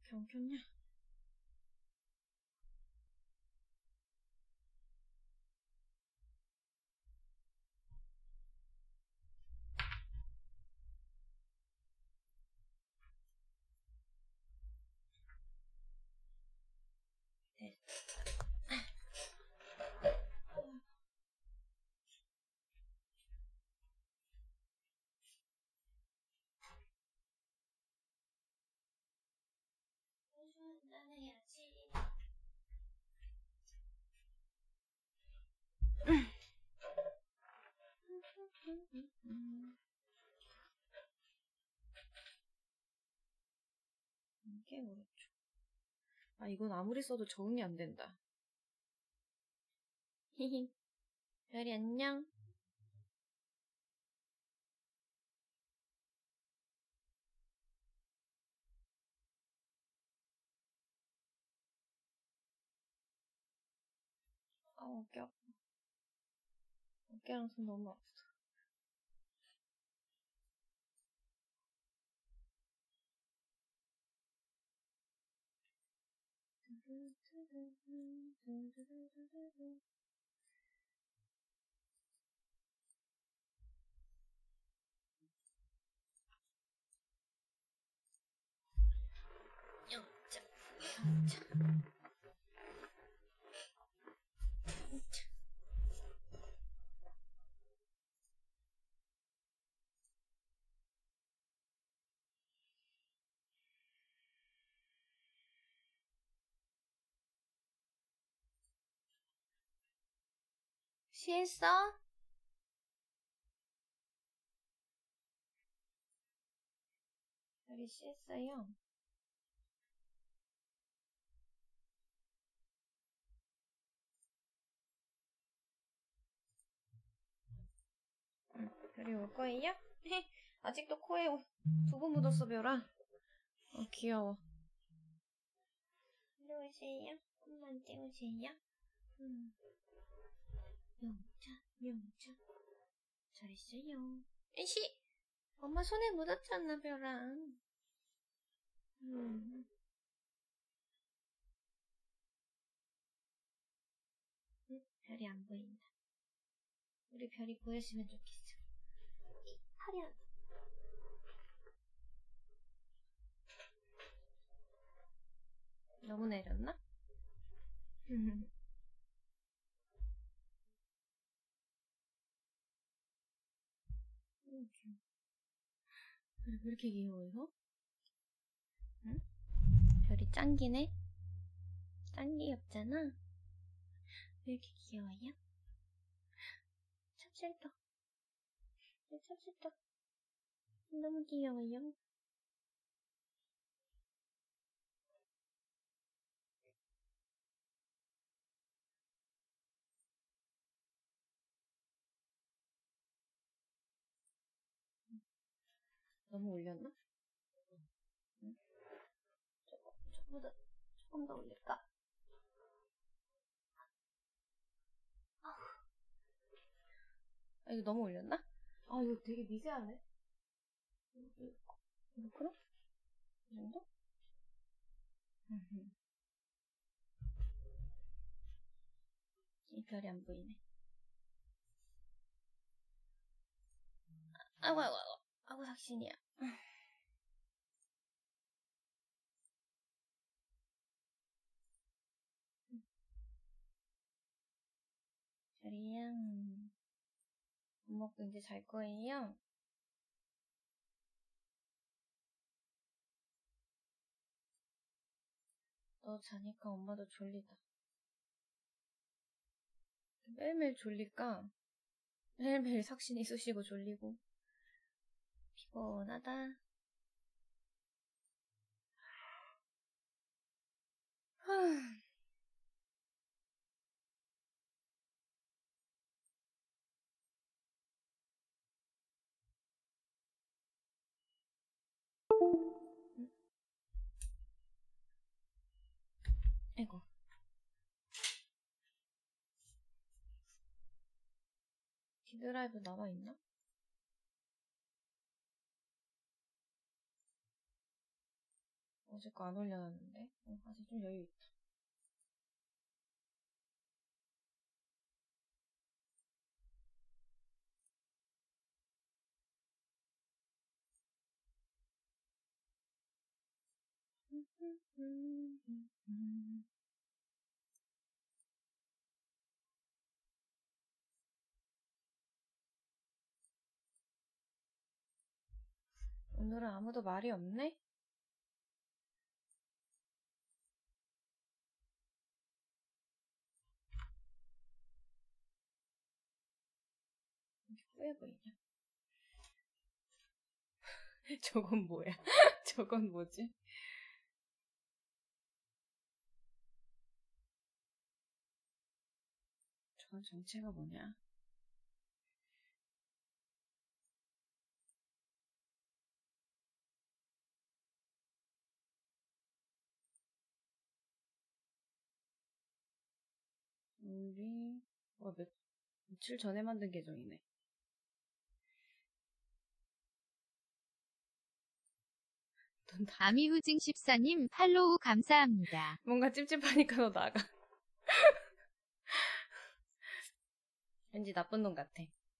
이렇게 안 켰냐? 네. 해야지. 이게 그렇죠. 아, 이건 아무리 써도 적응이 안 된다. 히히. 별이 안녕. 아, 어깨 아파. 어깨랑 손 너무 아프다. 영자, 영자. '쉬했어?' 별이 쉬했어요. 별이 올 거예요? 아직도 코에 두부 묻었어, 별아. 귀여워. 이리 오세요. 엄마한테 오세요. 영자, 영자. 잘했어요. 에이씨! 엄마 손에 묻었잖아, 별아. 별이 안 보인다. 우리 별이 보였으면 좋겠어. 팔이 안. 너무 내렸나? 귀여워. 별이 왜 이렇게 귀여워요? 응? 별이 짱기네? 짱 귀엽잖아? 왜 이렇게 귀여워요? 찹쌀떡. 네, 찹쌀떡. 너무 귀여워요. 너무 올렸나? 응? 조금 더 올릴까? 아, 이거 너무 올렸나? 아, 이거 되게 미세하네. 이거 그럼? 이 정도? 이 별이 안 보이네. 아이고, 아이고, 아이고. 아이고, 삭신이야. 별이양. 밥 먹고 이제 잘 거예요? 너 자니까 엄마도 졸리다. 매일매일 졸리까 매일매일 삭신이 쑤시고 졸리고 피곤하다. 아이고. 디드라이브 남아있나? 어제 거 안 올려놨는데? 아직 좀 여유 있다. 오늘은 아무도 말이 없네? 왜 보이냐? 저건 뭐야? 저건 뭐지? 저건 정체가 뭐냐? 우리 며칠 전에 만든 계정이네. 아미후징14님 팔로우 감사합니다. 뭔가 찝찝하니까 너 나가. 왠지 나쁜 놈 같아.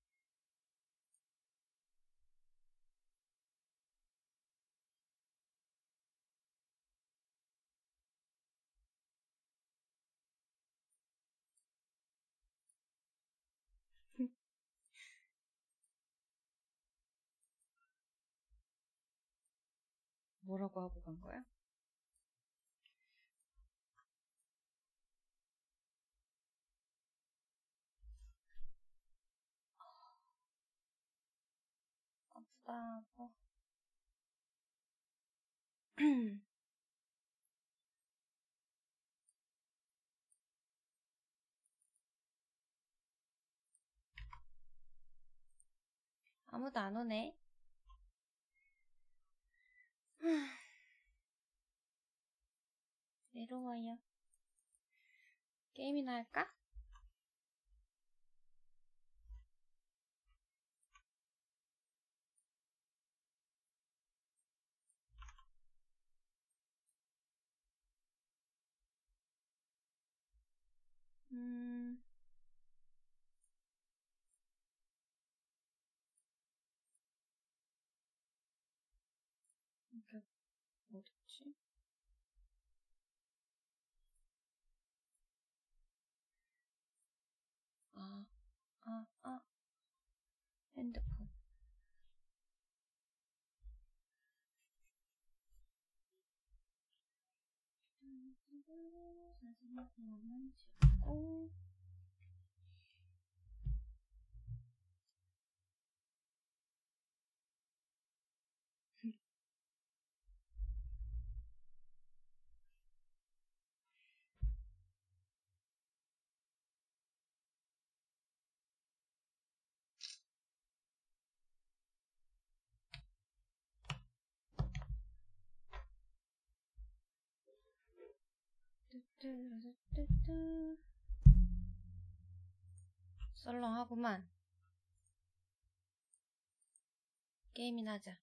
뭐라고 하고 간 거야? 아프다, 아파. 아무도 안 오네. 외로워요. 게임이나 할까? 이게 어딨지? 핸드폰. 사진 하나만 찍고. 뚜뚜루뚜뚜. 썰렁하구만. 게임이나 하자.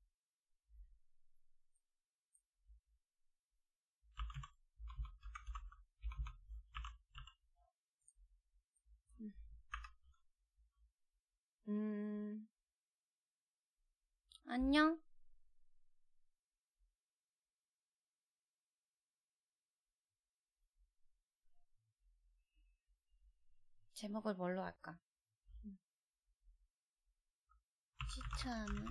안녕? 제목을 뭘로 할까? 시차하는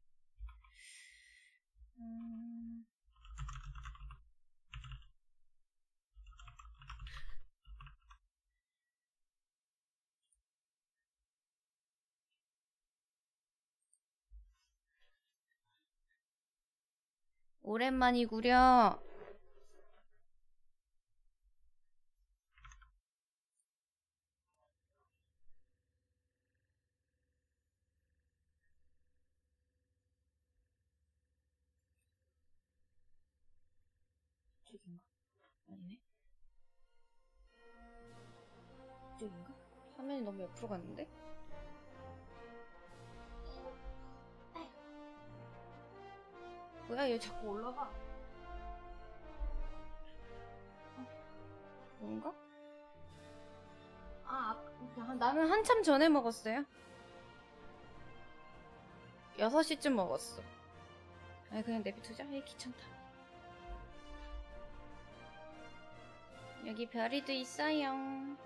오랜만이구려. 이쪽인가? 아니네. 이쪽인가? 화면이 너무 옆으로 갔는데? 뭐야, 얘 자꾸 올라가. 뭔가? 나는 한참 전에 먹었어요. 6시쯤 먹었어. 아니 그냥 내비두자. 에이 귀찮다. 여기 별이도 있어요.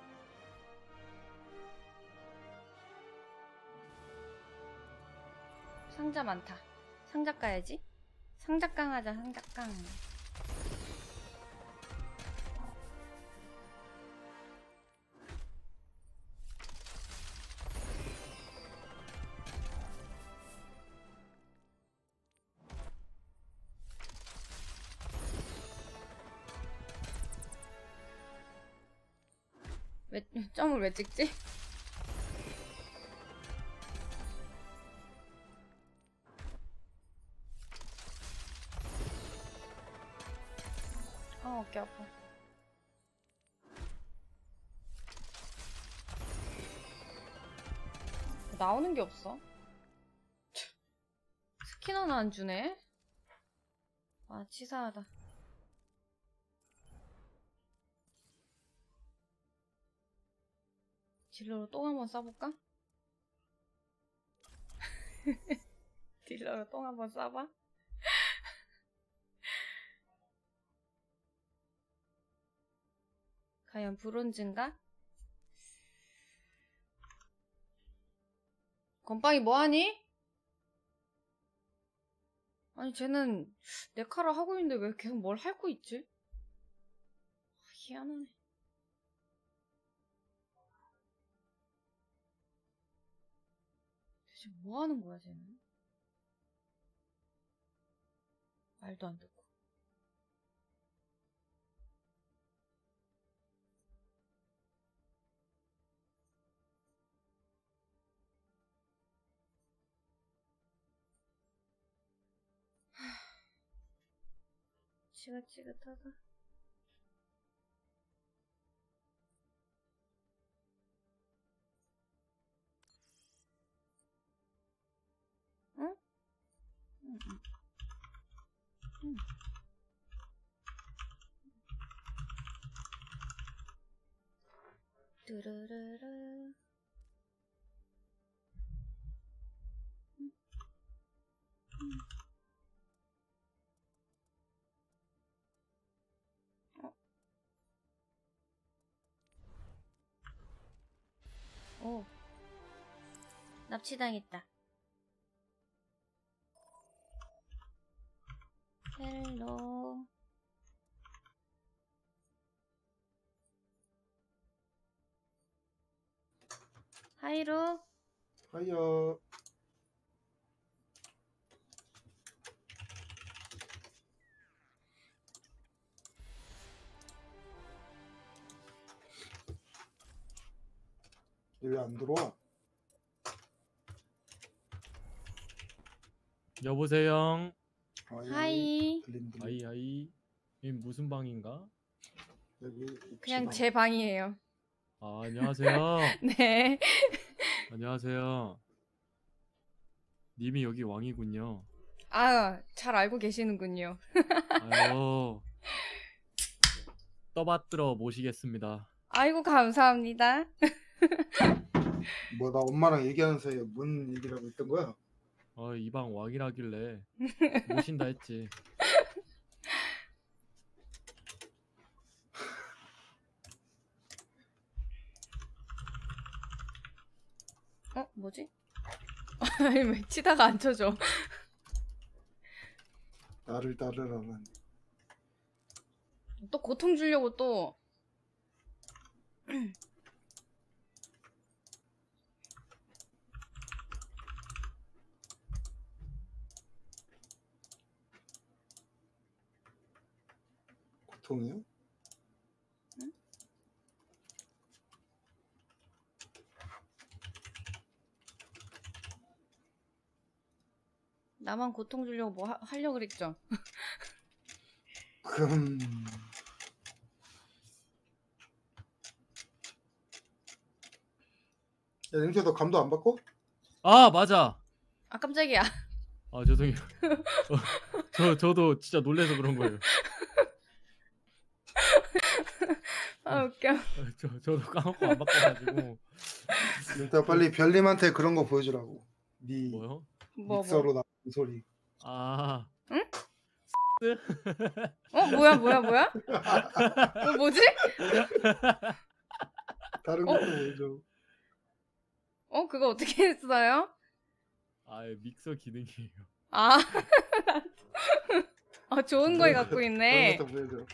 상자 많다. 상자 까야지. 상자깡 하자. 상자깡. 왜 점을 왜 찍지? 어깨 아파. 나오는 게 없어. 스킨 하나 안 주네. 아 치사하다. 딜러로 똥 한번 쏴볼까? 딜러로 똥 한번 쏴봐. 과연 브론즈인가? 건빵이 뭐하니? 아니 쟤는 네카라 하고 있는데 왜 계속 뭘 핥고 있지? 희한하네. 대체 뭐하는 거야 쟤는? 말도 안 듣고. 지긋지긋하다. 응? 응. 응. 뚜루루루. 응. 응. 오. 납치당했다. 헬로. 하이루. 하이요. 왜 안 들어와? 여보세요. 하이. 들림. 하이 하이. 이 무슨 방인가? 여기 그냥 지방. 제 방이에요. 아, 안녕하세요. 네. 안녕하세요. 님이 여기 왕이군요. 아, 잘 알고 계시는군요. 아유. 떠받들어 모시겠습니다. 아이고, 감사합니다. 뭐 나 엄마랑 얘기하는 사이에 뭔 얘기를 하고 있던 거야? 이 방 왕이라길래 모신다 했지. 뭐지? 아니, 왜 치다가 안 쳐져? 나를 따르라는. 또 고통 주려고 또. 고통이요? 응? 나만 고통 주려고 뭐 하려고 그랬죠? 그럼 야 냄새 너 감도 안 받고? 아, 맞아. 아, 깜짝이야. 아, 죄송해요. 저도 진짜 놀래서 그런 거예요. 아, 아 웃겨. 저도 까먹고 안 바꿔가지고. 일단 빨리 별님한테 그런 거 보여주라고. 네 뭐요? 믹서로 나온 소리. 아. 응? 뭐야? 뭐지? 다른 것도 보여줘. 그거 어떻게 했어요? 아, 믹서 기능이에요. 아, 좋은 거에 갖고 있네. 그런 것도 보여줘.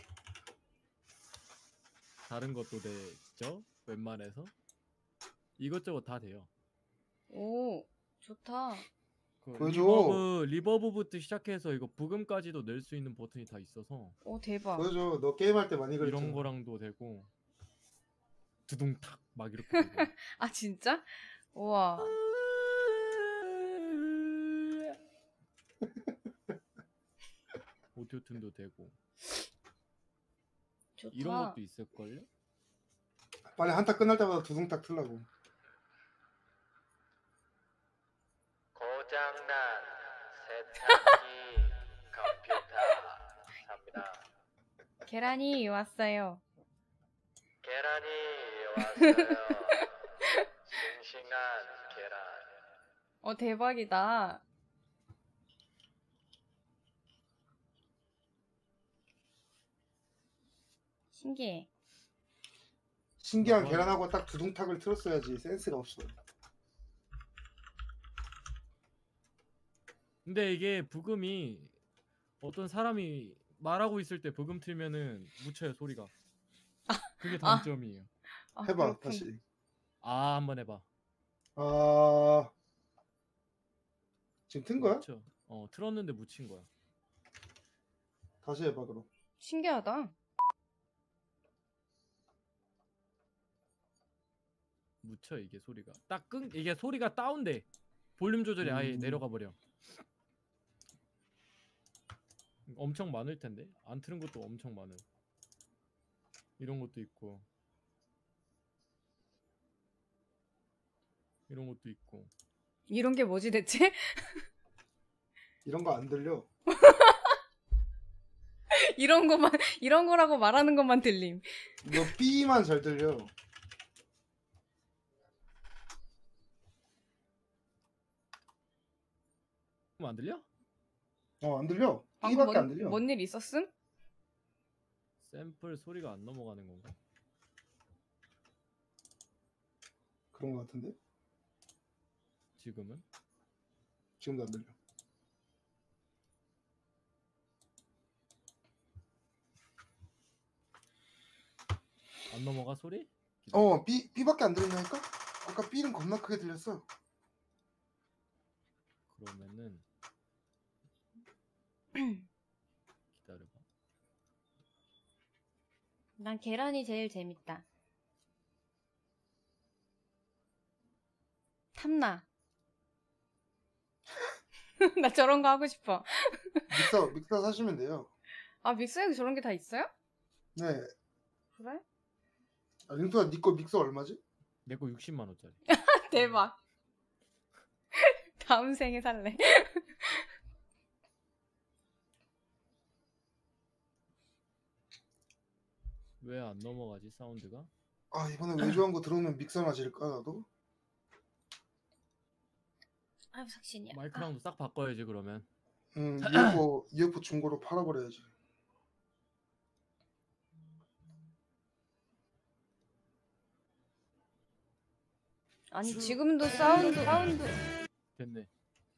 다른 것도 되죠? 웬만해서 이것저것 다 돼요. 오, 좋다. 그 보여줘. 리버브부터 시작해서 이거 부금까지도 낼 수 있는 버튼이 다 있어서 오, 대박. 보여줘. 너 게임할 때 많이 그랬잖아. 이런 거랑도 되고 두둥탁 막 이렇게 되고. 아, 진짜? 우와. 오디오 튠도 되고 좋다. 이런 것도 있을걸요? 빨리 한타 끝날 때마다 두둥탁 틀라고. 고장난 세탁기 컴퓨터 삽니다. 계란이 왔어요. 계란이 왔어요. 싱싱한 계란. 대박이다. 신기해. 신기한 어. 계란하고 딱 두둥탁을 틀었어야지. 센스가 없어. 근데 이게 부금이 어떤 사람이 말하고 있을 때 부금 틀면은 묻혀요 소리가. 그게 단점이에요. 해봐 그렇군. 다시. 아, 한번 해봐. 아 지금 튼 거야? 묻혀. 틀었는데 묻힌 거야. 다시 해봐 그럼. 신기하다. 묻혀 이게 소리가. 이게 소리가 다운돼. 볼륨 조절이 아예 내려가 버려. 엄청 많을 텐데. 안 틀은 것도 엄청 많은. 이런 것도 있고. 이런 것도 있고. 이런 게 뭐지 대체? 이런 거 안 들려. 이런 거라고 말하는 것만 들림. 너 B만 잘 들려. 그럼 안 들려? 안 들려. 방금 B밖에 안 들려. 뭔 일 있었음? 샘플 소리가 안 넘어가는 건가? 그런 거 같은데. 지금은? 지금도 안 들려. 안 넘어가 소리? B밖에 안 들린다니까? 아까 B는 겁나 크게 들렸어. 그러면은 기다려봐. 난 계란이 제일 재밌다. 탐나. 나 저런 거 하고 싶어. 믹서 사시면 돼요. 아, 믹서에 저런 게 다 있어요? 네. 그래? 링투야 니 거 믹서 얼마지? 내 거 60만 원짜리. 대박. 다음 생에 살래. 왜 안 넘어가지 사운드가? 아 이번에 외주한 거 들어오면 믹서나 질까 나도? 아유, 삭신이야. 마이크랑도 싹 바꿔야지 그러면. 이어포 중고로 팔아버려야지. 아니, 지금도 사운드. 됐네.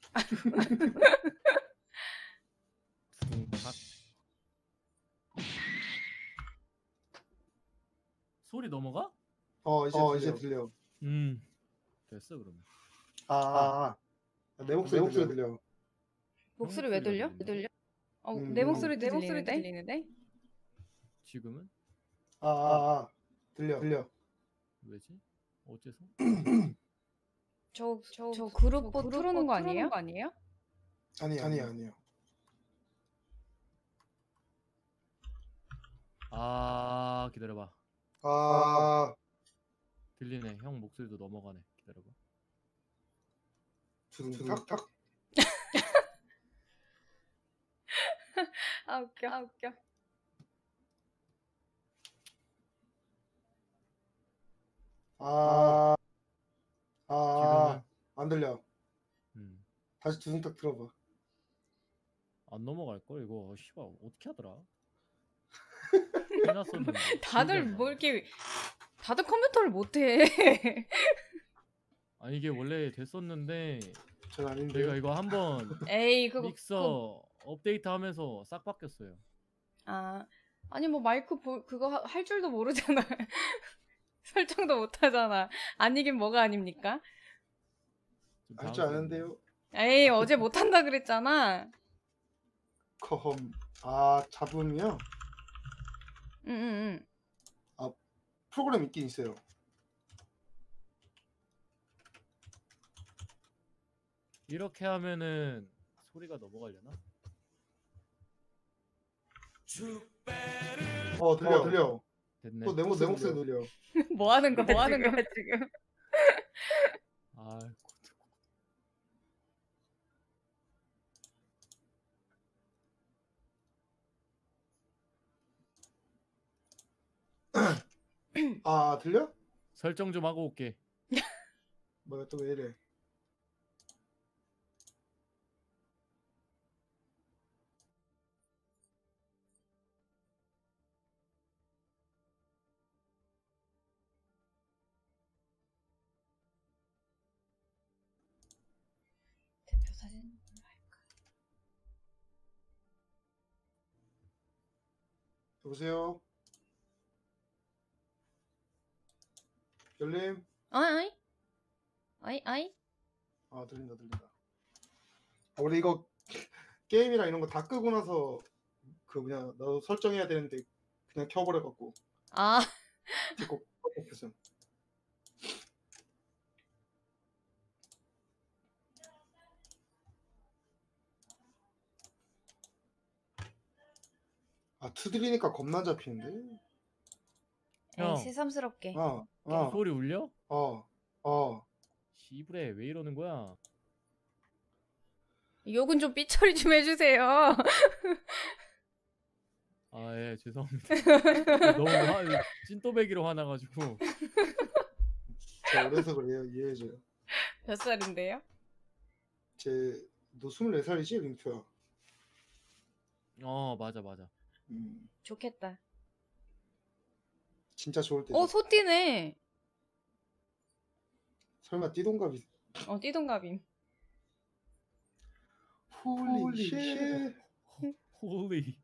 소리 넘어가? 이제 들려. 됐어 그러면. 내 목소리 들려. 목소리 왜 들려? 내 목소리 들리는데? 지금은? 들려. 왜지? 어째서? 저 그룹보 틀어놓은 거 아니에요? 아니야. 아, 기다려봐. 들리네. 형 목소리도 넘어가네. 기다려봐. 두둥탁. 아 웃겨. 아, 지금은 안 들려. 음, 다시 두둥탁 들어봐. 안 넘어갈 걸 이거. 씨발 어떻게 하더라? 해놨었는데. 다들 기억이 안 뭐 나. 이렇게 다들 컴퓨터를 못해. 아 이게 원래 됐었는데 전 아닌데. 저희가 이거 한번 에이 그거 믹서 업데이트하면서 싹 바뀌었어요. 아 아니 뭐 마이크 그거 할 줄도 모르잖아. 설정도 못하잖아. 아니긴 뭐가 아닙니까? 좀 할 줄 당황스럽네요. 아는데요. 에이 어제 못한다 그랬잖아. 커험. 잡음이요? 응응응. 프로그램 있긴 있어요. 이렇게 하면은 소리가 넘어가려나? 들려. 됐네. 또 내 목소리 들려. 뭐 하는 거야 지금? 아, 들려? 설정 좀 하고 올게. 뭐야 또 왜 이래? 대표 사진 여보세요? 별님? 아이 들린다. 우리 이거 게임이랑 이런 거 다 끄고 나서 나도 설정해야 되는데 그냥 켜버려갖고 아 듣고 껐어. 투드리니까 겁나 잡히는데? 형. 에이 새삼스럽게. 소리 울려? 어. 씨부레 왜 이러는 거야? 욕은 좀 삐처리 좀 해주세요. 아, 예, 죄송합니다. 너무 찐또배기로 화나가지고. 저 어려서 그래요. 이해해줘요. 몇 살인데요? 너 24살이지? 링크야. 맞아. 좋겠다. 진짜 좋을 때. 소띠네. 설마 띠동갑이. 띠동갑임. 홀리 쉣. 홀리.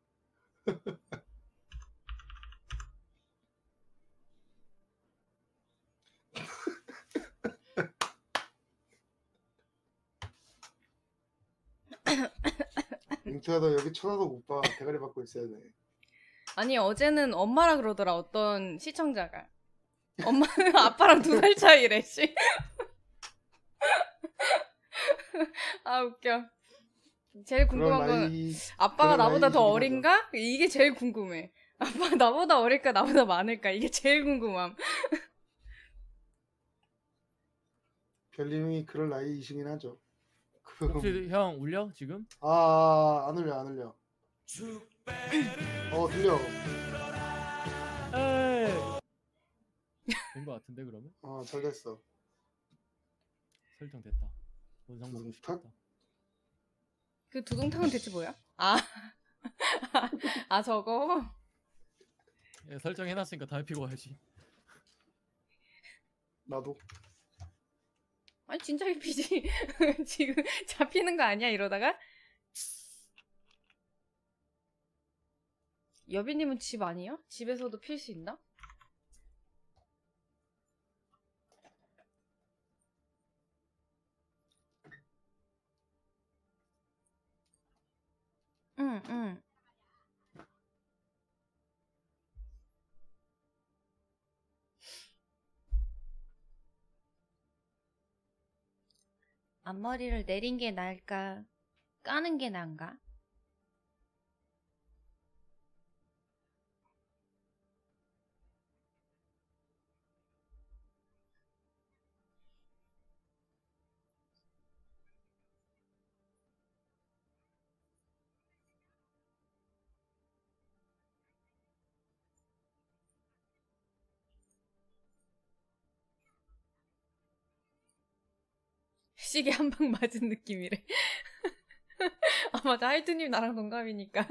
링크야 너 여기 쳐다도 못 봐. 대가리 받고 있어야 돼. 아니 어제는 엄마라 그러더라 어떤 시청자가. 엄마는 아빠랑 2살 차이래 씨. 아 웃겨. 제일 궁금한 건 아빠가 나보다 더 어린가? 이게 제일 궁금해. 아빠가 나보다 어릴까 나보다 많을까? 이게 제일 궁금함. 별님이 그럴 나이이시긴 하죠. 혹시 형 울려 지금? 안 울려. 들려. 된 거 같은데 그러면? 잘 됐어. 설정 됐다. 원상 보고 싶다. 그 두둥탕은 대체 뭐야? 저거? 예, 설정해놨으니까 다 해피고 와야지. 나도. 아니 진짜 히피지. 지금 잡히는 거 아니야 이러다가? 여비님은 집 아니에요? 집에서도 필 수 있나? 응. 앞머리를 내린 게 나을까? 까는 게 나은가? 격식에 한 방 맞은 느낌이래. 아 맞아, 하이트님 나랑 동갑이니까.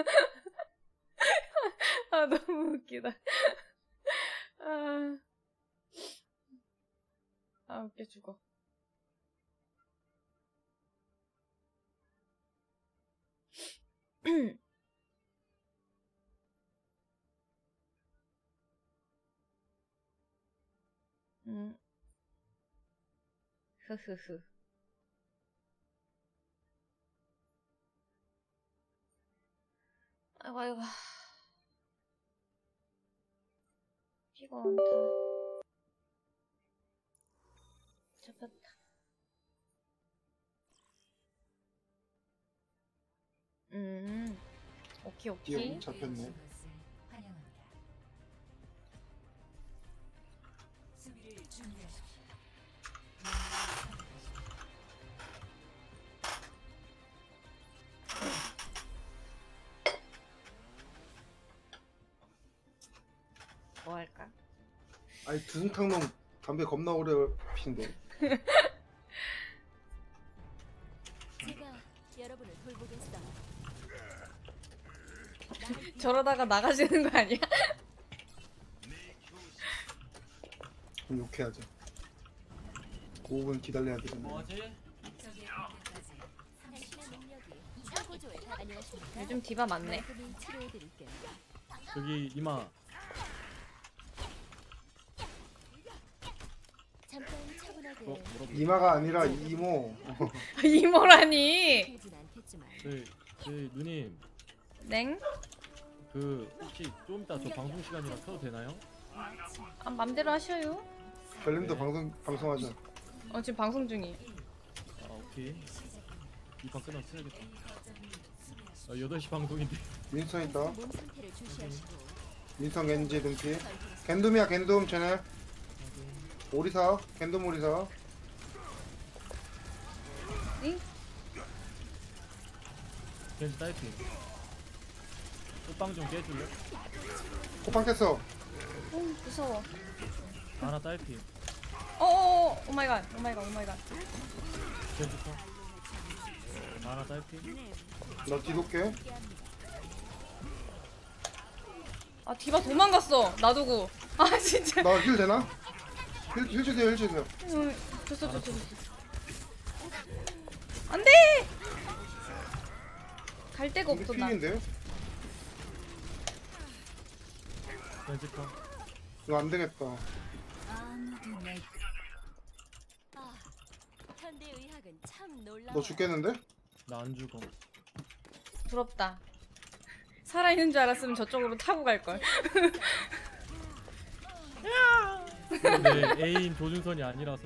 아 너무 웃기다. 웃겨 죽어. 흐흐흐. 아이고 아이고. 피가 많다. 잡혔다. 오케이 오케이. 기억 잡혔네. 뭐 할까? 아니 두둥탕놈 담배 겁나 오래 피는데. 제가 여러분을 돌보겠어요. 저러다가 나가시는 거 아니야? 그럼 욕해야죠. 5분 기다려야 되잖아. 뭐지? 당신의 능력이 최고조에 안녕하십니까? 요즘 디바 많네. 말끔히 치료해드릴게요. 여기 이마. 잠깐 차분하게 뭐라고? 이마가 아니라 이모. 이모라니. 되진 않겠지만 저희 누님 냉? 그 혹시 좀 이따 저 방송 시간이라 켜도 되나요? 아 맘대로 하셔요. 별님도 방송하자. 지금 방송 중이. 아 오케이. 이방 끝나면 써야겠다. 8시 방송인데. 윈선 있다. 몸 상태를 주시하시고 윈선 겐지 둠피. 겐둠이야 겐둠 쟤네. 오리사 겐둠 오리사. 응? 겐지 타이핑. 호빵 좀 깨줄래? 호빵 깼어. 무서워. 하나 타이핑. 오마이갓 오마이갓 오마이갓. 겐지 파. 하나 타이핑. 나 뒤돌게. 아 디바 도망갔어. 놔두고. 아 진짜. 나 힐 되나? 힐 주세요 힐 주세요. 줬어. 안돼. 갈 데가 우리 없어 나. 필인데? 겐지 파. 이거 안 되겠다. 현대 의학은 참 놀라워. 너 죽겠는데? 나 안 죽어. 부럽다. 살아있는 줄 알았으면 저쪽으로 타고 갈걸. 내 애인 조준선이 아니라서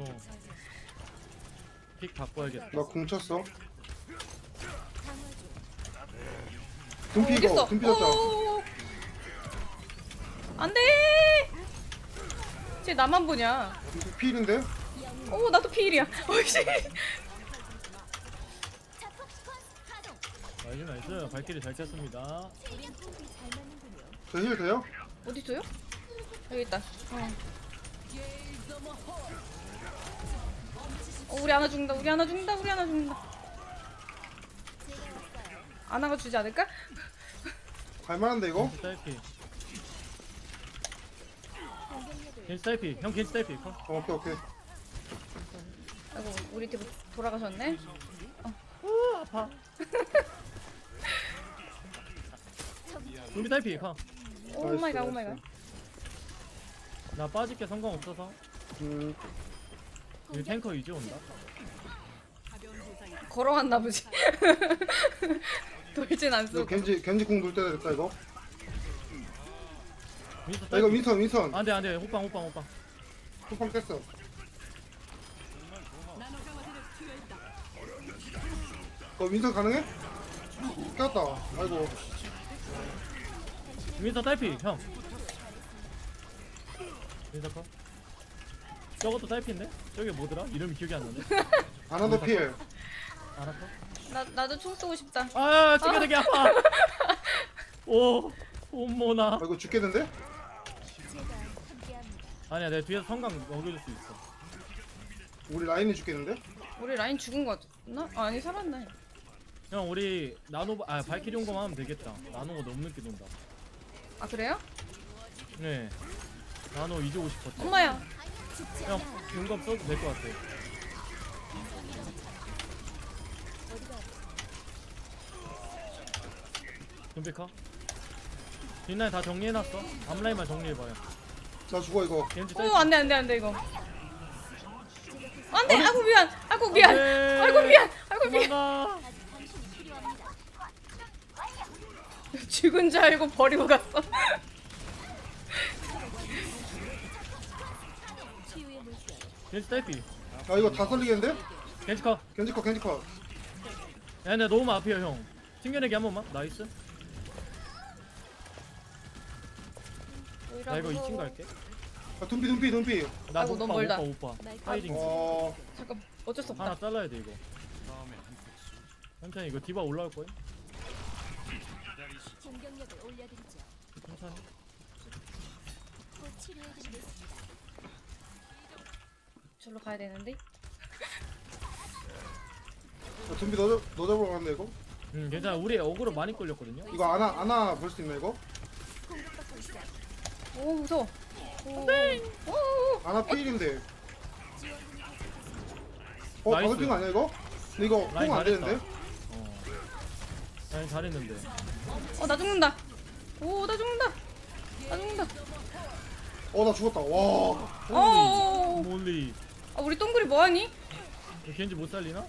픽 바꿔야겠다. 나 궁 쳤어. 강화 중. 둠피 이거 둠피 잡자. 안돼. 쟤 나만 보냐. 둠피 필인데? 나도 피일이야. 어이씨. 나이스. 발길이 잘 쳤습니다. 우린 호흡이 잘 맞는군요. 저 힐 돼요? 어디 있어요? 여기 있다. 우리 하나 죽는다. 우리 하나 죽는다. 아나가 주지 않을까? 갈만한데 이거? 겐지 타이핑. 겐지 타이핑. 형 겐지 타이핑. 오케이. 아이고 우리 팀 돌아가셨네. 아파. 우리 타이핑. 오마이갓. 나 빠질게 성공 없어서. 여기 탱커 이제 온다. 걸어왔나 보지. 돌진 안 이거 쓰고. 겐지 궁 돌 때가 됐다 이거. 윈선 야, 이거 타이핑. 윈선 안돼 호빵. 호빵 깼어. 윈선 가능해? 깼다. 아이고. 윈선 타이핑 형. 윈선 컷. 저것도 타이핑인데? 저게 뭐더라? 이름이 기억이 안 나네. 아나도 필. 알았어? 나도 총 쏘고 싶다. 아 찍게 되게 아파. 오 온모나. 아 이거 죽겠는데? 제가 함께합니다. 아니야 내 뒤에서 성강 먹여줄 수 있어. 우리 라인이 죽겠는데? 우리 라인 죽은 거 같나? 아, 아니 살았네. 형 우리 발키리 용검 하면 되겠다. 나노가 너무 늦게 돈다. 아 그래요? 네. 나노 이주고 싶었지. 엄마야. 형 용검 써도 될 것 같아. 좀비카. 뒷라인 다 정리해놨어. 앞라인만 정리해봐요. 나 죽어 이거. 겐지 오 안돼 이거. 안돼. 아이고 미안. 아이고 미안. 안돼. 아이고 미안. 아이고 미안. 도망가. 죽은 줄 알고 버리고 갔어. 치유의 물결. 겐지 딸피. 아 이거 다 살리겠는데? 겐지 카. 겐지 컷. 야, 근데 너무 앞이야 형. 튕겨내기 한 번만. 나이스. 나 이거 2층 갈게. 아 둠피. 나 아이고, 너무 멀다. 못 봐. 파이딩. 잠깐 어쩔 수 없다. 하나 잘라야 돼 이거. 천천히 이거 디바 올라올 거야. 공격력을 올려드리죠. 천천히. 곧 치료해드리겠습니다. 저로 가야 되는데. 둠피 너 잡으러 갔네 이거. 괜찮아. 우리 어그로 많이 걸렸거든요. 이거 아나 볼 수 있나 이거? 공격받고 있어. 오 무서워. 아나 필인데. 나이스. 다섯 핑 아니야 이거? 근데 이거 라인 뽕안 잘했다. 되는데? 라인 잘했는데. 나 죽는다. 나 죽는다. 나 죽었다. 와. 몰리. 아 우리 동굴이 뭐하니? 겐지 못 살리나?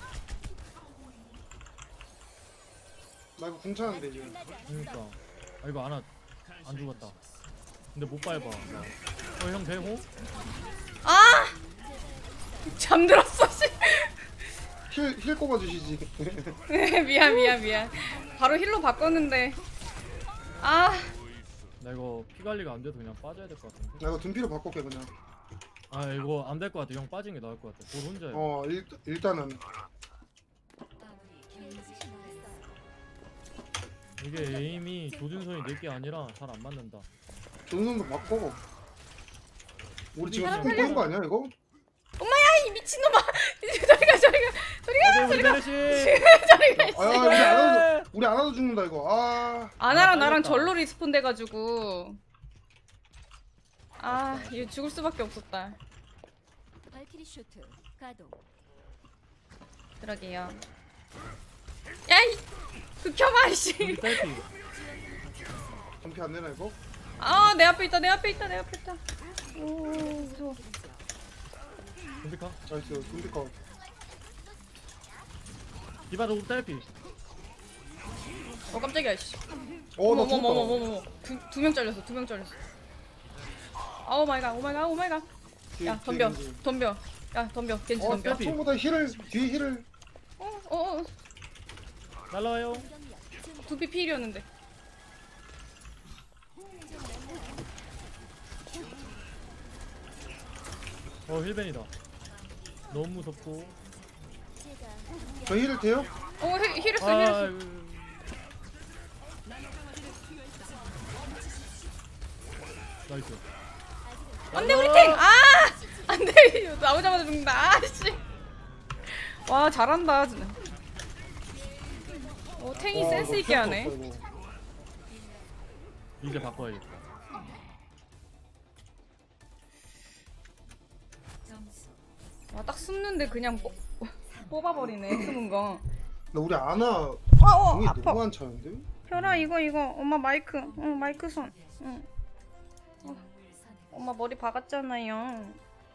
나 이거 궁 차는데 지금. 그러니까. 아 이거 안 죽었다. 근데 못 밟아. 형 대호? 아 잠들었어. 씨. 힐 꼽아주시지. 미안. 바로 힐로 바꿨는데. 아 나 이거 피 관리가 안 돼서 그냥 빠져야 될 것 같은데. 나 이거 둠피로 바꿀게 그냥. 아 이거 안 될 것 같아. 형 빠진 게 나을 것 같아. 볼 혼자야. 일단은 이게 에임이 조준선이 내게 아니라 잘 안 맞는다. 정성도 바꿔. 우리 지금 사람 뽕 뺀 거 아니야 이거? 이 미친놈아. 저리가. 어디 우리 메르시? 우리 안 와도 죽는다 이거. 아나랑 나랑 빨렸다. 절로 리스폰 돼가지고. 이거 죽을 수밖에 없었다. 발키리 쇼트 가동. 그러게요. 야이 극혐아 씨. 우리 딸피. 둠피 안 되나 이거? 내 앞에 있다. 오 무서워. 좀비카. 나이스 둠피 컷. 디바도 우리 딸피. 깜짝이야 씨. 나 죽었다. 어머머머머머. 두 명 잘렸어. 오 마이 갓. 야 덤벼. 야 덤벼. 겐지 덤벼. 딸피. 처음보다 뒤에 힐을. 날라와요. 두피 필이었는데. 힐벤이다. 너무 무섭고. 저 힐을 돼요? 힐했어. 나이스. 안돼 우리 탱. 안돼 나오자마자 죽는다. 씨. 와 잘한다 진짜. 탱이 센스 있게 하네. 피할 수 없어, 이거. 이제 바꿔야겠다. 딱 숨는데 그냥 뽑아버리네 숨은 거. 나 우리 아나 궁이 아파. 너무 안 차는데? 별아 이거 엄마 마이크. 마이크 손. 엄마 머리 박았잖아요.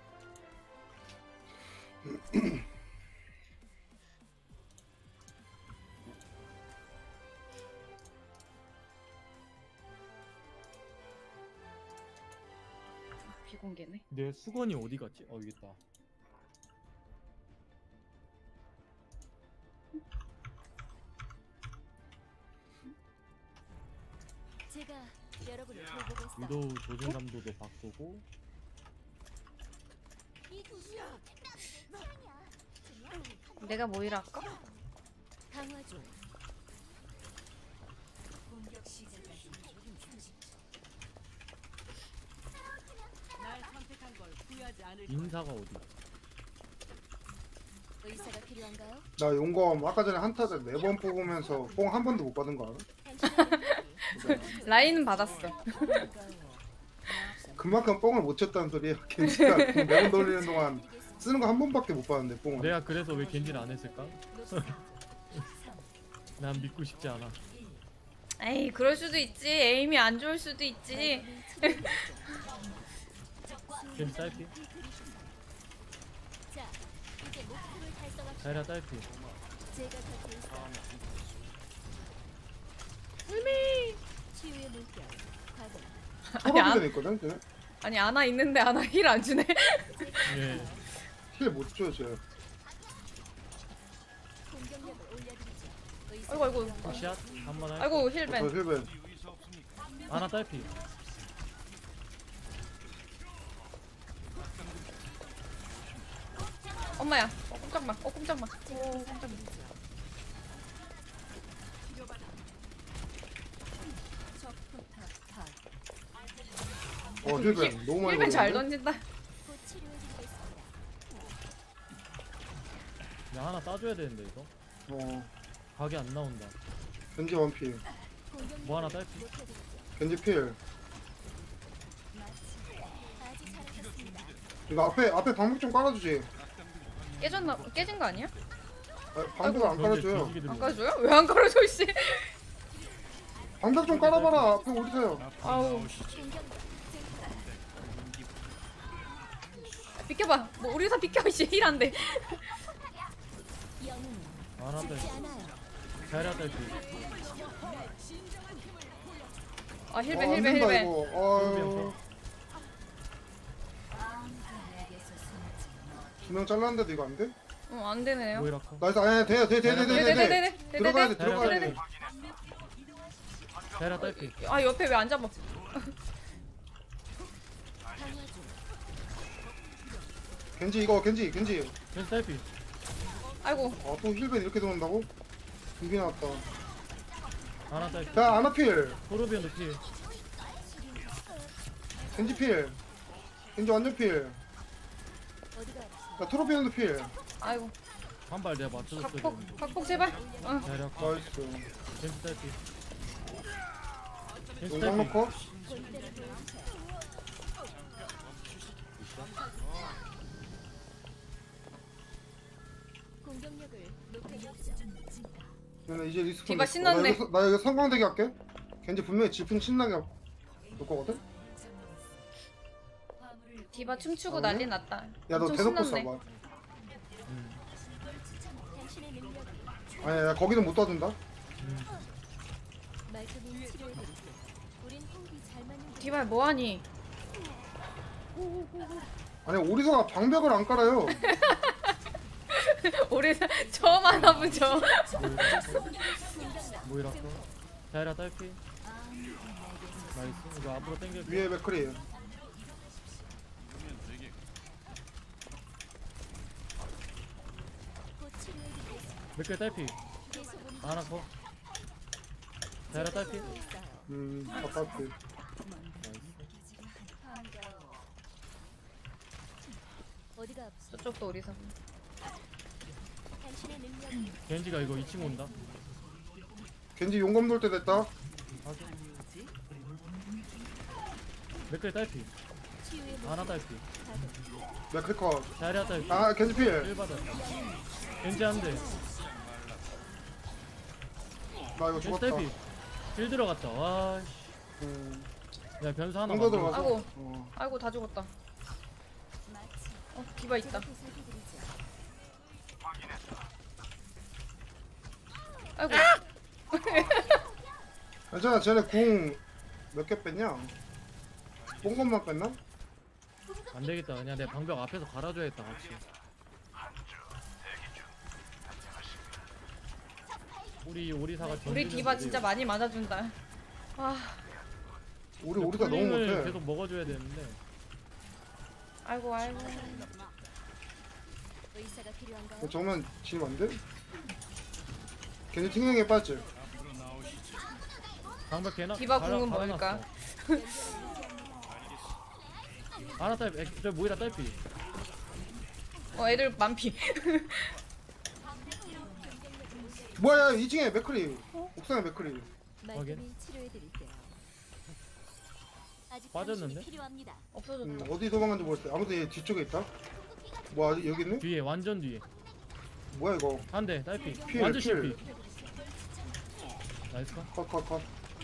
비공개네. 내 수건이 어디 갔지? 여기 있다. 제가 여러분을 돌보겠어. 위도우 조준감도도 바꾸고. 내가 모이라 할까? 강화 중. 인사가 어디? 의사가 필요한가요? 나 용검 아까 전에 한타를 4번 뽑으면서 뽕 한 번도 못 받은 거 알아? 당신의 라인은 받았어. 그만큼 뽕을 못 쳤다는 소리야. 겐지가 4번 돌리는 동안 쓰는 거 한 번밖에 못 봤는데 뽕을. 내가 그래서 왜 겐지를 안 했을까? 난 믿고 싶지 않아. 에이 그럴 수도 있지. 에임이 안 좋을 수도 있지. 겐지 딸피. 자, 이제 목표를 달성합시다. 자이라 딸피. 제가 곁에 있어요. 치유의 물결. 가동. 아니 토르비도 있거든. 쟤. 아니 아나 있는데 아나 힐 안 주네. 예. 힐못 줘, 쟤. 공격력을 올려드리죠. 의사가 아이고 아이고. 필요한가요? 샷 한번 할. 아이고 저 힐벤. 힐벤. 아나 딸피. 엄마야. 꼼짝마. 꼼짝마. 적 포탑 파. 힐벤. 너무 많이 힐벤 잘 걸렸는데? 던진다. 곧 치료해드리겠습니다. 야 하나 따줘야 되는데 이거. 각이 안 나온다. 겐지 원필. 공격력을 뭐 하나 딸피. 높여드리죠. 겐지 필. 아직 살아있습니다. 이거 앞에 방벽 좀 깔아주지. 깨진 거 아니야? 방벽 안 깔아줘요. 뒤지게 안 들리네. 깔아줘요? 왜 안 깔아줘 씨? 방벽 좀 깔아봐라. 앞에 오리사요. 아우 공격력 증가. 비켜봐. 뭐 우리 회사 비켜 씨 힐한데. 영웅은 아나 죽지 딸피. 않아요. 자이라 딸피. 아 힐벤 안 힐벤 된다, 힐벤. 이거. 아유. 2명 잘랐는데도 이거 안 돼? 안 되네요. 모이라커. 나이스. 아니, 돼. 네네네네. 들어가야 돼, 들어가야 돼. 네네네. 자이라 딸피. 아 옆에 왜 안 잡아? 강화 중. 겐지 이거, 겐지. 겐지 딸피. 아이고 아, 또 힐벤 이렇게 들어온다고? 준비 나왔다. 아나 딸피. 자, 아나필. 토르비언도 피. 겐지 필. 겐지 완전 필. 어디가 아프세요? 자, 토르비언도 필. 아이고 한발 내가 맞춰줬어야 각폭 되는데. 각폭 제발. 자이라 컷. 나이스. 겐지 딸피. 겐지 용광 딸피. 넣고. 본대로 보여주세요. 공격력을 높여드리죠. 나 이제 리스폰. 디바 신났네. 나 여기 성광대기 할게. 겐지 분명히 질풍 신나게 할 거거든? 디바 춤추고 아, 난리 났다. 야, 너 엄청 대놓고 신났네. 써봐. 당신의 능력이 아니, 야, 거기는 못 놔둔다. 말끔히 치료해드리죠. 우린 호흡이 잘 맞는 디바 뭐하니? 아니, 오리사가 방벽을 안 깔아요. 우리 처음 알아보죠. 모이라커. 자이라 딸피. 나이스. 이거 앞으로 당겨. 위에 맥크리. 곧 치료해드리겠습니다. 몇개 딸피. 계속 오는 아나 커. 자이라 딸피. 있어요. 바깥에. 어디가 아프세요? 저쪽도 우리 사. 당신의 능력이 겐지가 이거 2층 온다. 겐지 용검 돌 때 됐다. 몇개 딸피. 치유의 아나 딸피. 가동. 맥크리 컷. 자이라 딸피. 아, 겐지 필. 1 받아. 겐지 한 대. 나 이거 겐지 죽었다. 딸피. 1 들어갔다. 와. 씨. 음, 야 변수 하나 공도 만들어. 들어가서. 아이고 아이고 다 죽었다. 디바 있다. 제가 보살펴드리죠. 아이고 괜찮아, 쟤네 궁 몇 개 뺐냐? 본 것만 뺐나? 안 되겠다. 그냥 내 방벽 앞에서 갈아줘야겠다 같이. 우리 오리사가 우리 디바 진짜 많이 맞아준다. 아 우리가 너무 쿨링을 못해. 계속 먹어줘야 되는데. 아이고 아이고. 의사가 필요한가요? 정면 지금 안 돼? 겐지 튕경에 빠지. 방벽 개나. 디바 궁은 뭘까? 아나 딸피. 저 모이라 딸피. 애들 만피. 뭐야 2층에 맥크리. 옥상에 맥크리. 말끔히 치료해드릴게요. 아직 빠졌는데? 당신이 필요합니다. 없어졌다. 어디 도망간지 모르겠어. 아무튼 얘 뒤쪽에 있다. 뭐 아직 여기 있네? 뒤에 완전 뒤에 뭐야 이거? 한 대 딸피 필, 완전 필. 실피 나이스 컷 컷.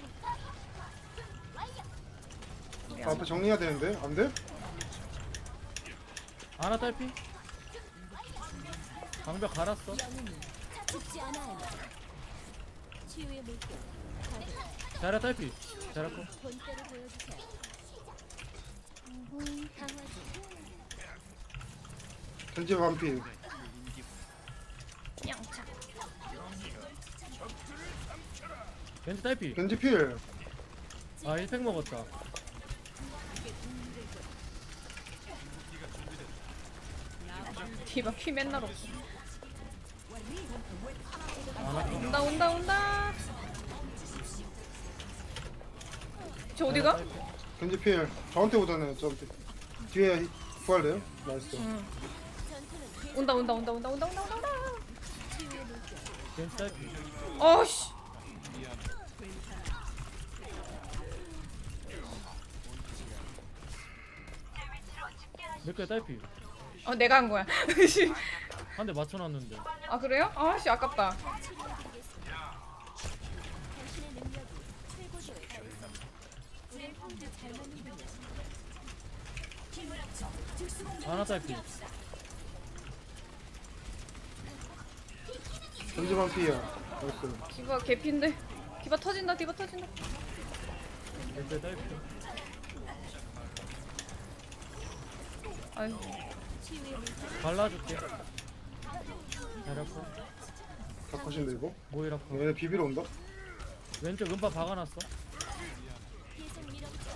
앞에 정리해야 되는데 안 돼? 아나 딸피 방벽 갈았어 영웅은 죽지 않아요. 치유의 물결. 자라 딸피 자라코 본때를 보여주세요. 강화제. 전지 반피. 양차. 겐지 딸피 genji 필. 아 1팩 먹었다 디바 피 맨날 없어. 아나 온다. 저 어디가? genji 필. 저한테 오잖아요. 저한테. 뒤에 부활돼요? 나이스. 응. 전투는 온다. 치유의 물결. 겐지 딸피 어씨. 몇개 딸피 내가 한 거야. 한 대 맞춰놨는데 아 그래요? 아씨 아깝다. 당신의 능력이 최고조에 달했습니다. 우린 혼자 잘 맞는군요. 아나 딸피 genji 반피야. 나이스. 디바 개피인데. 디바 터진다. 겐지 딸피 아유. 치유의 물결. 발라줄게 자라코 다 컷인데 이거? 모이라코 얘네 비비러 온다? 왼쪽 음파 박아놨어 계속 밀어붙여.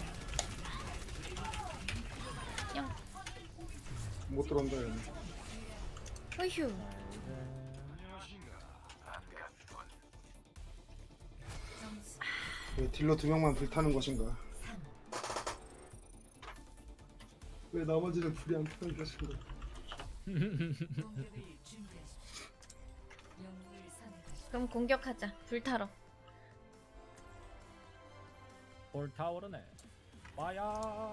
못 들어온다 얘네. 어휴. 왜 딜러 2명만 불타는 것인가? 왜 나머지는 불이 안 타는 것인가? 그럼 공격하자. 불타러. 볼타오르네 와야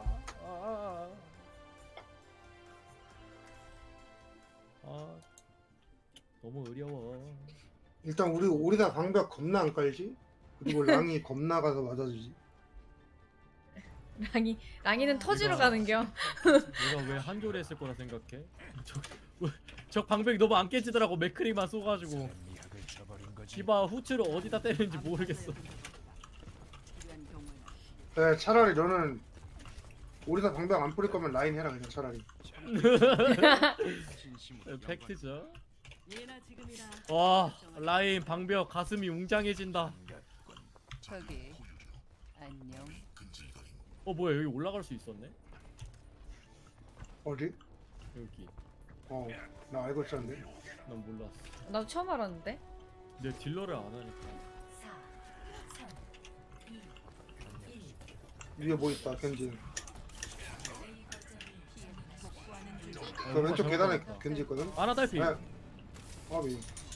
너무 어려워 일단 우리 다 방벽 겁나 안 깔지? 그리고 랑이 겁나 가서 맞아주지. 랑이는 터지러 이거- 가는겨. 내가 왜 한조를 했을 거라 생각해? 저 방벽이 너무 안 깨지더라고 맥크리만 쏘가지고 디바 후추를 어디다 때리는지 모르겠어 네, 차라리 너는 우리 다 방벽 안 뿌릴 거면 라인 해라 그냥 차라리. 팩트죠 와 라인 방벽 가슴이 웅장해진다 저기 안녕. 뭐야 여기 올라갈 수 있었네? 어디? 여기 나 알고 있었는데. 난 몰랐어 나도 처음 알았는데. 내 딜러를 안 하니까 위에 뭐 있다 genji. 아, 그 왼쪽 잘못 계단에 봤다. genji 있거든. 아나 딸피 네. 아비.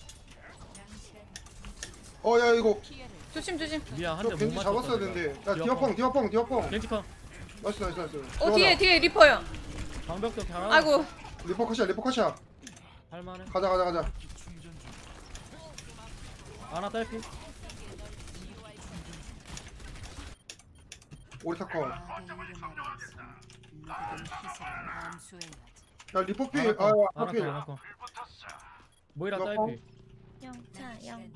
야 이거 조심. 미안 저 한대 못 genji 맞췄다 잡았어야 내가. 되는데. 야 디아펑. 디아펑. 겐지컨 나이스. 뒤에 리퍼요. 방벽도 잘하는 아이고. 리퍼 컷이야. 할만해 가자. 아나 딸피 우리 타커. 악의 이름 아래에서 누구든 희생을 감수해야지. 야 리퍼 필. 아나 필. 컷 모이라 이거 딸피 영차. 야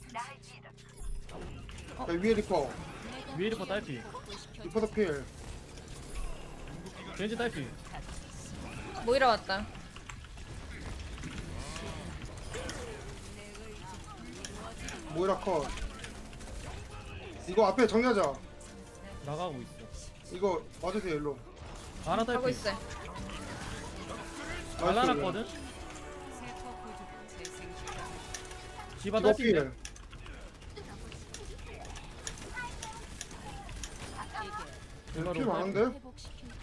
위에 리퍼. 위에 리퍼 딸피 리퍼도 필. 겐지 딸피 모이라 왔다. 모이라 컷. 이거 앞에 정리하자. 나가고 있어 이거 맞으세요 일로. 아나 하고 딸피 있어. 잘라놨거든? 디바 리퍼 딸피 필. 디바 필 로우 많은데? 회복시키고.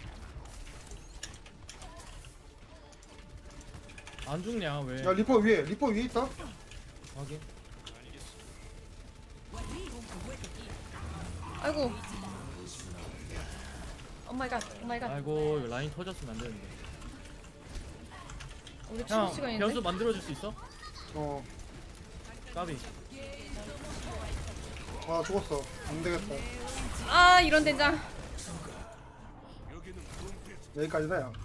안 죽냐 왜 야 리퍼 위에 있다. 확인 아이고. 오 마이 갓. 오 마이 갓. 아이고 이거 라인 터졌으면 안 되는데. 우리 형 치료 시간인데. 변수 만들어줄 수 있어? 어. 까비. 아 죽었어. 안 되겠다. 아, 이런 된장. 여기까지다 야.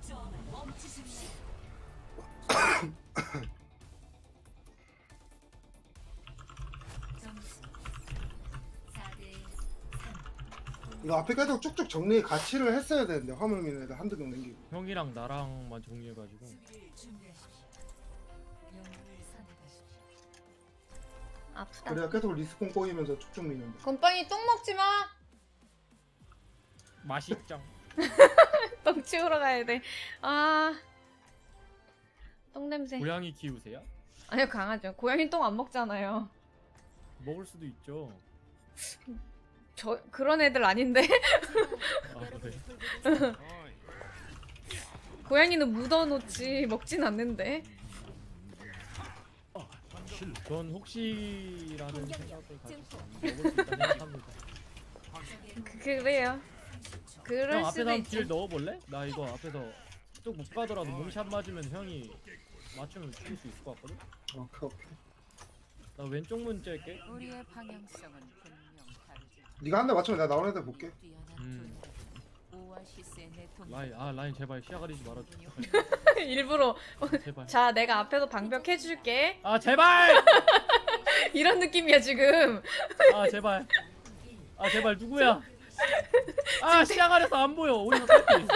이거 앞에 계속 쭉쭉 정리 같이를 했어야 되는데 화물 미는 애들 한두 명 남기고. 형이랑 나랑만 정리해가지고. 아프다. 그래야 계속 리스폰 꼬이면서 쭉쭉 미는데. 곰빵이 똥 먹지 마. 맛있짱. 똥 치우러 가야 돼. 아. 똥 냄새. 고양이 키우세요? 아니요, 강아지요. 고양이 똥 안 먹잖아요. 먹을 수도 있죠. 저 그런 애들 아닌데. 아, 그래. 고양이는 묻어놓지 먹진 않는데. 전 혹시라는 생각을 가지고 먹을 수 있다는 생각합니다. 그래요. 그럴 형 수도 앞에서 있지. 딜 넣어볼래? 나 이거 앞에서 쭉 못 가더라도 몸샷 맞으면 형이 맞추면 죽일 수 있을 것 같거든? 오케이. 나 왼쪽 문 짤게. 우리의 방향성은 분명 다르지. 네가 한 대 맞추면 내가 나오는 애들 볼게. 음. 오아시스의 내통. 라인 제발 시야 가리지 말아줘. 일부러. 제발. 자, 내가 앞에서 방벽 해줄게. 아 제발! 이런 느낌이야 지금. 아 제발. 아 제발 누구야? 아 시야 가려서 안 보여. 우리 다 딸피.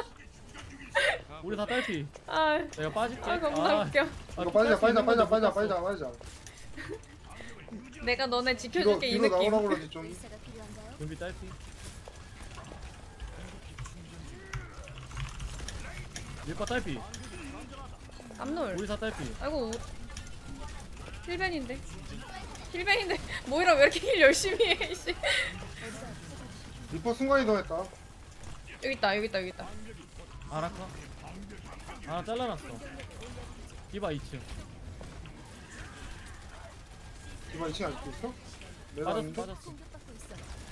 우리 다 딸피. 아, 내가 빠질게. 아 겁나 웃겨. 이거 빠지자. 내가 너네 뒤로 지켜줄게 이 뒤로 느낌. 나오라고 그러지 좀. 의사가 필요한가요? 준비 딸피. 밀파 딸피. 깜놀. 우리 다 딸피. 아이고. 힐벤인데. 모이라 왜 이렇게 힐 열심히 해? 씨. 리퍼 순간 이동했다. 여기 있다. 아라카. 아 잘라놨어. 디바 2층. 이번 2층 아직도 있어? 내가 빠졌어 아닌데? 빠졌어. 공격받고 있어.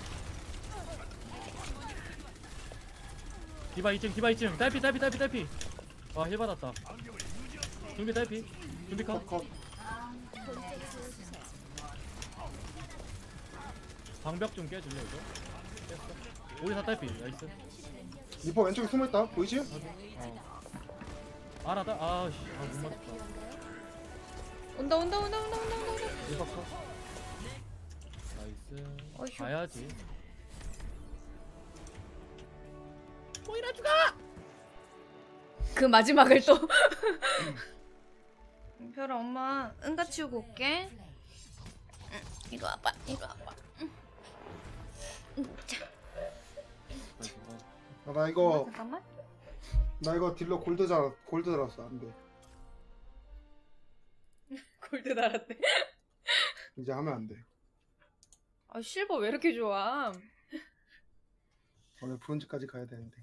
디바 2층. 딸피. 와 힐 받았다. 준비 딸피. 준비 컷. 컷. 방벽 좀 깨줄래 이거? 깼어. 우리 다 딸피. 나이스. 리퍼 왼쪽에 숨어있다. 보이지? 어. 아나다. 아씨. 아못 맞았다. 온다. 리퍼 컷. 나이스. 어휴. 가야지. 그 마지막을 또. 별아 엄마 응가 치우고 올게. 이거 와봐. 자, 나 이거 잠깐만. 딜러 골드 달았어. 안 돼. 골드 달았대. 이제 하면 안 돼. 아, 실버 왜 이렇게 좋아? 원래 브론즈까지 가야 되는데.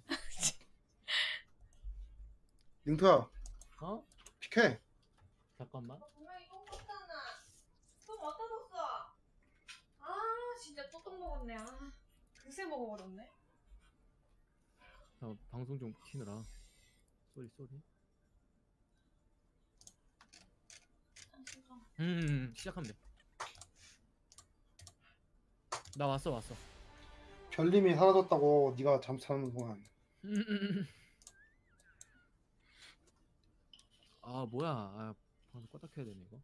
링토야, 어? 픽해. 잠깐만. 분명히 똥 먹잖아. 똥 어디다 뒀어? 아, 진짜 또 똥 먹었네. 아, 그새 먹어버렸네. 방송 좀 키느라. 쏘리. 시작하면 돼. 나 왔어. 별님이 사라졌다고 네가 잠수하는 동안. 아 뭐야? 아 방송 껐다 켜야 되네 이거.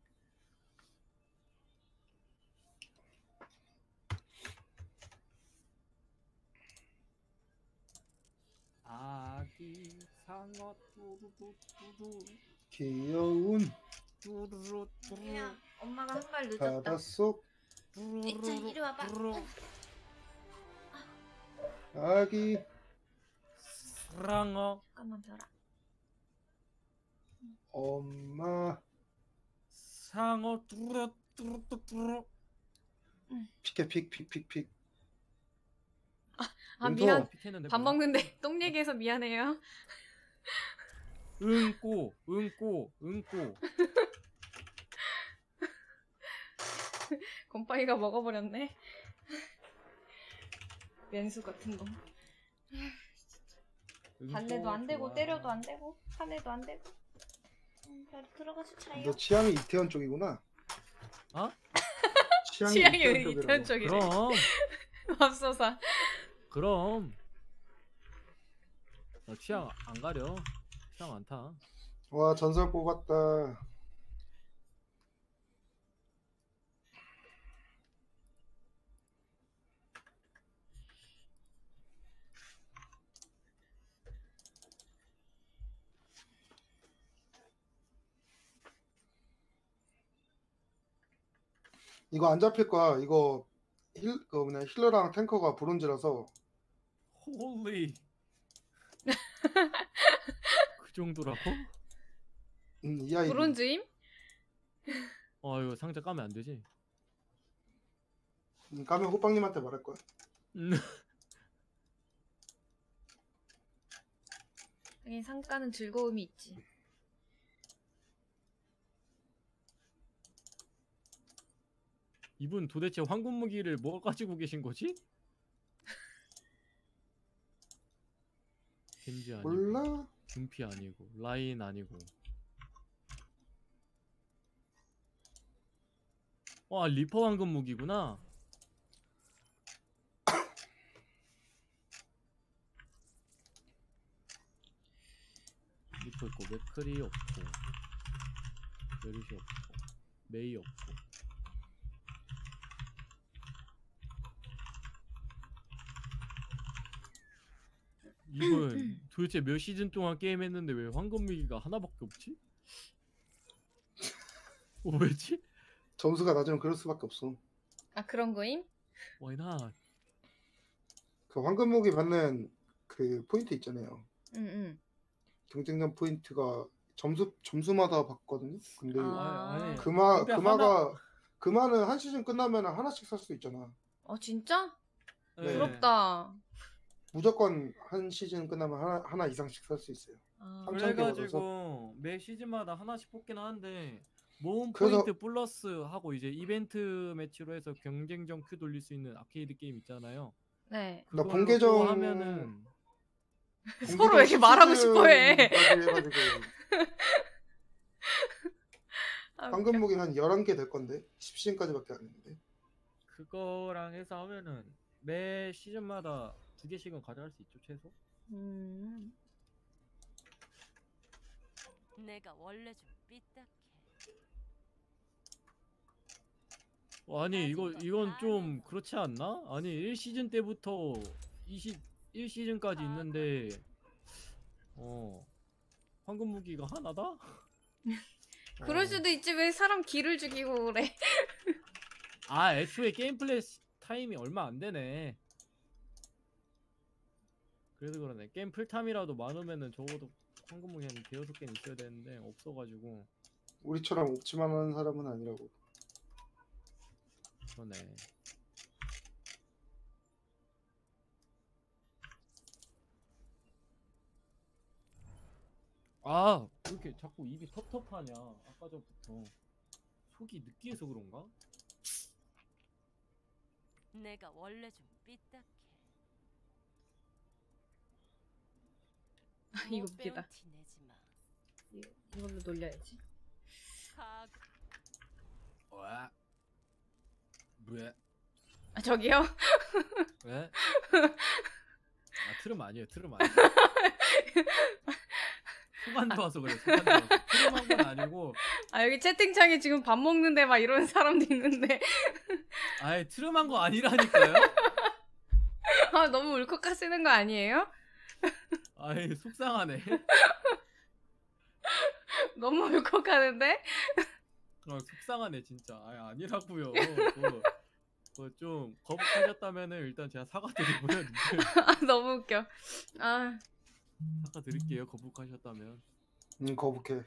아기 상어 뚜루뚜루 귀여운 뚜루뚜루 엄마가 한 발 바닷속 자, 이리 와봐. 아기 사랑어 잠깐만 별아. 엄마 상어 뚜루뚜루뚜루. 픽해 픽. 아, 링토. 미안. 피했는데 밥 먹는데 똥 얘기해서 미안해요. 응꼬. 곰팡이가 먹어버렸네. 면수 같은 놈. 여기 달래도 또 안 되고 좋아. 때려도 안 되고 판에도 안 되고. 바로 들어가서 차요. 너 취향이 이태원 쪽이구나. 어? 취향이 이태원 이태원 쪽이라고. 쪽이래. 그럼 맙소사. 그럼 나 취향 안 가려. 취향 많다. 와 전설 뽑았다. 이거 안 잡힐 거야. 이거 힐러랑 탱커가 브론즈라서. 홀리. 그 정도라고? 이 아이. 브론즈임? 이거 상자 까면 안 되지. 까면 호빵님한테 말할 거야. 하긴 상가는 즐거움이 있지. 이분 도대체 황금 무기를 뭐 가지고 계신 거지? 겐지 아니고, 몰라. 준피 아니고, 라인 아니고. 리퍼 황금 무기구나. 리퍼 있고, 맥크리 없고, 메르시 없고, 메이 없고. 이분 도대체 몇 시즌 동안 게임했는데 왜 황금 무기가 하나밖에 없지? 왜지? 점수가 낮으면 그럴 수밖에 없어. 아 그런 거임? Why not? 그 황금무기 받는 그 포인트 있잖아요. 응응. 경쟁전 포인트가 점수마다 받거든요. 근데 아. 금화는 한 시즌 끝나면 하나씩 살 수 있잖아. 진짜? 네. 부럽다. 무조건 한 시즌 끝나면 하나 이상씩 살 수 있어요. 아. 3,000개 그래가지고 매 시즌마다 하나씩 뽑긴 하는데 모은 그래서- 포인트 플러스 하고 이제 이벤트 매치로 해서 경쟁전 큐 돌릴 수 있는 아케이드 게임 있잖아요. 네. 나 그걸로 본계정 또 하면은 서로 왜 이렇게 말하고 싶어해? 해가지고 아, 황금무기는 한 11개 될 건데 10시즌까지밖에 안 했는데. 그거랑 해서 하면은 매 시즌마다 2개씩은 가져갈 수 있죠 최소. 음. 내가 원래 좀 삐딱해. 아니 이건 좀 그렇지 않나? 아니 1시즌 때부터 1시즌까지 있는데 황금 무기가 하나다? 그럴 수도 있지. 왜 사람 기를 죽이고 그래? 애초에 게임 플레이 타임이 얼마 안 되네. 그래서 그러네. 게임 풀타임이라도 많으면은 적어도 황금 무기 한 대여섯 개는 있어야 되는데 없어가지고. 우리처럼 옵치만 하는 사람은 아니라고. 그러네. 왜 이렇게 자꾸 입이 텁텁하냐? 아까 전부터 속이 느끼해서 그런가? 내가 원래 좀 삐딱해. 이거 못 웃기다. 배운 티 내지 마. 이걸로 놀려야지. 가 왜? 저기요? 왜? 트름 아니에요. 트름 아니에요. 속안 좋아서 그래. 속안 좋아서. 트름한 건 아니고. 여기 채팅창에 지금 밥 먹는데 막 이런 사람도 있는데. 트름한 거 아니라니까요. 너무 울컥하시는 거 아니에요? 속상하네. 너무 울컥하는데? 속상하네 진짜. 아니라고요. 그거 좀 거북하셨다면은 일단 제가 사과드리고요. 너무 웃겨. 사과드릴게요. 거북하셨다면. 거북해.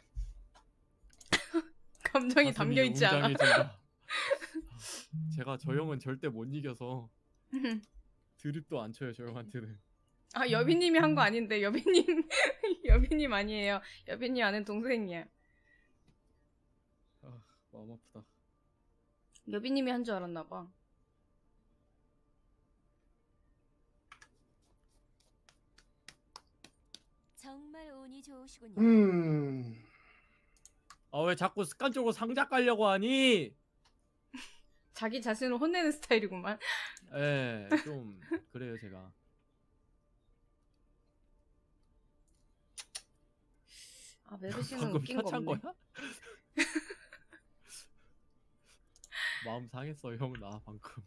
감정이 담겨 있지 않아. 웅장해진다. 제가 저 형은 절대 못 이겨서 드립도 안 쳐요. 저 형한테는. 여빈님이 한 거 아닌데 여빈님 아니에요. 여빈님 아는 동생이야. 마음 아프다. 여빈님이 한 줄 알았나 봐. 운이 좋으시군요. 아 왜 자꾸 습관적으로 상자 깔려고 하니? 자기 자신을 혼내는 스타일이구만. 예, 좀 그래요 제가. 아 메르시는 방금 웃긴 거 탓한 없네. 거야? 마음 상했어 형 나 방금.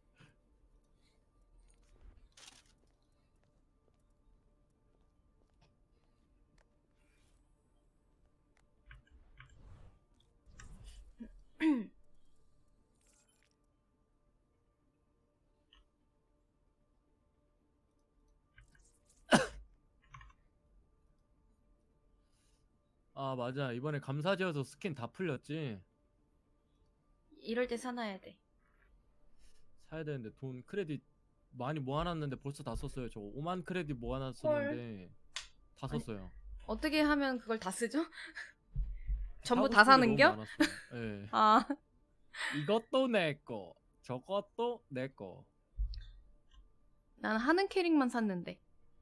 아 맞아 이번에 감사지어서 스킨 다 풀렸지. 이럴 때 사놔야 돼. 사야 되는데 돈 크레딧 많이 모아놨는데 벌써 다 썼어요. 저 5만 크레딧 모아놨었는데 다 아니, 썼어요. 어떻게 하면 그걸 다 쓰죠? 전부 사고 다 싶은 사는 게 겨? 너무 많았어요. 예. 아 이것도 내 거, 저것도 내 거. 난 하는 캐릭만 샀는데.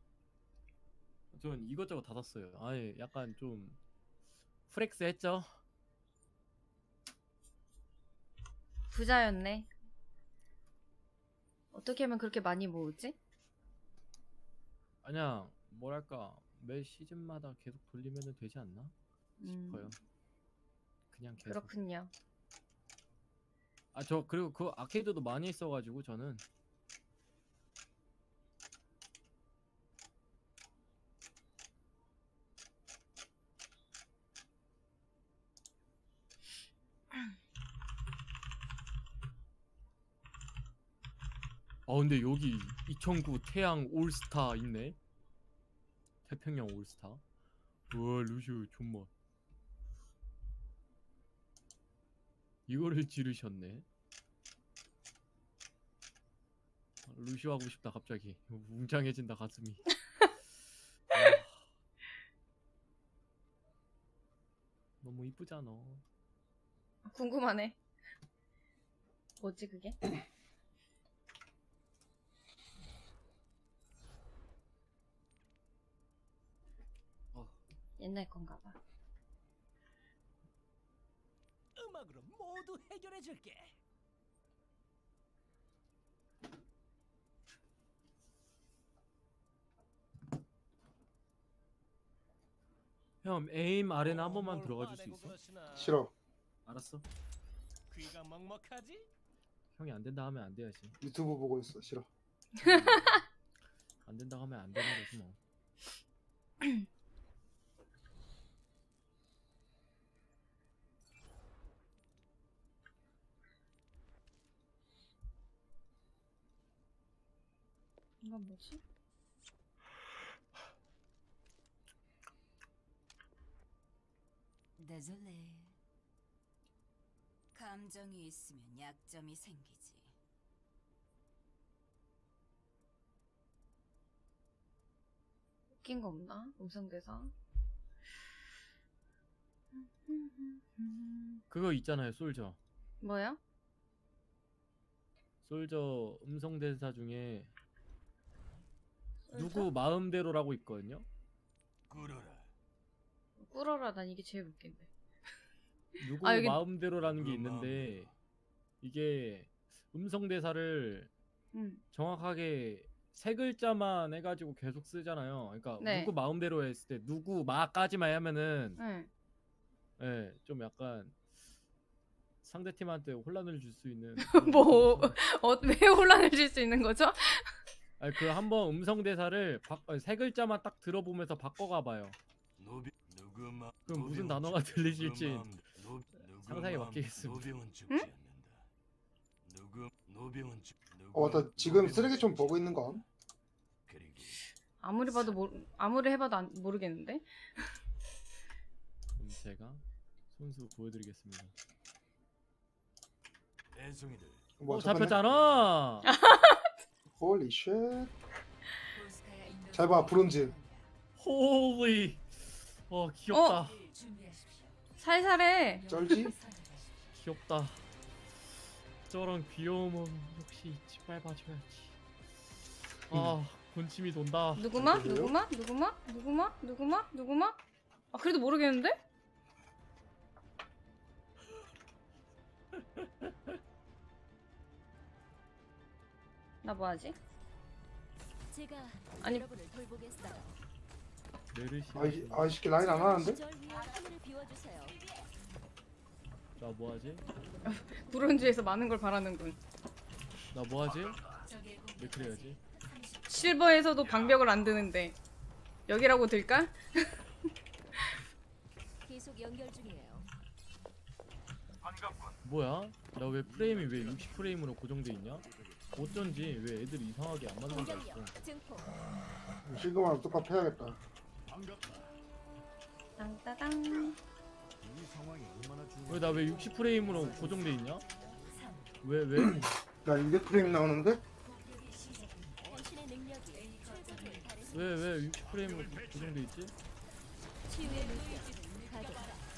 전 이것저것 다 샀어요. 아예 약간 좀 프렉스 했죠. 부자였네. 어떻게 하면 그렇게 많이 모으지? 그냥 뭐랄까 매 시즌마다 계속 돌리면 되지 않나 싶어요. 그냥 계속. 그렇군요. 아 저 그리고 그 아케이드도 많이 했어가지고 저는. 아 근데 여기 2009 태양 올스타 있네. 태평양 올스타. 우와 루시오 존맛. 이거를 지르셨네. 루시오 하고 싶다 갑자기. 웅장해진다 가슴이. 아, 너무 이쁘잖아. 궁금하네. 뭐지 그게? 옛날 건가 봐. 음악으로 모두 해결해 줄게. 형 에임 아레나 한 번만 들어가 줄 수 있어? 싫어. 알았어. 귀가 먹먹하지? 형이 안 된다 하면 안 돼야지. 유튜브 보고 있어. 싫어. 안 된다 하면 안 되는 거지 뭐. 이건 뭐지? 데졸레. 감정이 있으면 약점이 생기지. 웃긴 거 없나? 음성대사? 그거 있잖아요 솔저. 뭐야? 솔저 음성 대사 중에 솔저? 누구 마음대로라고 있거든요. 꿇어라. 난 이게 제일 웃긴데. 누구 아, 여기- 마음대로라는 게 있는데 이게 음성 대사를 정확하게 세 글자만 해가지고 계속 쓰잖아요. 그러니까 네. 누구 마음대로 했을 때 누구 마까지만 하면은 응. 예, 좀 약간 상대팀한테 혼란을 줄 수 있는 뭐, 왜 혼란을 줄 수 있는 거죠? 아니 그 한번 음성 대사를 세 글자만 딱 들어보면서 바꿔가 봐요. 그럼 무슨 단어가 들리실지 상상에 맡기겠습니다. 응? 맞다. 지금 쓰레기총 보고 있는 건? 아무리 봐도 아무리 해봐도 모르겠는데? 그럼 제가 손수 보여드리겠습니다. 뭐야, 잡혔잖아. 홀리 쉣. 잘 봐, 브론즈. 호리. 귀엽다. 살살해. 쩔지? 귀엽다. 저런 귀여움은 역시 이치 밟아줘야지. 아 군침이 돈다. 누구마? 그래요? 누구마? 누구마? 누구마? 누구마? 누구마? 아 그래도 모르겠는데? 나 뭐하지? 제가 아니. 여러분을 돌보겠어요. 메르시. 이 새끼 라인 안 하는데? 시절 위에 하늘을 비워주세요. 나 뭐하지? 브론즈에서 많은 걸 바라는군. 나 뭐하지? 왜 그래야지? 실버에서도 방벽을 안 드는데 여기라고 들까? 계속 연결 중이에요. 뭐야? 나 왜 프레임이 왜 60프레임으로 고정돼 있냐? 어쩐지 왜 애들이 이상하게 안 맞는 거 공격력 같어. 증폭. 실금만 똑같이 해야겠다. 땅따당. 왜 나 왜 60프레임으로 고정돼 있냐? 왜? 나 200프레임 나오는데? 당신의 능력이 최고조에 달했습니다. 왜 60프레임으로 고정돼 있지? 치유의 물결 가동.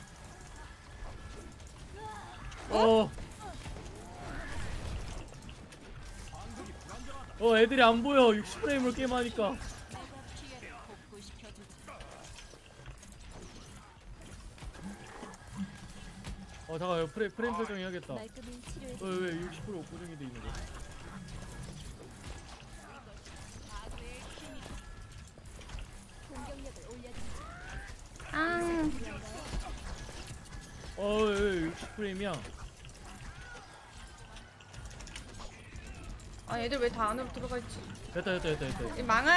애들이 안 보여. 60프레임으로 게임하니까. 잠깐 프레임 설정해야겠다. 말끔히 치료해 왜 60% 고정이 돼 있는 거야? 공격력을 올려드리죠. 아, 왜 60프레임이야? 아 얘들 왜 다 안으로 들어가 있지? 됐다. 이 망할.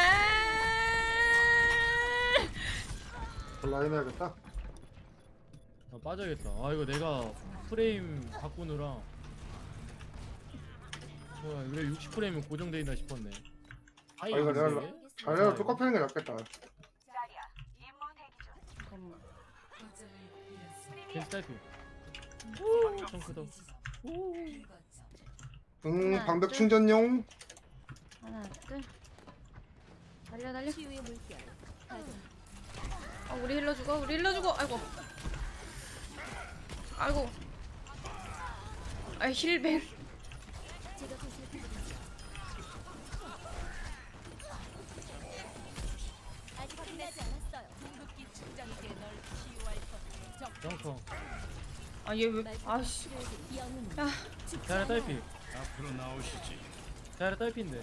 라인 해야겠다. 빠져야겠다. 이거 내가 프레임 바꾸느라 왜 60프레임이 고정돼 있나 싶었네. 이거 내가 자네랑 똑같이 하는 게 낫겠다. 잠깐만. 겐지 타이핑. 덩크다. 하나, 방벽 둘. 충전용. 하나 둘. 달려. 치유의 물결 가동. 우리 힐러 죽어. 아이고. 힐벤. 제가 보살펴드리죠. 아직 끝나지 않았어요. 궁극기 충전기에 널 치유할 것. 덩커. 얘 왜? 아씨. 영웅. 야. 자네 타이핑. 자네 타이핑인데.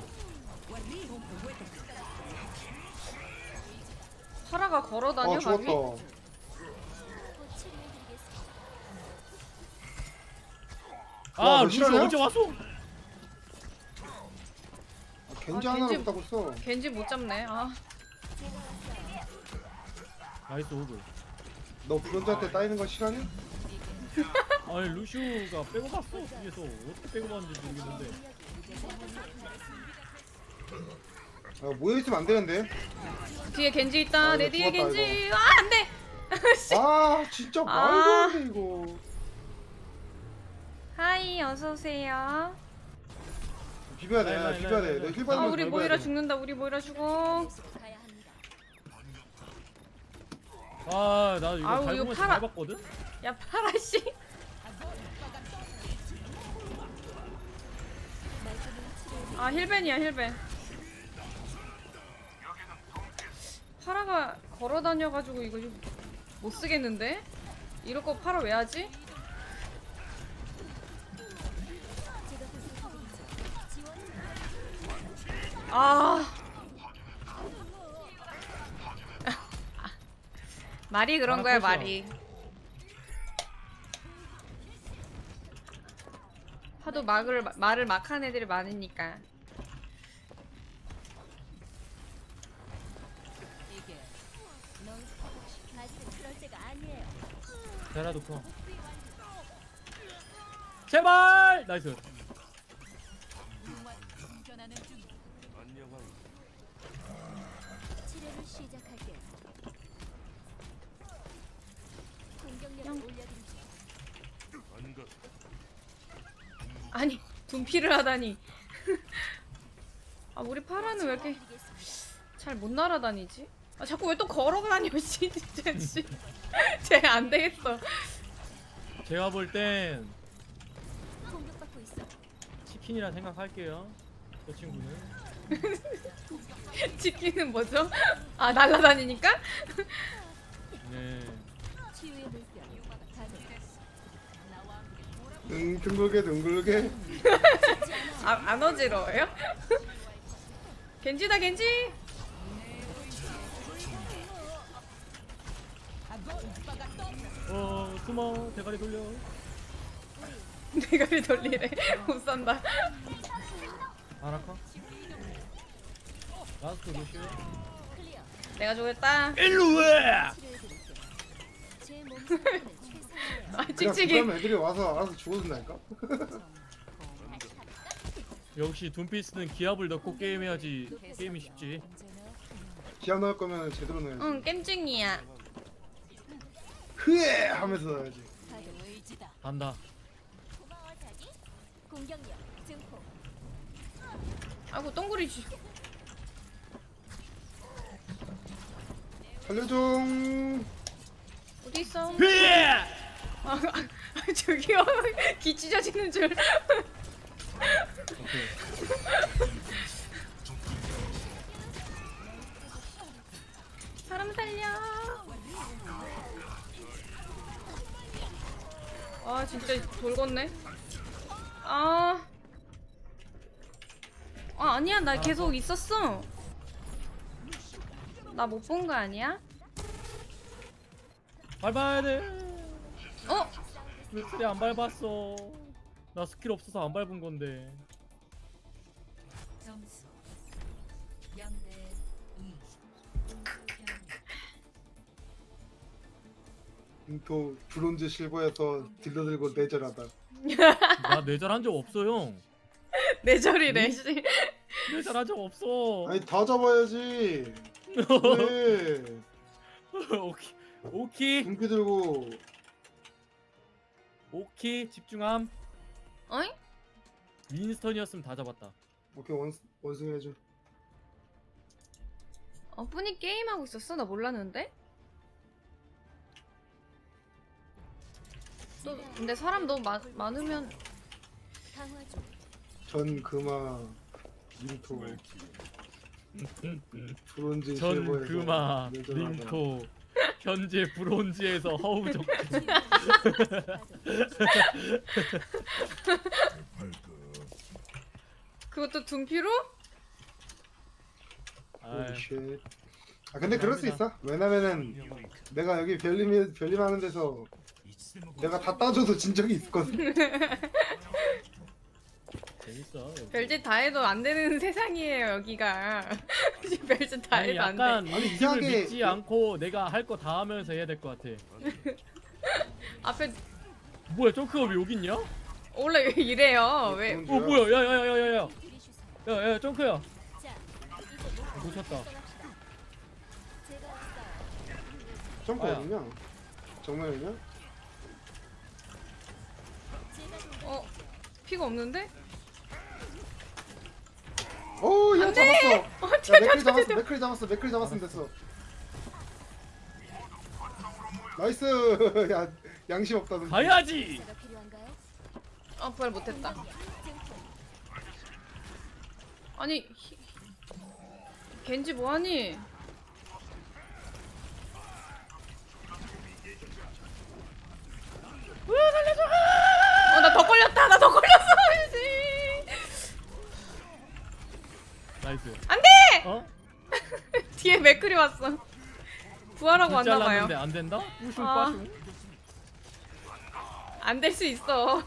파라가 걸어다녀 감히? 죽었다. 곧 치료해드리겠습니다. 너 루시 실화냐? 언제 왔어? 겐지 아, 하나를 겐지- 못하고 있어. 겐지 못 잡네. 나이스 호그. 너 브론즈한테 따이는 거 싫어하냐? 아니 루시우가 빼고 갔어. 뒤에서 어떻게 빼고 갔는지 모르겠는데. 모여있으면 안 되는데. 뒤에 겐지 있다. 내 이거 뒤에 죽었다, 겐지. 안돼. 진짜 아. 말도 안 돼 이거. 하이 어서 오세요. 비벼야 돼. 라인, 비벼야 라인, 돼. 너 라인. 힐 받으면 우리 모이라 죽는다. 우리 모이라 죽어. 가야 합니다. 나 이거 아우, 이거 밟으면서 팔아. 밟았거든? 야 파라 씨. 힐벤이야 힐벤. 파라가 걸어다녀가지고 이거 좀 못 쓰겠는데? 이럴 거 파라 왜 하지? 제가 보살펴드리죠. 지원. 말이 그런 거야 말이. 하도 말을 막 하는 애들이 많으니까. 아직은 그럴 때가 아니에요. 자라 놓고. 제발! 나이스. 치료를 시작할게요. 공격력을 올려드리죠. 아니 둔피를 하다니. 우리 파라는 왜 이렇게 잘 못 날아다니지? 자꾸 왜 또 걸어다녀 씨 진짜 씨. 쟤 안 되겠어. 제가 볼 땐 공격받고 있어. 치킨이라 생각할게요. 저 친구는. 지키는 뭐죠? 아 날라다니니까? 네. 치유의 물결 가동. 둥글게 둥글게. 안 어지러워요? 겐지다 겐지! 숨어 대가리 돌려. 대가리 돌리래. 못 산다. 아라카. 라스트 루시오. 클리어. 내가 죽였다. 일로 와. 치료해드릴게요. 제 몸 상태는 최상이에요. 아 그냥 찍찍이. 그다음 애들이 와서 알아서 죽어준다니까. 역시 둠피스는 기압을 넣고 게임해야지 게임이 쉽지. 기합 넣을 거면 제대로 넣어야지. 응 겜증이야. 흐에 하면서 넣어야지. 가동. 의지다. 간다. 고마워 자기. 공격력 증폭. 아이고 똥구리지. 살려줘. 어디 있어? 흐에! 저기요. 기 찢어지는 줄. 오케이. 사람 살려. 아 진짜 돌겄네. 아니야 나 계속 있었어. 나 못 본 거 아니야? 밟아야 돼. 어? 스킬이 안 밟았어. 나 스킬 없어서 안 밟은 건데. 점수 0대 2. 또 브론즈 실버에서 딜러 들고 내절하다. 나 내절한 적 없어 형. 내절이래. 씨. 내절한 적 없어. 아니 다 잡아야지. 네. 오키 오키 분기 들고. 오키 집중함. 어이? 윈스턴이었으면 다 잡았다. 오케이 원숭이 해줘. 분이 게임하고 있었어? 나 몰랐는데? 또 근데 사람 너무 많으면 강화 중. 전 금화 림토 브론즈 전 실버에서 금화 내절하다. 림토 현재 브론즈에서 허우적. 그것도 둔피로? 오, 쉣. 아 근데 그럴 수 있어. 왜냐면은 내가 여기 별림하는 데서 내가 다 따줘도 진 적이 있거든. 재밌어. 여기. 별짓 다 해도 안 되는 세상이에요 여기가. 별짓 다 아니 해도 안 약간 돼. 아니, 이 팀을 이상하게- 믿지 않고 내가 할 거 다 하면서 해야 될 것 같아. 앞에 뭐야 점크가 왜 여기 있냐? 원래 이래요. 왜? 뭐야 야야야야야야 들이쉬세요. 야야 점크야. 자, 놓쳤다. 제가 왔어요. 점프 아야. 어딨냐? 정면이냐? 어? 피가 없는데? 오, 얘 안 잡았어. 돼! 야, 맥클이 잡았으면 됐어. 나이스. 야, 양심 없다. 너. 가야지. 제가 필요한가요? 부활 못했다. 아니 겐지 뭐하니? 살려줘! 나 더 걸렸다. 나 더 걸렸어. 나이스. 안돼! 어? 뒤에 맥클이 왔어. 부활하고 못 왔나봐요. 잘랐는데 안 된다? 뿌슝 아. 빠슝. 안 될 수 있어.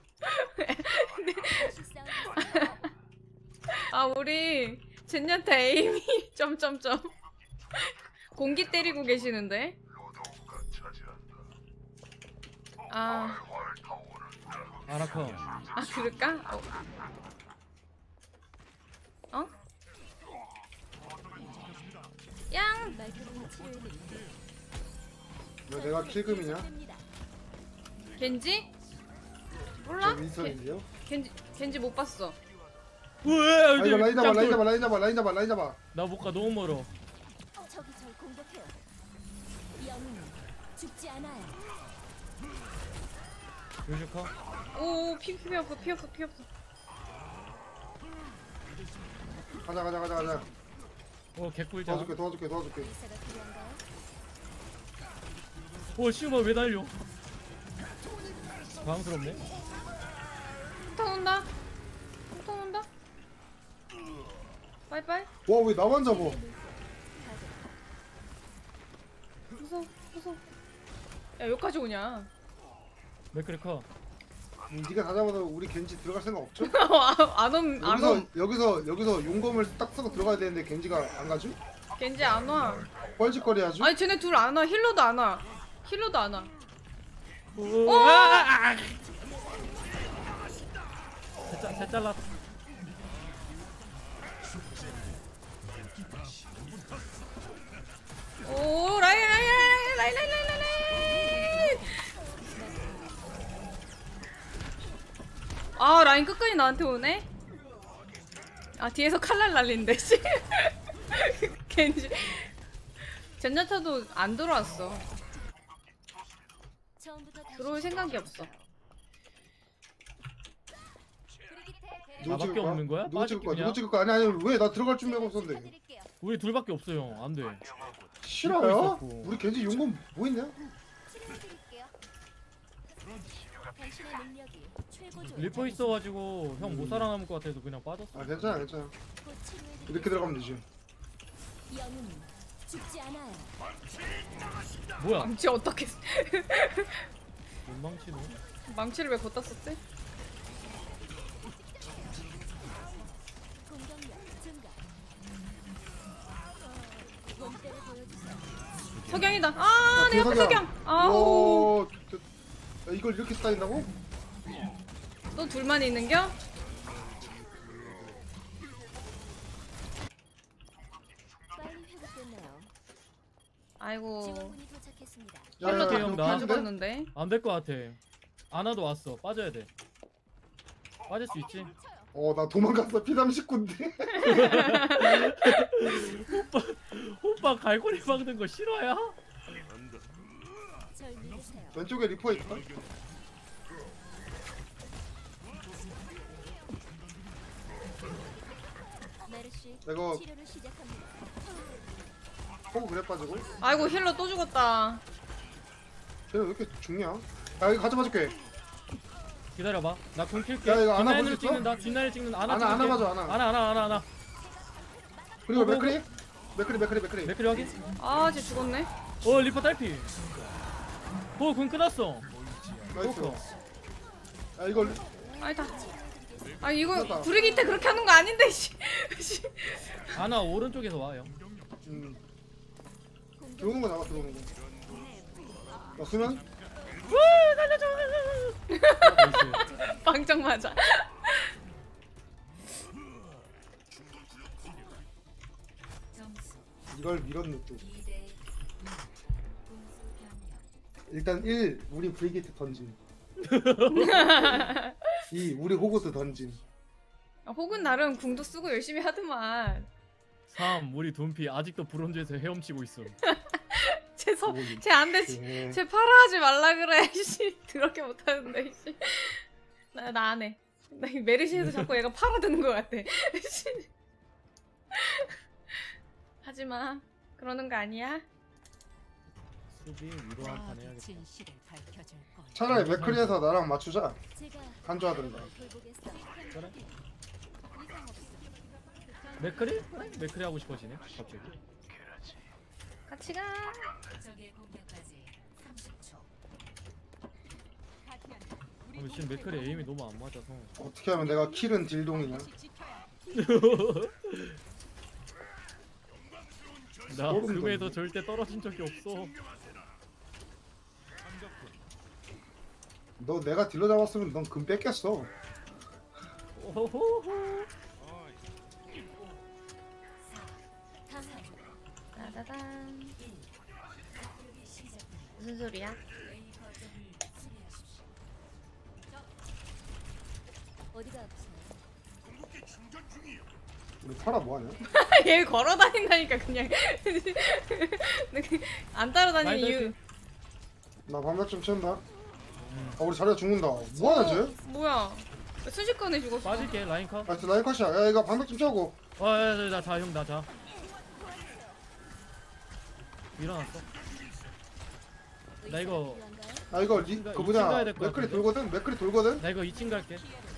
우리 젠야타 에이미 점점점 공기 때리고 계시는데. 아라카. 그럴까? 양! 말끔히 치료해드릴게요. 왜 내가 킬금이냐? 겐지? 저 몰라? 윈선인데요? 겐지 못 봤어. 왜? 아 이거 라인 잡아. 나 못 가 너무 멀어. 적이 절 공격해요. 영웅 죽지 않아요. 요시카. 오, 피 없어. 가자. 개꿀자. 도와줄게. 의사가 필요한가요? 씨발 왜 달려? 당황스럽네. 폭탄 온다. 빠이빠이. 와 왜 나만 잡아? 무서워. 야 여기까지 오냐? 맥크리 커. 네가 다 잡아도 우리 겐지 들어갈 생각 없죠? 안 옴. 여기서 용검을 딱 쓰고 들어가야 되는데 겐지가 안 가죠? 겐지 안 와. 뻘짓거리 하죠? 아니 쟤네 둘 안 와. 힐러도 안 와. 새 잘랐. 오 라인. 아 라인 끝까지 나한테 오네. 아 뒤에서 칼날 날린대. 씨. 겐지. 젠자타도 안 들어왔어. 처음부터 다시 들어올 생각이 없어. 누구 나밖에 찍을 거야? 없는 거야? 누구 찍을 거야? 빠질게 누구 찍을 거야? 아니 왜 나 들어갈 준비하고 있었는데? 드릴게요. 우리 둘밖에 없어요. 안 돼. 싫어요? 있었고. 우리 겐지 용검 뭐 있냐? 치료해드릴게요. 당신의 능력이 최고조에 리퍼 있어가지고 형 못 살아남을 것 같아서 그냥 빠졌어. 아 괜찮아. 곧 치료해드릴게요. 이렇게 들어가면 되지. 영웅은 죽지 않아요. 뭐야? 망치 어떻게? 뭔 망치노? 망치를 왜 걷다 썼지? 공격력 증가. 본때를 보여주세요. 석양이다. 아, 내 옆에 석양. 아우. 야, 이걸 이렇게 쌓인다고? 또 둘만 있는겨? 빨리 회복됐나요? 아이고. 지원군이 도착했습니다. 힐러 다 형, 다 나- 죽었는데. 안 될 것 같아. 아나도 왔어. 빠져야 돼. 빠질 수 있지? 나 도망갔어. 피담 19인데. 오빠 갈고리 막는 거 싫어야? 절 믿으세요. 왼쪽에 리퍼 있다. 메르시 내가 치료를 시작합니다. 호구 그래 빠지고. 아이고 힐러 또 죽었다. 쟤는 왜 이렇게 죽냐? 야 이거 가져 봐줄게. 기다려봐. 나 공 킬게. 야, 이거 아나 뒷라인을 볼수 있어? 찍는다. 뒷라인을 찍는다. 아나 아나 찍을게. 맞아 아나. 아나. 그리고 뭐, 맥크리? 맥크리. 맥크리 확인. 아, 쟤 죽었네. 리퍼 딸피. 공 끊었어. 나이스. 그렇고. 야 이거 아니다. 아 이거 죽었다. 브리기테 그렇게 하는 거 아닌데 씨. 씨. 아나 오른쪽에서 와요. 들어오는 거 나와 들어오는 거. 야 수면? 빵쩍 맞아. 이걸 밀었네 또. 일단 1 우리 브리기트 던짐. 2 우리 호구도 던짐. 혹은 나름 궁도 쓰고 열심히 하더만. 3 우리 돈피 아직도 브론즈에서 헤엄치고 있어. 쟤 안 돼. 네. 쟤 팔아 하지 말라 그래. 씨. 더럽게 못 하는데 씨. 나 안 해. 나 이 메르시에서 자꾸 얘가 팔아드는 것 같아. 씨. 하지 마. 그러는 거 아니야? 수비 위로 한 판 해야겠다. 진실을 밝혀줄 거야. 차라리 맥크리에서 나랑 맞추자. 제가 간주하든가. 돌보겠어. 그래? 맥크리? 그래? 맥크리 하고 싶어지네. 갑자기. 같이 가. 적의 공격까지 30초. 지금 맥크리 에임이 너무 안 맞아서. 어떻게 하면 내가 킬은 딜동이냐? 나 소름 금에도 돋네. 절대 떨어진 적이 없어. 너 내가 딜러 잡았으면 넌 금 뺏겼어. 오호호. 따다단. 무슨 소리야? 어디가 아프세요? 우리 파라 뭐하냐? 얘 걸어 다닌다니까 그냥. 안 따라다니는 이유. 나 반박 좀 채운다. 우리 자리가 죽는다. 뭐하냐 쟤? 뭐야? 순식간에 죽었어. 빠질게 라인 컷. 아, 라인 컷이야. 야, 이거 방벽 좀 쳐고. 나자 형 나 자. 일어났어. 나 이거 아, 이거 이층 그 뭐냐? 가야 될것 맥클이 같은데? 돌거든. 맥클이 돌거든. 나 이거 2층 갈게.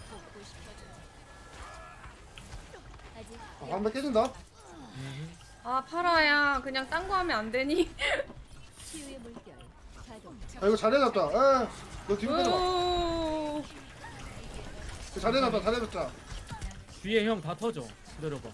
아, 방벽 깨진다. 아 파라야 그냥 딴 거 하면 안 되니? 치유의 물결 가동. 아, 이거 잘해 잡자. 에, 너 뒤로 빼봐. 오. 잘해 잡자. 잘해 잡자. 뒤에 형 다 터져. 기다려봐.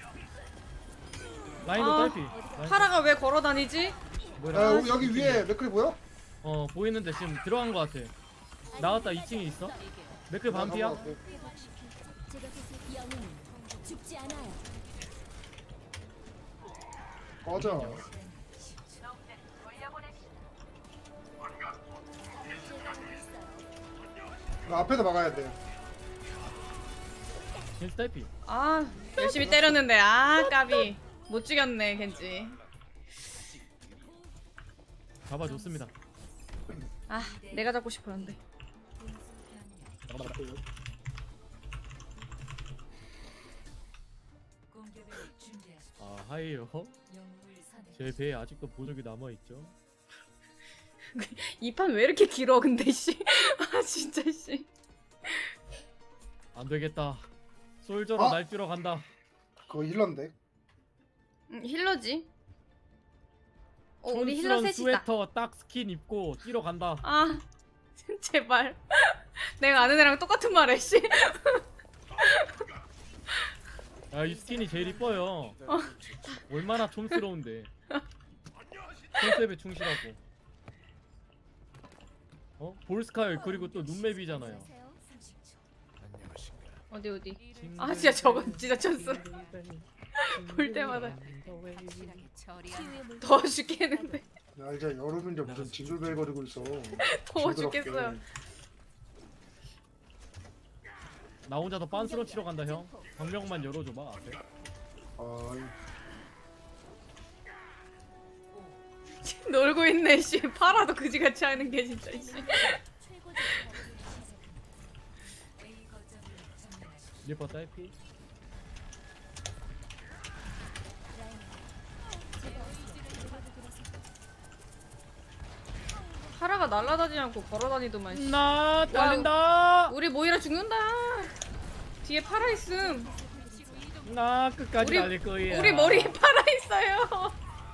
라인도 아. 딸피. 라인 파라가 왜 걸어 다니지? 뭐야? 야, 여기 위에 맥클이 보여? 보이는데 지금 들어간 거 같아. 나갔다 2층에 있어. 맥클 반피야. 아, 제가 계속 영웅은 죽지 않아요. 맞아. 앞에서 막아야 돼. 겐지 딸피. 아 열심히 때렸는데 아 까비 못 죽였네 겐지. 잡아줬습니다. 아 내가 잡고 싶었는데. 공격을 준비하십시오. 아 하이요. 영웅을 선택. 제 배에 아직도 보조기 남아 있죠. 이 판 왜 이렇게 길어 근데 씨. 아 진짜 씨. 안 되겠다. 솔저로 아! 날뛰러 간다. 그거 힐러인데. 힐러지. 우리 힐러 촌스러운 셋이다. 스웨터 딱 스킨 입고 뛰러 간다. 아 제발. 내가 아는 애랑 똑같은 말해 씨. 야 이 스킨이 제일 이뻐요. 얼마나 촌스러운데. 컨셉에 충실하고. 볼스카이 그리고 또 눈맵이잖아요. 어디. 아 진짜 저거 진짜 쳤어. 볼 때마다 확실하게 처리하는 치유의 물결 더워 죽겠는데. 야, 이제 여름인데 무슨 징글벨거리고 있어. 더워 징그럽게. 죽겠어요. 나 혼자 더 빤스러 치러 간다 형. 방명만 열어줘봐 앞에. 아이, 놀고 있네 씨. 파라도 그지같이 하는 게 진짜 씨. 최고조에 A 거점을 점령하십시오. 리퍼 딸피. 파라가 날아다니지 않고 걸어다니더만 씨. 나 딸린다. 우리 모이라 죽는다. 뒤에 파라 있음. 나 끝까지 우리- 날릴 거야. 우리 머리에 파라 있어요.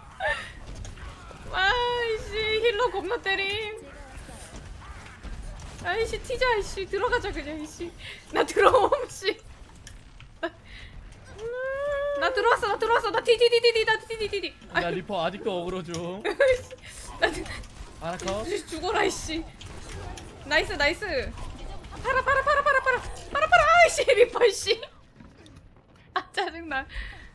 아이씨 힐러 겁나 때림. 아이씨 튀자 이씨 들어가자 그냥 이씨. 나 들어옴 씨. 나 들어왔어 나 디디디디디. 나 리퍼 아직도 어그로 중. 나 알아서. 죽어라 이씨. 나이스 파라 아이씨 리퍼 씨. 아 짜증나.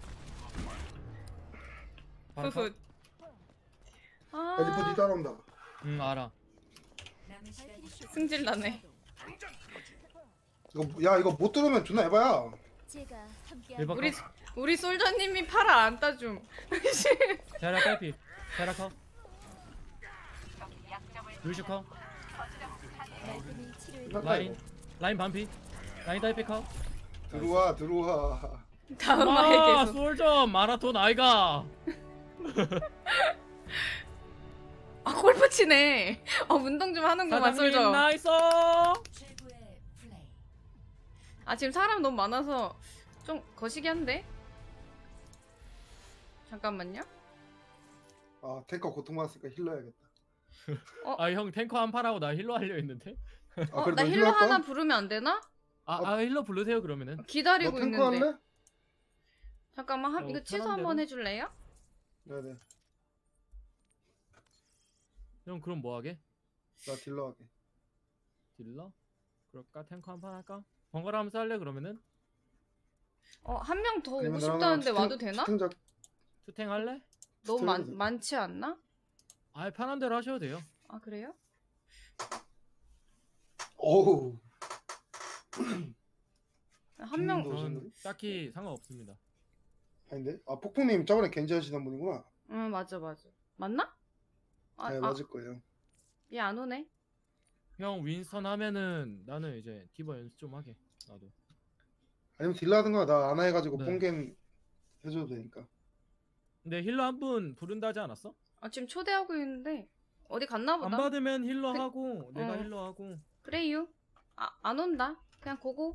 훗훗. 야, 리퍼 니 따라온다. 응 알아. 남은 시간 60초. 승질 나네. 이거 못 들으면 존나 해봐야. 제가 함께 대박. 우리 솔저님이 파라 안 따줌. 자라 딸피. 자라 커. 루시 커. 말끔히 치료해 끝났다, 라인. 이거. 라인 반피. 라인 딸피 커. 들어와. 다음 아 말 계속. 솔저 마라톤 아이가. 아 골프 치네. 운동 좀 하는구만 사장님 솔저. 나이스. 최고의 플레이. 아 지금 사람 너무 많아서 좀 거시기 한데. 잠깐만요. 아, 탱커 고통받았으니까 힐러 해야겠다. 아 형 탱커 한 판하고 나 힐러 하려 했는데. 아, 그래, 나 너 힐러 할까? 하나 부르면 안 되나? 힐러 부르세요 그러면은. 기다리고 너 탱커 있는데. 할래? 잠깐만 이거 취소 편한 한번 대로. 해줄래요? 네네. 형 그럼 뭐 하게? 나 딜러 하게. 딜러? 그럴까? 탱커 한 판 할까? 번갈아 하면서 할래 그러면은? 한 명 더 오고 아니면 나랑 싶다는데 스팅- 와도 되나? 스팅작 투탱 할래? 너무 스토리지. 많지 않나? 아 편한 대로 하셔도 돼요. 아 그래요? 어우. 한 명 좀 더- 저는 딱히 상관없습니다. 아닌데? 아, 폭풍님 저번에 겐지 하시던 분이구나. 응 맞아 맞나? 네, 맞을 거예요. 얘 안 오네. 형 윈스턴 하면은 나는 이제 디버 연습 좀 하게. 나도. 아니면 딜라든가 나 안 해가지고 네. 뽕겐 해줘도 되니까. 근데 힐러 한 분 부른다 하지 않았어? 아 지금 초대하고 있는데 어디 갔나 보다. 안 받으면 힐러 그- 하고 내가 어. 힐러 하고. 그래요. 안 온다. 그냥 고고.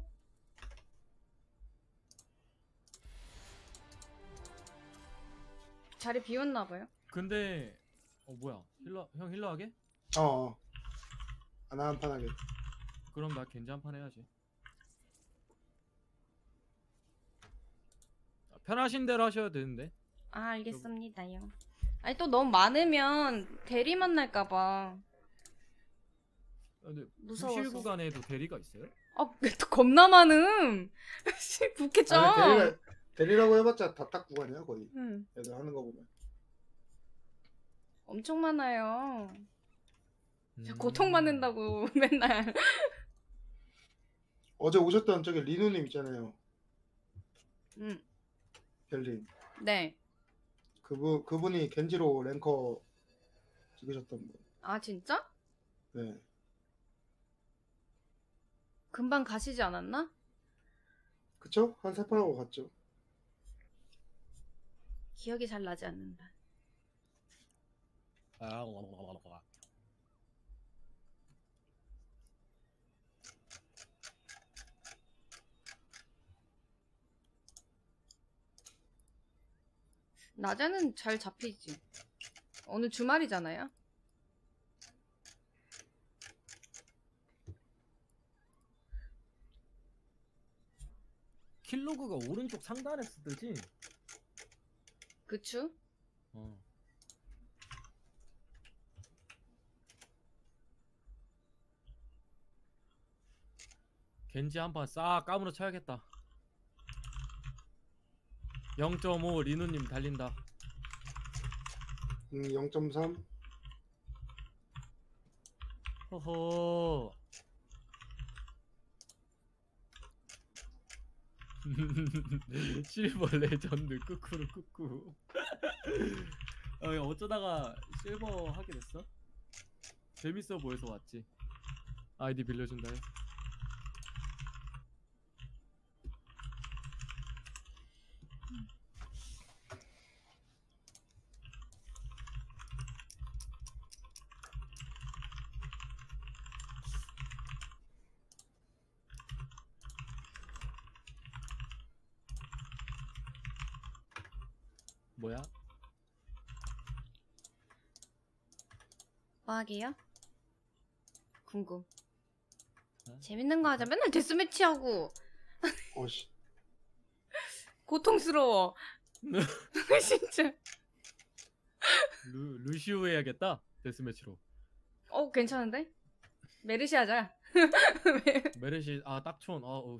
자리 비웠나 봐요. 근데 뭐야? 형 힐러 하게? 어. 나 한 판 하게. 그럼 나 겐지 한 판 해야지. 편하신 대로 하셔야 되는데. 아 알겠습니다요. 아니 또 너무 많으면 대리 만날까봐 근데 무서워서. 부실 구간에도 대리가 있어요? 아 또 겁나 많음. 씨 부캐죠. 아니, 대리라고 해봤자 다 딱 구간이야 거의. 응. 애들 하는 거 보면. 엄청 많아요. 음. 고통받는다고 맨날. 어제 오셨던 저기 리누님 있잖아요. 응. 벨린. 네. 그분이 겐지로 랭커 찍으셨던 분. 아 진짜? 네. 금방 가시지 않았나? 그쵸? 한 3판 하고 갔죠. 기억이 잘 나지 않는다. 낮에는 잘 잡히지. 오늘 주말이잖아요. 킬로그가 오른쪽 상단에서 뜨지? 그쵸? 어. 겐지 한 판 싹 까무러 쳐야겠다. 0.5 리누님 달린다. 0.3. 허허. 실버 레전드 꾸꾸루 꾸꾸. 어쩌다가 실버 하게 됐어? 재밌어 보여서 왔지. 아이디 빌려준다 해. 뭐야? 뭐 하게요? 궁금. 어? 재밌는 거 하자. 맨날 데스매치 하고 어씨. 고통스러워. 진짜. 루시우 해야겠다. 데스매치로. 괜찮은데? 메르시 하자. 메르시 딱촌.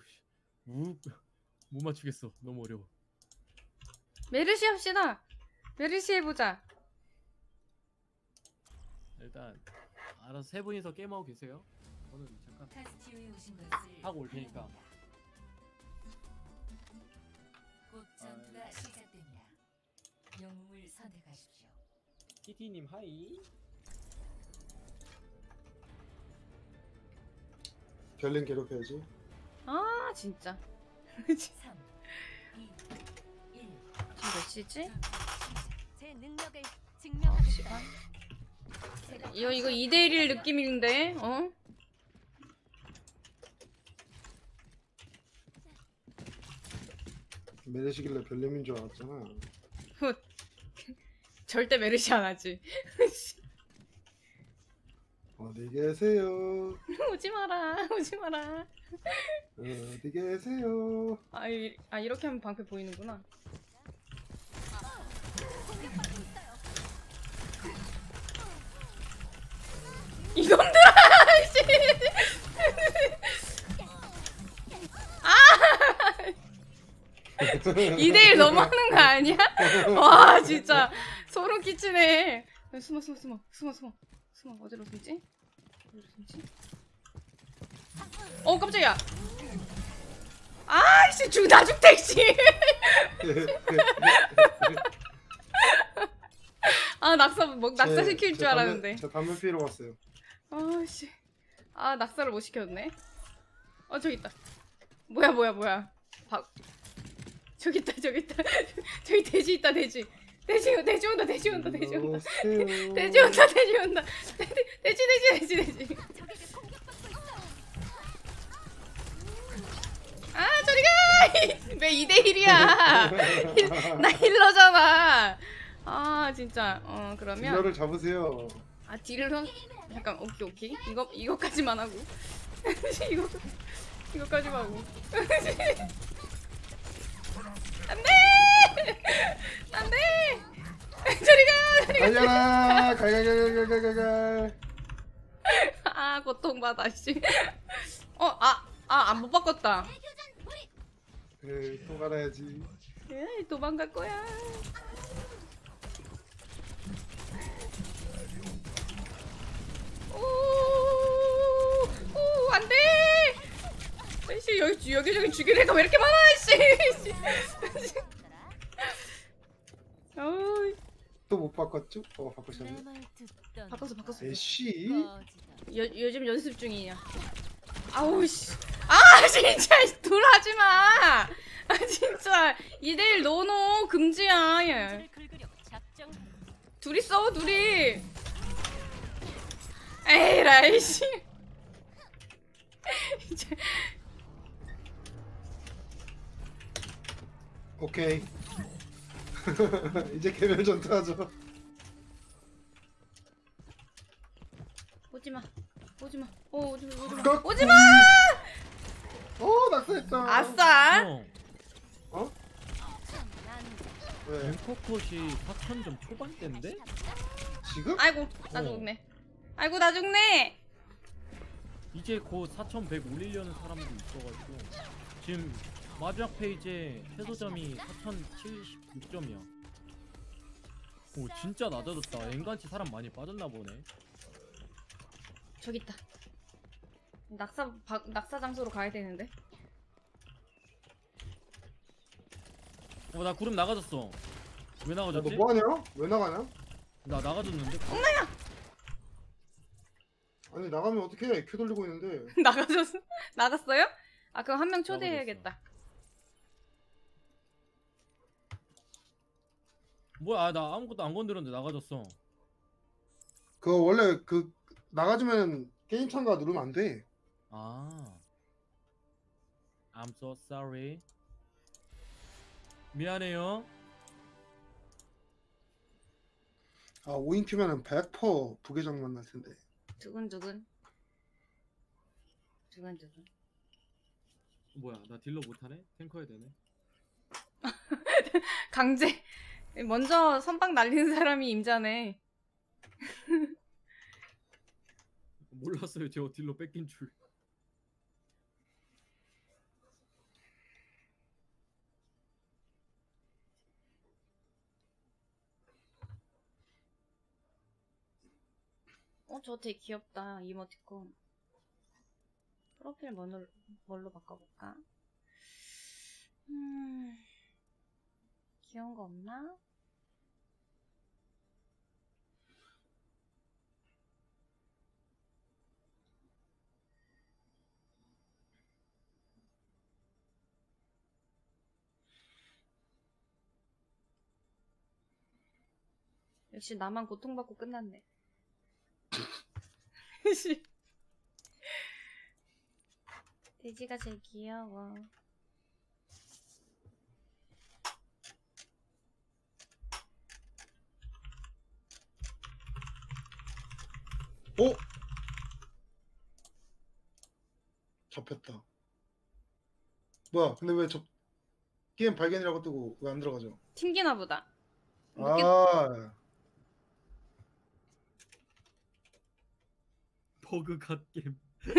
못 맞추겠어. 너무 어려워. 메르시 합시다. 메르시 해보자. 일단 알아서 세 분이서 게임하고 계세요. 저는 잠깐 카스티오에 오신 것을 하고 올 테니까. 곧 전투가 시작됩니다. 영웅을 선택하십시오. TT님 하이. 별린 괴롭혀야지. 아 진짜. 3, 2, 1. 지금 몇 시지? 제 능력을 9시 증명하겠다. 반? 이거 2대1 느낌인데? 어? 메르시길래 별림인 줄 알았잖아. 절대 메르시 안 하지. 어디 계세요? 오지 마라. 오지 마라. 어디 계세요? 이렇게 하면 방패 보이는구나. 이놈들아! 씨. 2대1 너무 하는 거 아니야? 와 진짜 소름 끼치네. 숨어 어디로 숨지? 깜짝이야. 아이씨 나 죽대 씨. 낙사 시킬 줄 알았는데. 저 담배 피러 왔어요. 아씨. 낙사를 못 시켰네. 저기 있다. 뭐야. 저기 있다. 저기 돼지 있다, 돼지 온다. 돼지 온다. 돼지 온다. 돼지 온다. 돼지 아, 저리 가! 왜 2대1이야? 나 힐러잖아. 아, 진짜. 그러면 딜러를 잡으세요. 아, 딜러? 잠깐, 오케이. 이거까지만 하고. 이거까지만 하고. 안 돼! 저리 가! 달려라! 갈갈갈갈갈갈. 아, 고통받아, 씨. 못 바꿨다. 그래, 또 갈아야지. 에이, 도망갈 거야. 오, 안 돼! 씨, 여기저기 죽일 애가 왜 이렇게 많아, 씨! 어이. 또 못 바꿨죠? 바꾸셨네. 내 말 듣던 바꿨어. 애쉬? 꺼지다. 요즘 연습 중이야. 아우, 씨. 아, 진짜, 돌아하지 마! 아, 진짜. 2대1 노노 금지야. 얘. 긁으려고 작정. 둘이 싸워, 둘이. 에이라이, 씨. 이제. 오케이. 이제 개별 전투하죠. 오지마. 오지마. 낙사했다. 아싸. 형, 왜? 앵커컷이 4,000점 초반대인데? 지금? 아이고, 나 죽네. 이제 곧 4,100 올리려는 사람도 있어가지고 지금 마지막 페이지에 최소점이 4,076점이야. 오, 진짜 낮아졌다. 엔간치 사람 많이 빠졌나 보네. 저기 있다. 낙사 장소로 가야 되는데. 나 구름 나가졌어. 왜 너 나가졌지? 뭐하냐? 왜 나가냐? 나 나가졌는데? 아니 나가면 어떡해? 큐 돌리고 있는데. 나갔어요? 아, 그럼 한 명 초대해야겠다. 뭐야, 나 아무것도 안 건드렸는데 나가졌어. 그거 원래 나가주면 게임 참가 누르면 안 돼. 아, I'm so sorry. 미안해요. 5인 큐면은 100% 부계정 만날 텐데. 두근두근. 뭐야, 나 딜러 못하네? 탱커 해야 되네. 강제. 먼저 선빵 날리는 사람이 임자네. 몰랐어요, 저 딜러 뺏긴 줄. 저 되게 귀엽다, 이모티콘. 프로필 뭘로 바꿔볼까? 귀여운 거 없나? 역시 나만 고통받고 끝났네. 돼지가 제일 귀여워. 오! 잡혔다. 뭐야? 근데 왜 게임 발견이라고 뜨고 왜 안 들어가죠? 튕기나 보다. 버그 갓겜.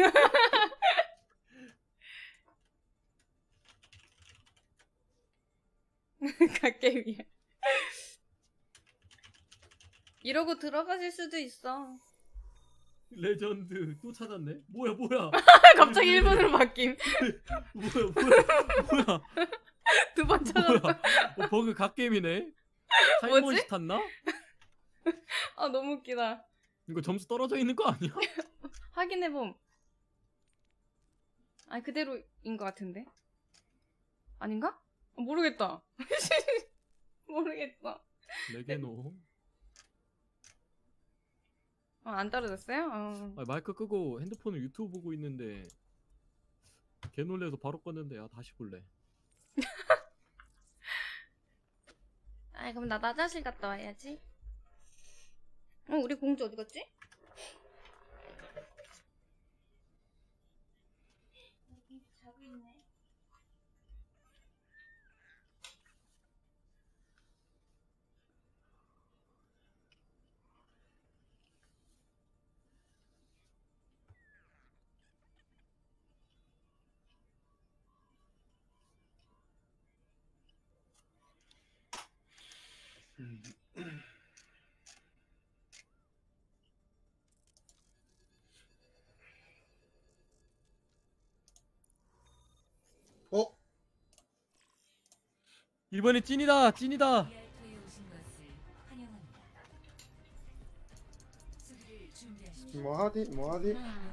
갓게임이야. 이러고 들어가실 수도 있어. 레전드 또 찾았네. 뭐야? 갑자기 일본으로 바뀜. 뭐야? 두 번 찾았어. 뭐야? 버그 갓겜이네. 뭐지? 타이머시 탔나? 아, 너무 웃기다. 이거 점수 떨어져 있는 거 아니야? 확인해봄. 아니 그대로인 것 같은데. 아닌가? 모르겠다. 모르겠어. 레게노. 안 떨어졌어요? 마이크 끄고 핸드폰을 유튜브 보고 있는데 개 놀래서 바로 껐는데 다시 볼래. 아이 그럼 나 화장실 갔다 와야지. 우리 공주 어디 갔지? 여기 자고 있네. 어? 이번에 찐이다. 찐이다. 리알토에 오신 것을 환영합니다. 수비를 준비하십시오. 뭐하디? 영웅을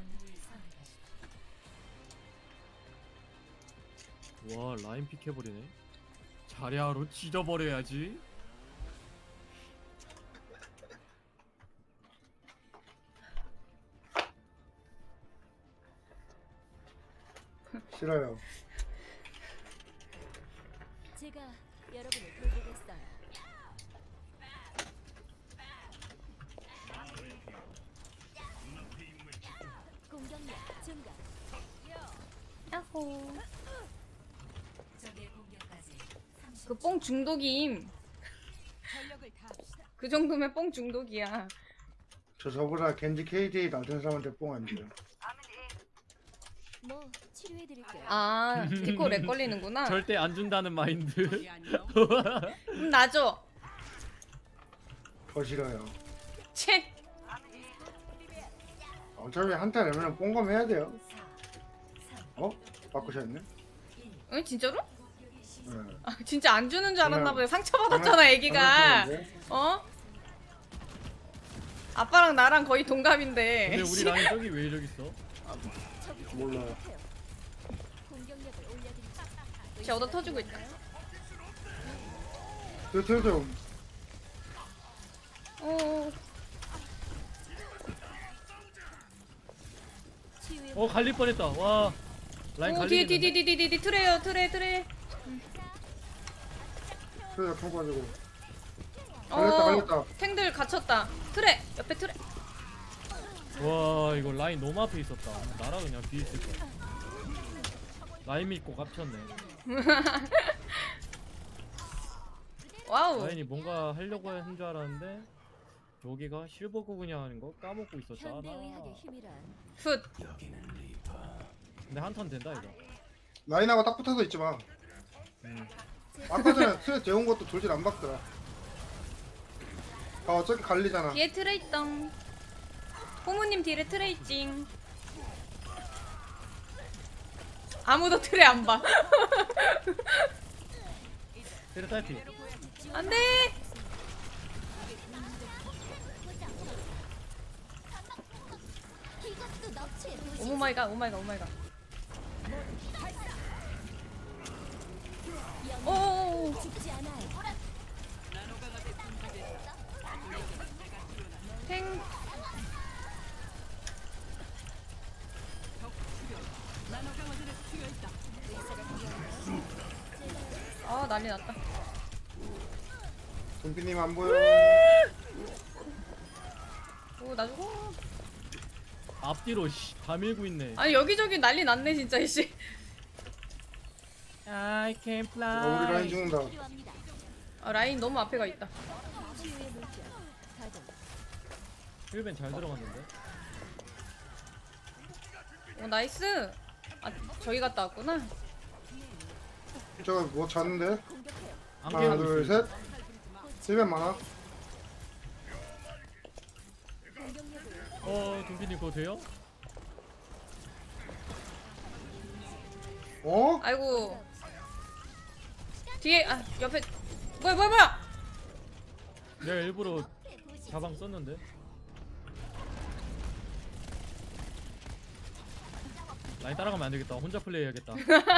선택하십시오. 와 라인 픽 해버리네. 자리하로 찢어버려야지. 싫어요. 제가 여러분을 돌보겠어요. 공격력 증가. 야호. 적의 공격까지 30초. 그 뽕 중독임. 전력을 다합시다. 그 정도면 뽕 중독이야. 저보다 겐지 KD 낮은 사람한테 뽕 안 줘요. 뭐 치료해드릴게요. 아 디코 렉 걸리는구나. 절대 안 준다는 마인드. 그럼 놔줘. 더 싫어요. 채. 어차피 한타 내면 뽕검 해야 돼요. 어? 바꾸셨네? 응 진짜로? 네. 아 진짜 안 주는 줄 알았나 그냥 보다. 상처받았잖아 애기가. 어? 아빠랑 나랑 거의 동갑인데. 근데 우리 라인 저기 왜 저기 있어? 몰라요. 공격력을 올려드릴게요. 쟤 얻어 터지고 있다. 그래서 어. 치유의 갈릴 뻔했다. 와 라인 오 뒤에 갈리겠는데? 뒤에 트레요 트레. 그래서 통 가지고 어. 갈렸다. 탱들 갇혔다. 트레 옆에 트레. 와 이거 라인 너무 앞에 있었다. 나라 그냥 뒤에 있을 거야. 라인 믿고 깝쳤네. 와우. 라인이 뭔가 하려고 한 줄 알았는데 여기가 실버고 그냥 하는 거 까먹고 있었잖아. 현대의학의 힘이란 훗. 근데 한 턴 된다 이거. 라인하고 딱 붙어서 있지 마. 아까 전에 스트레스 재운 것도 돌질 안 박더라. 아 어차피 갈리잖아. 뒤에 트레 있덩. 호무님 뒤에 트레 있징. 아무도 트레 안 봐. 때려 딸피. 안돼. 이것도 넙치의 도시. 오마이갓. 오. 죽지 않아요. 탱. 아 난리 났다. 동피님 안 보여. 오 나 죽어. 앞뒤로 다 밀고 있네. 아니 여기저기 난리 났네 진짜 이씨. I can 우리 라인 죽는다. 필요합니다. 아 라인 너무 앞에 가 있다. 치유의 물결. 가동. 힐벤 잘 들어갔는데. 오 나이스. 아 저기 갔다 왔구나. 저거 뭐 잤는데? 공격해요. 안 하나 깨고 둘 있어. 셋. 1면 많아. 공격력을 동빈님 그거 돼요? 어? 아이고. 뒤에 옆에 뭐야. 내가 일부러 가방 썼는데. 라인 따라가면 안 되겠다. 혼자 플레이해야겠다.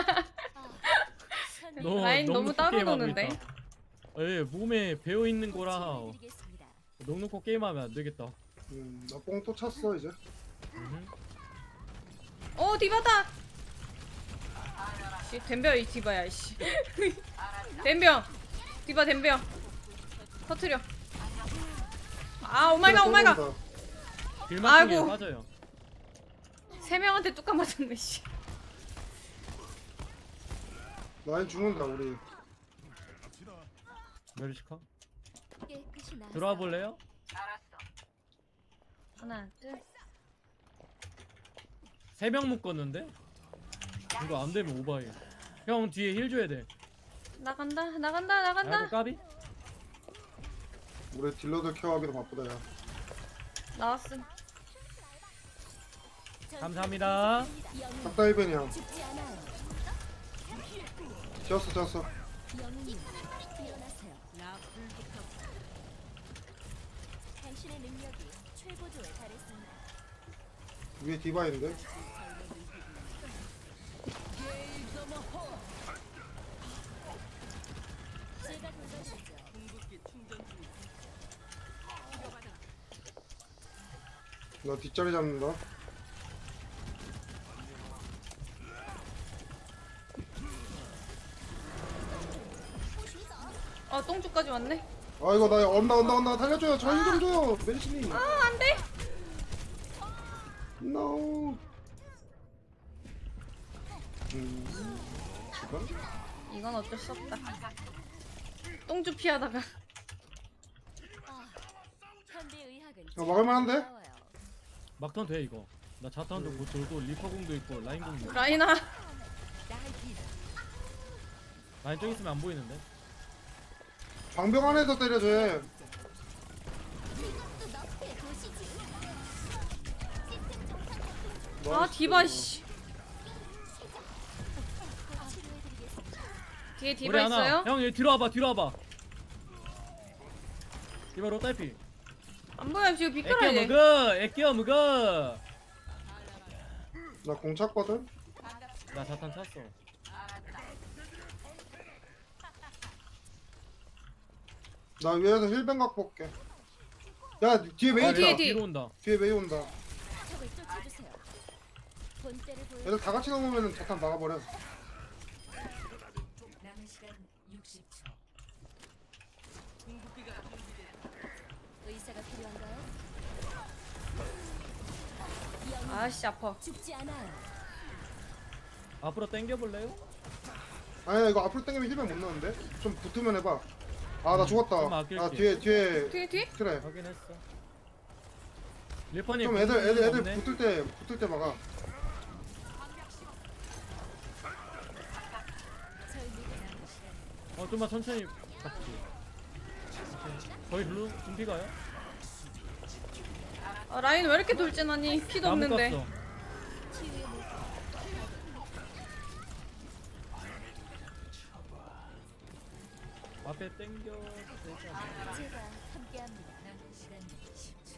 현대 너 라인 너무 넉넉히 따로 게임하고 노는데. 있다. 예, 몸에 배어 있는 거라 치료해드리겠습니다. 넉넉히 게임하면 안 되겠다. 나 뽕 또 찼어 이제. 음흠. 디바다. 씨, 덤벼 이 디바야 씨. 덤벼. 디바 덤벼. 터트려. 아 오마이갓 오마이갓. 딜맞추기에 아이고. 빠져요. 세 명한테 뚝감 맞았네 씨. 라인 죽는다 우리. 메르시카 깨끗이 나았어. 들어와 볼래요? 하나 둘. 3명 묶었는데? 이거 안 되면 오바해. 형 뒤에 힐 줘야 돼. 나간다. 아이고 까비? 우리 딜러들 케어하기도 바쁘다 야. 나왔음. 감사합니다. 영웅 탑다이벤이야. 죽지 않아요. 쪘어. 영웅님 일어나세요. 당신의 능력이 최고조에 달했습니다. 위에 디바인데. 제가 돌봐드리죠. 나 뒷자리 잡는다. 똥주까지 왔네. 아 이거 나 온다 달려줘요. 저 힐 좀 줘요. 메리시님. 안돼. No. 지금? 이건 어쩔 수 없다. 똥주 피하다가. 현대 의학은 막을만한데? 어려워요. 막턴 돼 이거. 나 자탄도 곧 돌고 리퍼공도 있고 라인공도 있고. 라이나. 라인 저기 있으면 안 보이는데? 방벽 안에서 때려줘. 아 디바 씨. 뒤에 우리 디바 하나. 있어요? 형 여기 뒤로 와봐 뒤로 와봐. 디바 로탈피. 안 보여 지금 애껴 비켜라 이제. 먹어 애껴 먹어. 나 공 찼거든. 나 자탄 찼어. 나 위에서 힐뱅 갖고 올게. 야 뒤에 메이 뒤에, 있다. 뒤에. 뒤로 온다. 뒤에 메이 온다. 적을 쫓아주세요. 본때를 보여. 얘들 다 같이 넘으면 자탄 막아버려. 남은 시간 60초. 의사가 필요한가요? 영웅 아씨 아파. 죽지 않아요. 앞으로 당겨볼래요? 아니야 이거 앞으로 당기면 힐뱅 못 넣는데? 좀 붙으면 해봐. 아 나 죽었다. 좀 아낄게. 아 뒤에 뒤에? 그래. 확인했어. 리퍼님 좀 애들 없네. 붙을 때 막아. 절 믿으세요. 좀만 천천히 잡지. 거의 블루 준비 가요? 아, 라인 왜 이렇게 돌진하니? 피도 다 없는데. 묶었어. 치유의 물. 앞에 당겨. 되지 않나? 제가 함께합니다. 남은 시간 10초.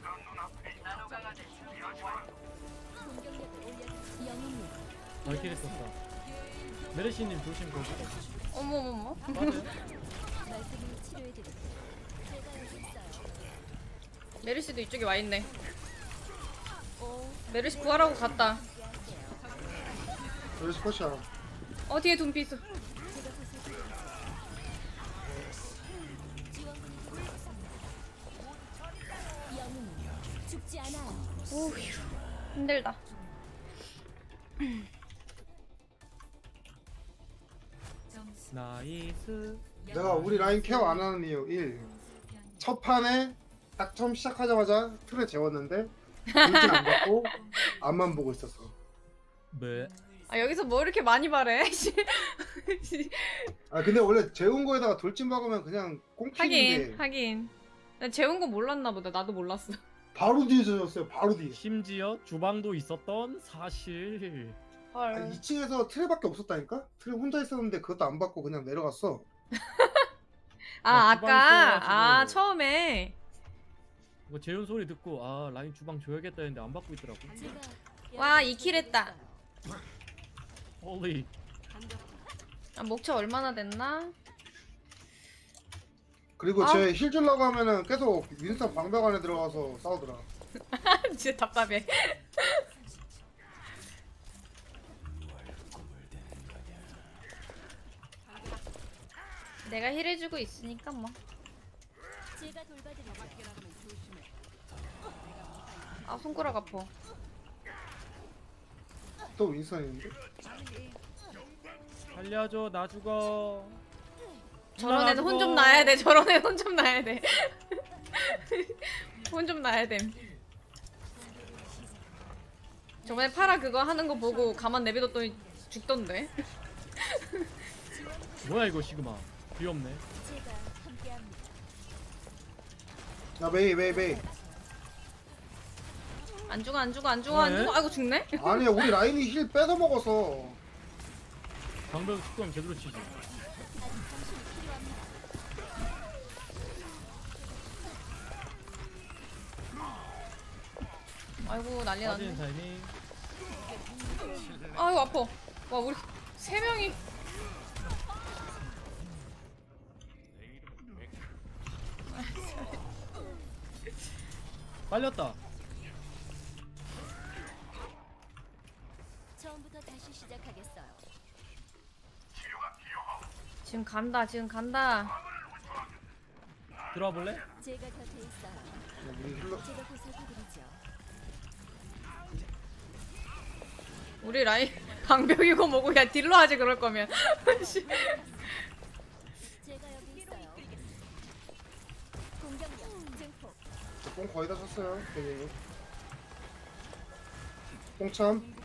공격력을 올려드리죠. 영웅님 발키리 썼다. 메르시님 조심 거기. 어머머머. 맞아요? 말씀을 치료해드릴게요. 제가 여기 있어요. 메르시도 이쪽에 와 있네. 오, 메르시 구하라고 갔다. 함께할게요. 여기 스포츠야. 뒤에 둠피 있어. 제가 보살펴드릴게요. 지원군이 도착했습니다. 영웅님 죽지 않아요. 오휴 힘들다. 점수 나이스. 내가 우리 라인 케어 안 하는 이유 1. 첫 판에 딱 처음 시작하자마자 틀에 재웠는데 돌진 안 받고 앞만 보고 있었어. 네. 아 여기서 뭐 이렇게 많이 바래? 아 근데 원래 재운 거에다가 돌진 박으면 그냥 꽁치는데 하긴. 나 재운 거 몰랐나 보다. 나도 몰랐어. 바로 뒤에 졌어요. 바로 뒤에. 심지어 주방도 있었던 사실. 헐. 아니, 2층에서 틀에밖에 없었다니까? 틀에 혼자 있었는데 그것도 안 받고 그냥 내려갔어. 아 주방 아까 있어가지고. 처음에 뭐 재훈 소리 듣고 아 라인 주방 줘야겠다 했는데 안 받고 있더라고. 제가 와, 여러분을 2킬 했다. 돕겠어요. 홀리. 아, 목차 얼마나 됐나? 그리고 아. 제 힐 주려고 하면은 계속 윈스턴 방벽 안에 들어가서 싸우더라. 진짜 답답해. 내가 힐해주고 있으니까 뭐. 제가 돌봐드리죠. 아 손가락 아파. 또 윈스턴인데? 살려줘 나 죽어. 저런 애는 혼 좀 나가고. 놔야 돼. 저런 애는 혼 좀 놔야 돼. 혼 좀 놔야 돼. 저번에 파라 그거 하는 거 보고 가만 내비뒀더니 죽던데. 뭐야 이거 시그마. 귀엽네. 제가 함께합니다. 야 메이. 안 죽어 안 죽어 안 죽어 안 네? 죽어. 아이고 죽네. 아니야 우리 라인이 힐 뺏어 먹어서. 방벽 축구하면 제대로 치지. 아이고 난리 빠지는 났네. 타이밍. 아이고 아파. 와 우리 세 명이. 빨렸다. 처음부터 다시 시작하겠어요. 지금 간다 지금 간다. 들어와 볼래? 제가 곁에 있어요. 우리 힐러 제가 보살펴드리죠. 우리 라인 방벽이고 뭐고 야 딜러 하지 그럴 거면. 씨. 제가 여기 있어요. 공격력 증폭. 뽕 거의 다 쳤어요. 괜히. 뽕참.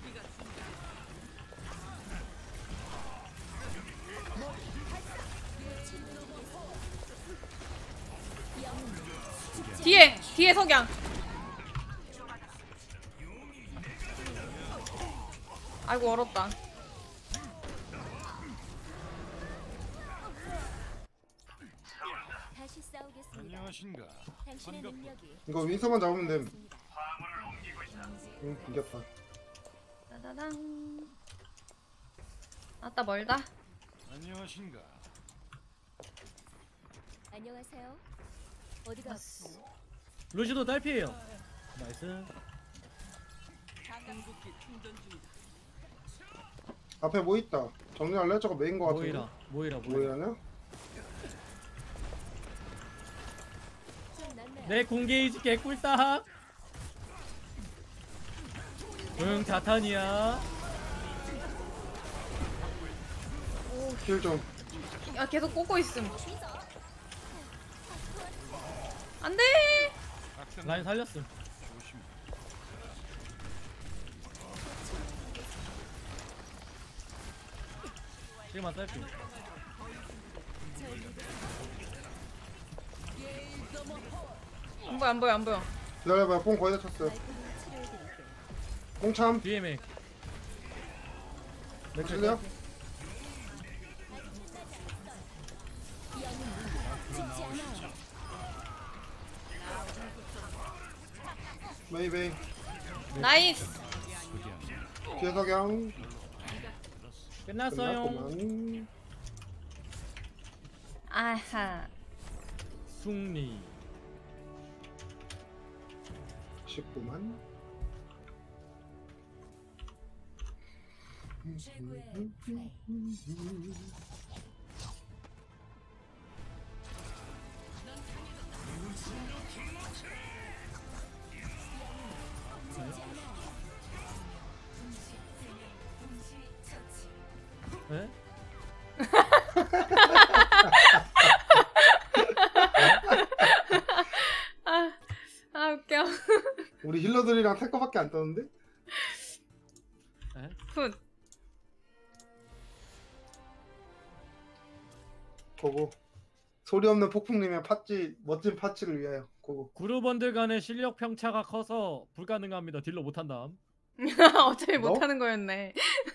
뒤에 석양. 아이고 얼었다. 다시 싸우겠습니다. 당신의 능력이 이거 윈스턴만 잡으면 됨. 있습니다. 이겼다. 따다당. 아따 멀다. 안녕하세요. 어디가 아프세요? 루시도 딸피에요. 나이스. 앞에 뭐 있다. 정리할래? 저거 메인 거 같은데. 모이라. 뭐이라냐? 좀 낫나요? 내 공개이지 개꿀다. 응 자탄이야. 힐 좀. 야 계속 꽂고 있음. 안돼. 라인 살렸음. 지금만 딸피. 안 보여 안 보여. 기다려봐요. 뽕 거의 다 쳤어요. 치료해드릴게요. 뽕참. 뒤에 맥. 맥힐려? 죽지 않아요. 메이. 나이스. 뒤에 석양. 끝났어요. 끝났구만. 아하. 승리. 19만. 최고의 플레이. 에? 아 웃겨. 우리 힐러들이랑 탱커밖에 안 떠는데? 에? 굿. 고고. 소리 없는 폭풍님의 멋진 파츠를 위하여 고고. 그룹원들 간의 실력 평차가 커서 불가능합니다. 딜러 못한다. 어차피 너? 못하는 거였네.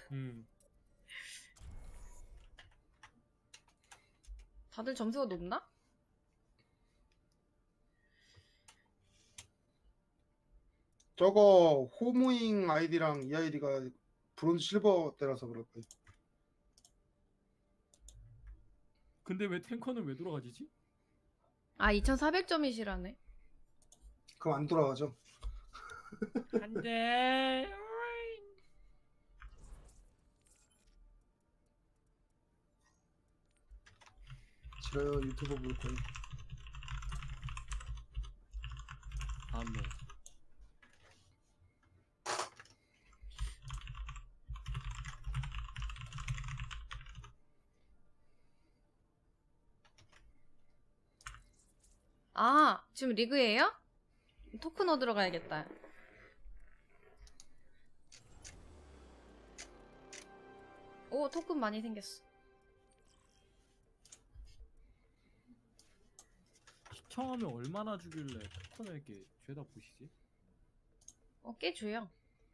다들 점수가 높나? 저거 호무잉 아이디랑 이 아이디가 브론즈 실버 때라서 그럴 거예요. 근데 왜 탱커는 왜 돌아가지지? 아 2400점이시라네. 그럼 안 돌아가죠. 안돼. 싫어요. 유튜브 볼 거예요. 다음에. 아 지금 리그예요? 토큰 얻으러 가야겠다. 오 토큰 많이 생겼어. 시청하면 얼마나 주길래 토큰을 이렇게 죄다 보시지? 꽤 줘요.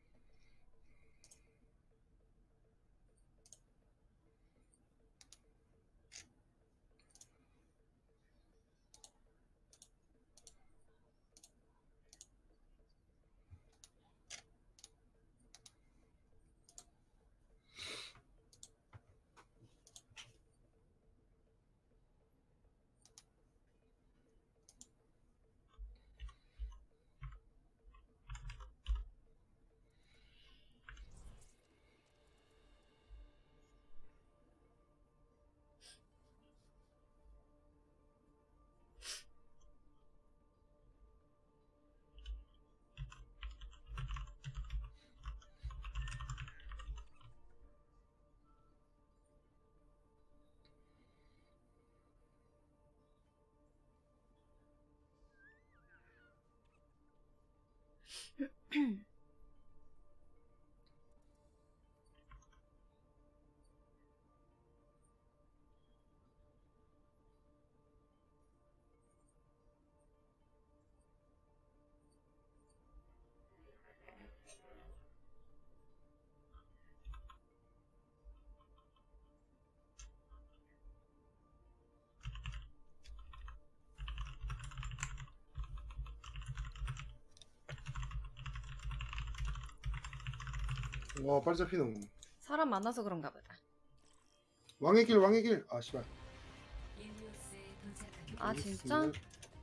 와 빨리 잡히노. 사람 많아서 그런가 보다. 왕의 길 왕의 길. 아 씨발. 일리오스에 도착한 아 진짜?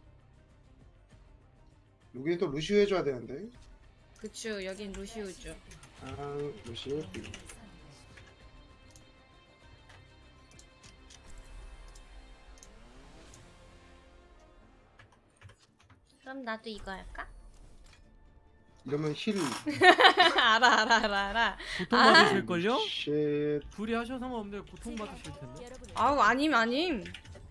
여기는 또 루시오 해줘야 되는데. 그쵸 여긴 루시우죠. 아 루시오. 그럼 나도 이거 할까? 이러면 힐. 알아. 고통 받으실걸요? 쉣. 불이 하셔서는 없는데 고통 받으실 텐데. 여러분을 아우 아님.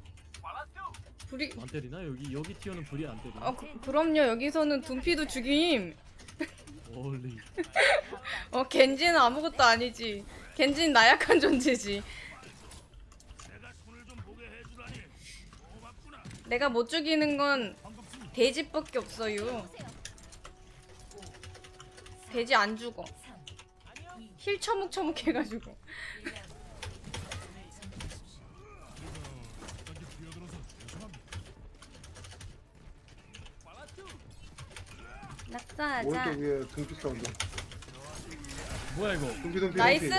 불이 안 때리나? 여기 티어는 불이 안 때리나? 그럼요 여기서는 둠피도 죽임. 홀리. 겐지는 아무것도 아니지. 겐지는 나약한 존재지. 내가 못 죽이는 건 돼지밖에 없어요. 돼지 안 죽어. 힐 처묵처묵 해가지고. 낙사하자. 오른쪽 위에 등피 사운드. 뭐야 이거? 등피. 나이스.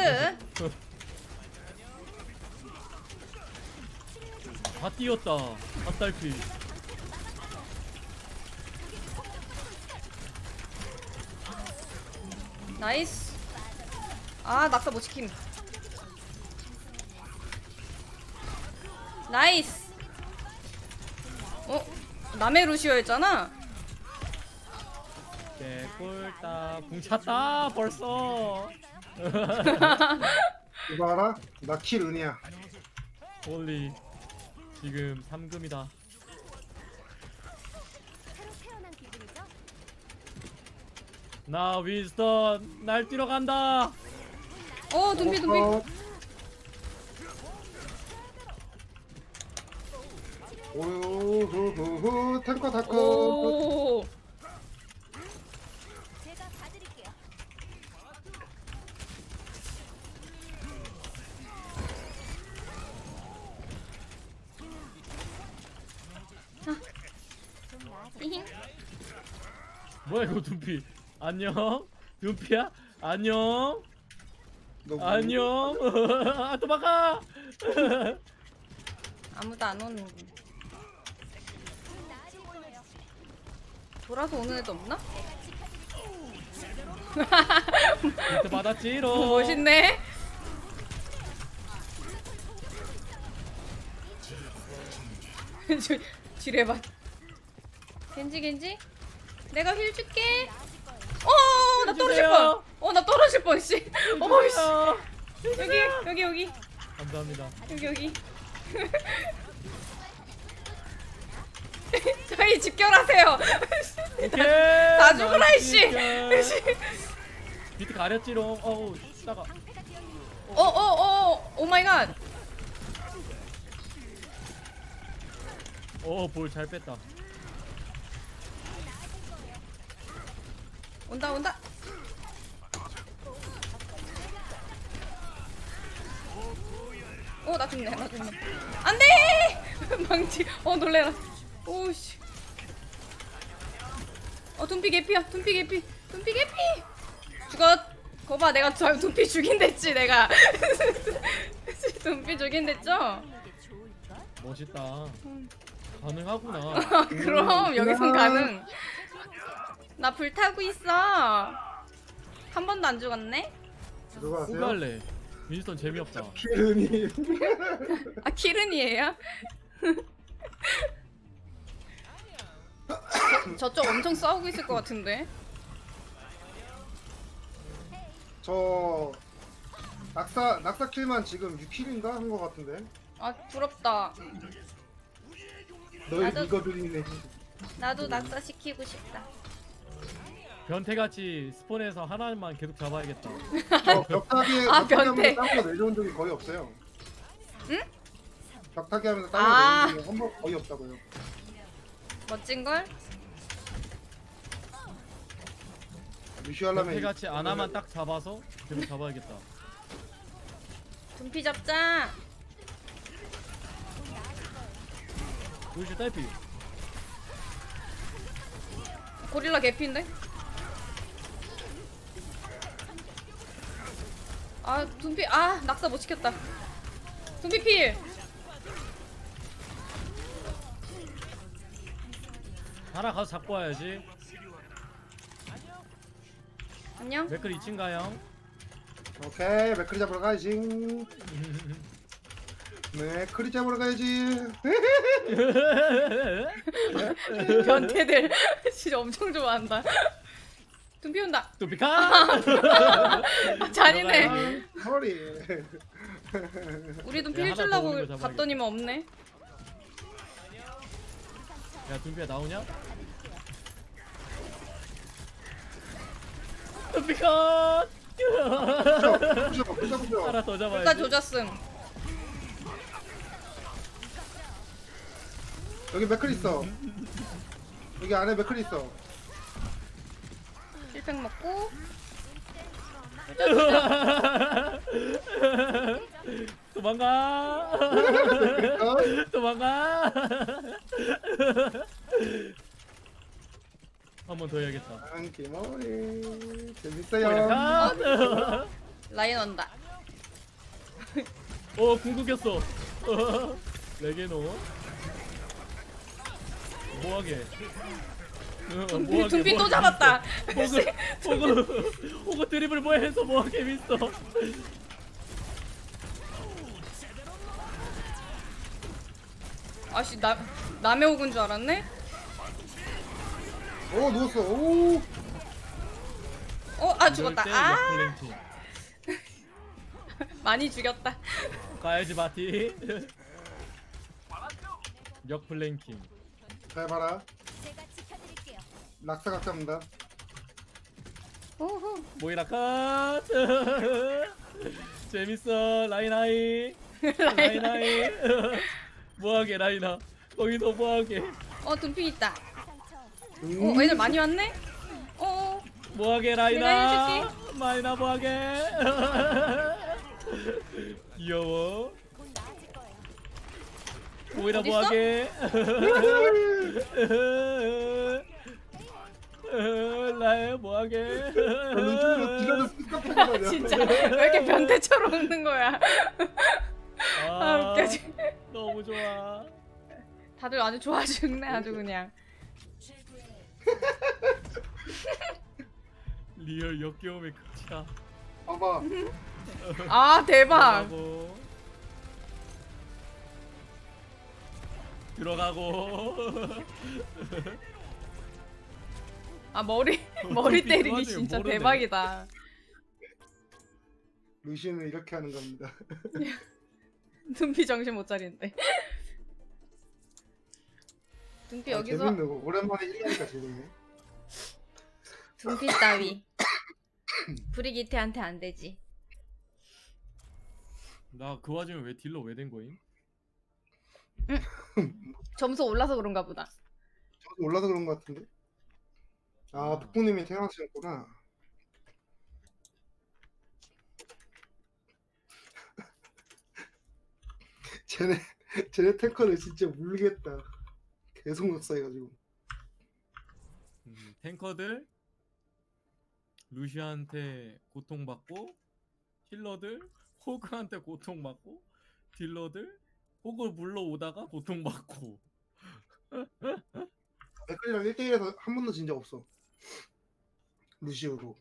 다 뛰었다. 갓달피. 나이스. 아 낙사 못 지킴. 나이스. 남의 루시오였잖아. 개꿀다. 궁 찼다 벌써. 이거 알아? 나 킬 은이야. 홀리. 지금 3금이다. 새로 태어난 기분이죠? 나 윈스턴 날 뛰러 간다. 둠피. 오호호호 탱커 다커. 오. 제가 봐드릴게요. 좀 나아졌죠? 뭐야 이거 둠피. 안녕. 둠피야? 안녕. 너 안녕. 아 도망가. 아무도 안 오는 거. 돌아서 오는 애도 없나? 비트 받았지롱. 멋있네. 지뢰밭. 겐지. 내가 힐 줄게. 나 떨어질 뻔. 나 떨어질 뻔. 씨. 씨. 여기. 감사합니다. 여기. 저희 집결하세요. 오케이. 다 죽어라 이씨. 비트 가렸지롱. 어우 따가. 오 마이 갓. 볼 잘 뺐다. 온다. 나 죽네. 안 돼! 망치. 놀래라. 오씨. 둠피 개피야. 둠피 개피. 죽었. 거봐, 내가 둠피 죽인댔지, 내가. 둠피 죽인댔죠? 멋있다. 가능하구나. 그럼, 여기선 가능. 나 불타고 있어. 한 번도 안 죽었네? 들어가세요. 후갈래. 윈스턴 재미없다. 키르니. 키른이에요? 저쪽 엄청 싸우고 있을 것 같은데. 저 낙사 킬만 지금 6킬인가 한 것 같은데. 부럽다. 너희 나도- 리거들이네. 나도 낙사시키고 싶다. 변태같이 스폰해서 하나만 계속 잡아야겠다. 저 벽타기에 변태. 땅으로 내려온 적이 거의 없어요. 응? 벽타기 하면서 아. 땅으로 내려온 적이 한 번 거의 없다고요. 멋진걸? 무시하려면 변태같이 하나만 딱 잡아서 계속 잡아야겠다. 둠피 잡자. 보이시 딸피. 고릴라 개피인데? 둠피 낙사 못 시켰다. 둠피 필. 하나 가서 잡고 와야지. 안녕. 맥클 2층 가요. 오케이 맥크리 잡으러 가야지. 맥크리 잡으러 가야지. 변태들 진짜 엄청 좋아한다. 둠피 온다. 뚜피카. 잔인해. 허리. 우리 둠피 야, 힐 하나 더 주려고 오는 거 잡아야겠다. 봤더니만 없네. 야 둠피야 나오냐? 뚜피카. 부셔. 하나 더 불까 잡아야지. 조졌음. 여기 맥크리 있어. 여기 안에 맥크리 있어. 힐팩 먹고. 도망가. 도망가. 한 번 더 해야겠다. 안기머리 재밌어요. 도망가. 라인 온다. 궁극였어. 레게노. 뭐하게. 둠피 또 잡았다. 호그 드리블 뭐해서 뭐하게 미스터. 아씨 남의 오군 줄 알았네. 오 누웠어. 오. 죽었다. 플랭킹. 많이 죽였다. 가야지 바티. 역 플랭킹. 잘 봐라. 제가 지켜드릴게요. 낙사각 잡는다. 오호. 모이라 컷. 재밌어 라인하이. 라인하이. 뭐하게 라인아. 거기서 뭐하게. 둠피 있다. 상처. 애들 많이 왔네. 뭐하게 내가 라인아. 라인아 뭐하게. 귀여워. 곧 나아질 거예요. 모이라 어딨어? 뭐하게. 뭐해 뭐하게. 기다려 삐까뻔하냐. 진짜 왜 이렇게 변태처럼 웃는 거야? 아, 웃겨. 너무 좋아. 다들 아주 좋아 죽네 아주 그냥. 리얼 역겨움의 극치다. 봐봐. 아 대박. 들어가고. 아 머리 때리기 와중에 진짜 모르네. 대박이다. 루시는 이렇게 하는 겁니다. 둠피 정신 못 차리는데. 둠피 여기서 재밌네. 오랜만에 1하니까 재밌네. 둠피 따위. 브리기테한테 안 되지. 나 그 와중에 왜 딜러 왜 된 거임? 점수 올라서 그런가 보다. 저기 올라서 그런 것 같은데. 아 북부님이 태어나셨구나. 쟤네 탱커를 진짜 물겠다. 계속 역사해가지고. 탱커들 루시한테 고통받고, 힐러들 호그한테 고통받고, 딜러들 호그 물러오다가 고통받고. 맥클이랑 1대1에서 한 번도 진 적 없어. 루시우로.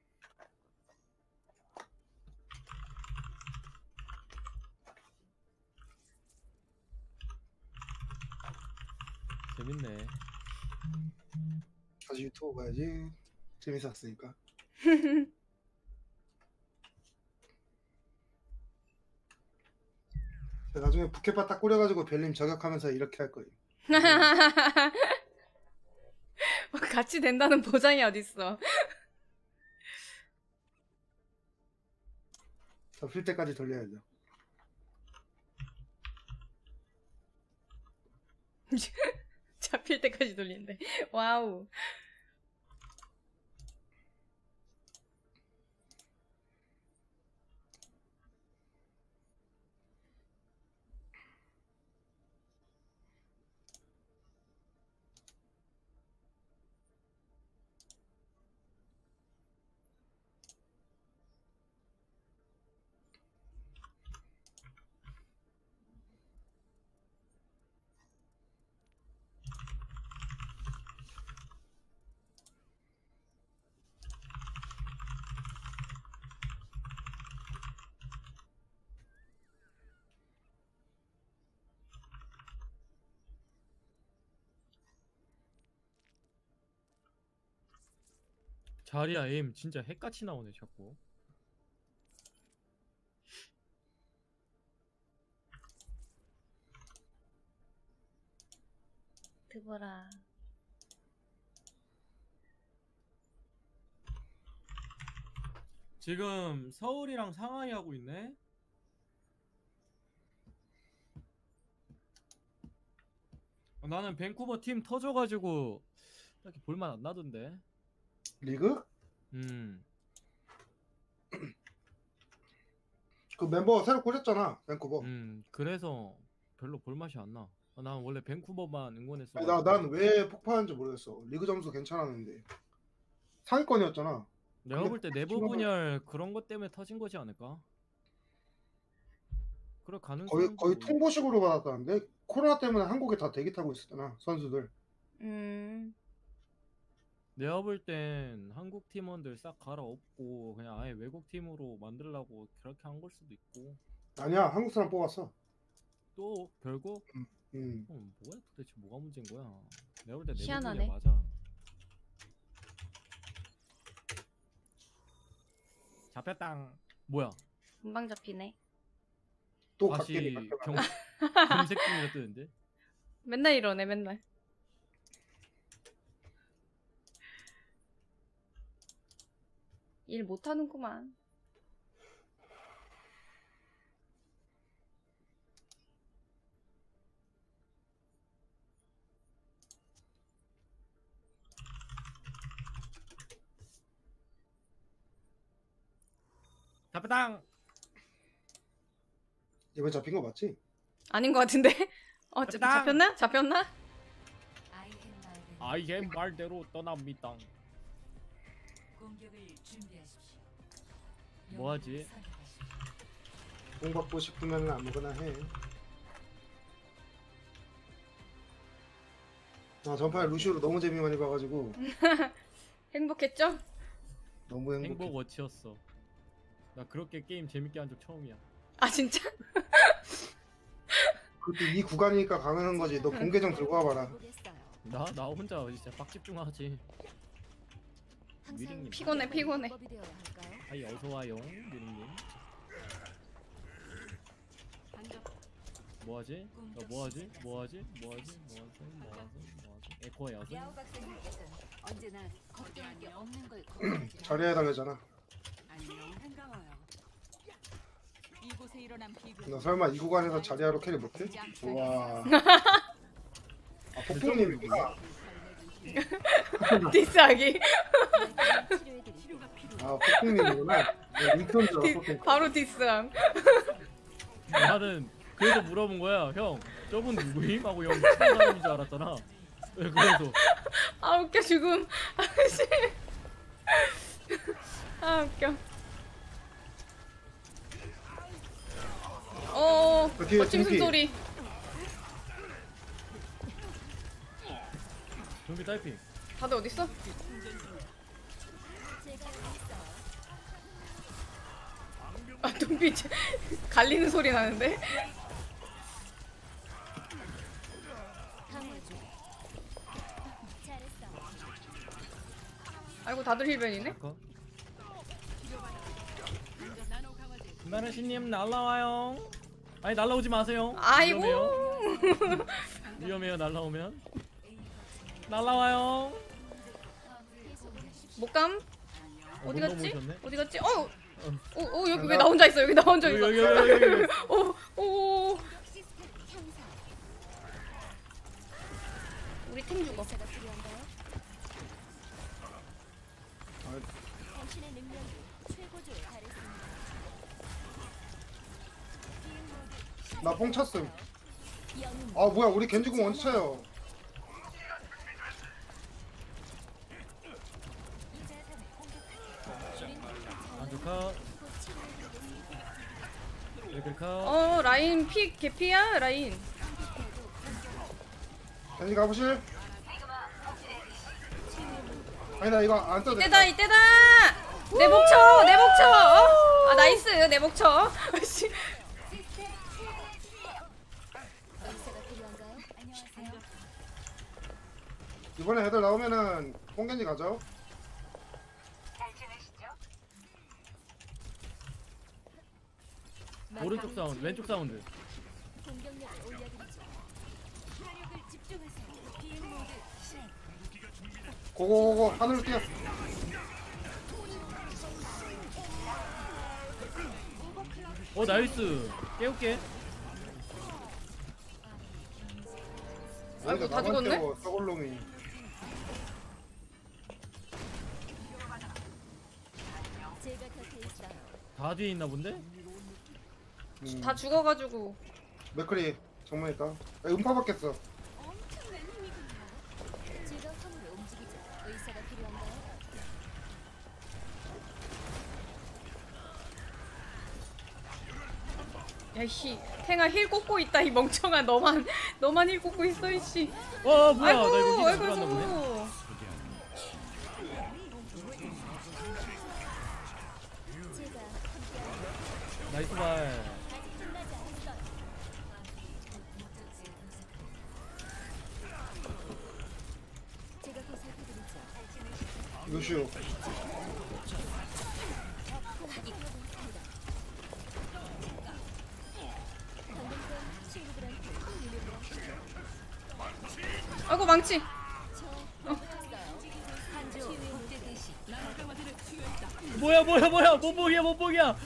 재밌네. 다시 유튜브 봐야지. 재밌었으니까. 나중에 부캐파 딱 꾸려가지고 별님 저격하면서 이렇게 할 거예요. 같이 된다는 보장이 어딨어. 잡힐 때까지 돌려야죠. 잡힐 때까지 돌린대. 와우. 자리야 에임 진짜 핵같이 나오네 자꾸. 드보라. 지금 서울이랑 상하이 하고 있네. 나는 밴쿠버 팀 터져가지고 딱히 볼만 안 나던데. 리그? 그 멤버 새로 꾸렸잖아, 밴쿠버. 그래서 별로 볼맛이 안 나. 난 원래 밴쿠버만 응원했어. 난 왜 폭파하는지 모르겠어. 리그 점수 괜찮았는데 상위권이었잖아. 내가 볼 때 내부 분열 그런 것 때문에 터진 거지 않을까? 그럴 가능성도 거의 통보식으로 받았다는데 코로나 때문에 한국에 다 대기 타고 있었잖아 선수들. 내가 볼 땐 한국 팀원들 싹 갈아엎고 그냥 아예 외국 팀으로 만들려고 그렇게 한 걸 수도 있고. 아니야, 한국 사람 뽑았어. 또 결국 뭐야 도대체 뭐가 문제인 거야? 내가 볼 때 내부 희한하네. 분열 맞아. 잡혔당. 뭐야? 금방 잡히네. 또 다시 각계를 검색 중이라 뜨는데. 맨날 이러네 맨날. 일 못하는구만. 잡혔당. 이번 잡힌 거 맞지? 아닌 것 같은데? 잡혔나? 잡혔나? 아이엠 말대로 떠납니다. 공격을 준비하십시오. 뭐하지? 공 받고 싶으면 아무거나 해. 아 전판에 루시오로 너무 재미 많이 봐가지고 행복했죠? 너무 행복해. 행복 워치였어. 나 그렇게 게임 재밌게 한 적 처음이야. 아 진짜? 그때 이 구간이니까 강하는 거지. 너 본 계정 들고 와봐라. 보겠어요. 나 혼자 진짜 빡 집중하지. 항상 미링님. 피곤해, 피곤해. 방법이 되어야 할까요? 아이 어서 와요, 미링님. 뭐하지? 뭐하지? 에코야 여섯. 야오 박사님께서는 언제나 걱정할 게 없는 걸 걱정하지 자리에 달래잖아. 안녕 반가워요. 이곳에 일어난 비극. 너 설마 이 구간에서 자리하러 캐리 못해? 우와. 아 폭풍님이구나. 디스하기. 치료해드릴게요. 치료가 필요해. 아 폭풍님이구나. 인턴 줄 디, 알았어. 바로 디스함. 나는 그래서 물어본 거야. 형, 저분 누구임? 하고 형 친한 사람인 줄 알았잖아. 그래서 아 웃겨 죽음. 아씨. 아 웃겨. 뒤에 거침 등피. 숨소리. 좀비 타이핑. 다들 어디 있어? 제가 여기 있어요. 아 눈빛 갈리는 소리 나는데? 강화 중. 잘했어. 아이고 다들 힐변이네. 잠깐. 나노 강화제. 나는 신님 날라와요. 아니 날라오지 마세요. 아이고. 위험해요. 위험해요. 날라오면. 날라와요. 목감 어디 못 갔지? 넘어오셨네? 어디 갔지? 여기 왜 나 혼자 있어? 여기 나 혼자 있어. 여기. 오. 시스템 향상. 우리 탱 죽어. 의사가 필요한가요? 당신의 능력이 최고조에 달했습니다. 나 뽕 찼음. 영웅 아 뭐야 우리 겐지공 원치차요. 안 좋까. 여기카. 라인 피 개피야 라인. 겐지 가보실? 아니 나 이거 안 떠도 이때다 이때다. 내 목쳐 내 목쳐. 아 나이스 내 목쳐. 씨. 의사가 필요한가요? 안녕하세요. 이번에 애들 나오면은 뽕겐지 가죠. 오른쪽 사운드, 왼쪽 사운드. 공격력을 올려드리죠. 화력을 집중하세요. 비행 모드 시작. 고고고고 하늘로 뛰었어. 나이스. 깨울게. 아이고, 다 죽었네? 썩을놈이. 제가 곁에 있어요. 다 뒤에 있나 본데? 다 죽어가지고. 맥크리 정면이다. 음파 받겠어. 엄청난 힘이군요. 제가 화물을 움직이죠. 의사가 필요한가요? 야이씨 탱아 힐 꽂고 있다 이 멍청아. 너만 힐 꽂고 있어 이씨. 뭐야? 나 이거 아이고 히트 들어갔나 보네. 아이고. 제가 함께하는 나이스 발. 아직 끝나지 않았어요. 제가 보살펴드리죠. 루시오. 방금 전 친구들한테 유명한 아이고 망치. 저 먹었어요. 한조 국제 대시. 나노 강화제를 투여했다. 뭐야? 못보기야.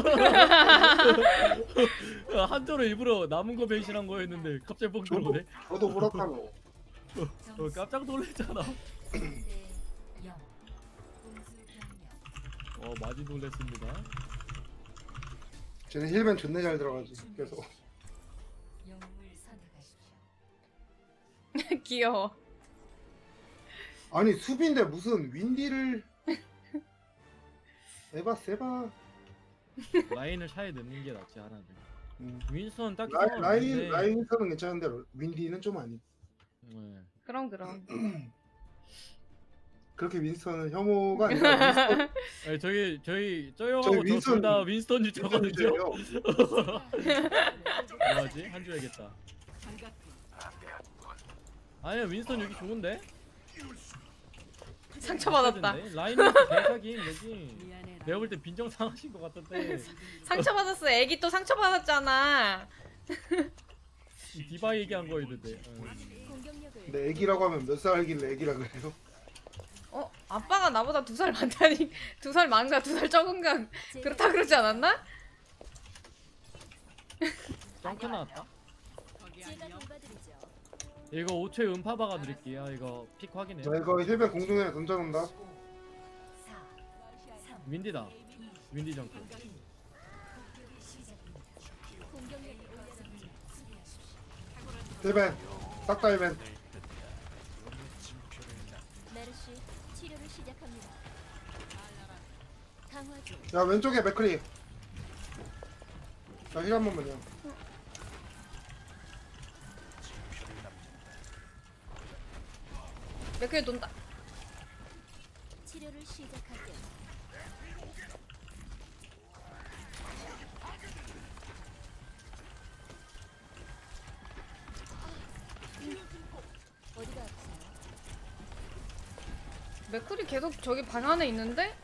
한조로 일부러 남은 거 배신한 거였는데 갑자기 뽕 들어오네. 저도 무럭하노. 깜짝 놀랐잖아. 3대 0. 공수 변경. 많이 놀랐습니다. 쟤는 힐맨 존나 잘 들어가지. 그래서 영웅을 선택하십시오. 귀여워. 아니 수비인데 무슨 윈디를 에바. 라인을 차에 넣는 게 낫지 하나를. 음. 윈스턴 딱히 라인에서는 괜찮은데 윈디는 좀 아니. 네. 그럼. 그렇게 윈스턴은 혐오가 아니라 윈스턴 아니, 저희 쪼요하고 저희 저 윈스턴- 둘 다 윈스턴 유저거든요. 윈스턴이에요. 뭐하지? 한 줄 알겠다. 아니야 윈스턴 여기 좋은데? 상처받았다. 라인에서 개사긴 여기. 미안해라. 내가 볼 때 빈정 상하신 것 같던데. 상처받았어. 애기 또 상처받았잖아. 이 디바 얘기한 거였는데. 공격력을 근데 애기라고 하면 몇 살길래 애기라 그래요? 아빠가 나보다 2살 많다니. 2살 많은가 2살 적은가 그렇다 그러지 않았나? 점프 나왔다. 거기 제가 안녕. 돌봐드리죠. 이거 5초에 음파 박아드릴게요. 이거 픽 확인해. 나 이거 힐벤 공중에 던져놓는다. 4, 3, 윈디다. 윈디 점프. 공격력을 올려드리죠. 힐벤 싹 다 힐벤. 메르시 치료를 시작합니다. 강화 중. 야 왼쪽에 맥크리. 자 힐 한 번만요. 맥크리 논다. 치료를 시작할게요. 어디가 아프세요? 맥크리 계속 저기 방 안에 있는데?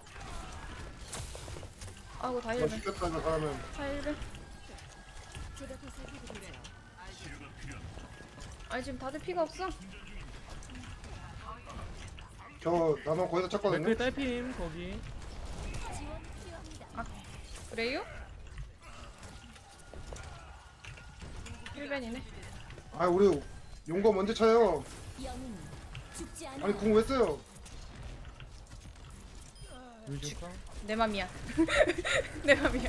아이고 다 나 일배. 죽겠다 저 사람은. 다 일배. 제가 보살펴드리죠. 아니 지금 다들 피가 없어. 저 나만 거기서 찾거든요. 맥클 딸핌 거기. 지원 필요합니다. 그래요? 일벤이네. 아 우리 용거 먼저 쳐요. 영웅 죽지 않아. 아니 궁 왜 써요? 루시카. 내 맘이야. 내 맘이야.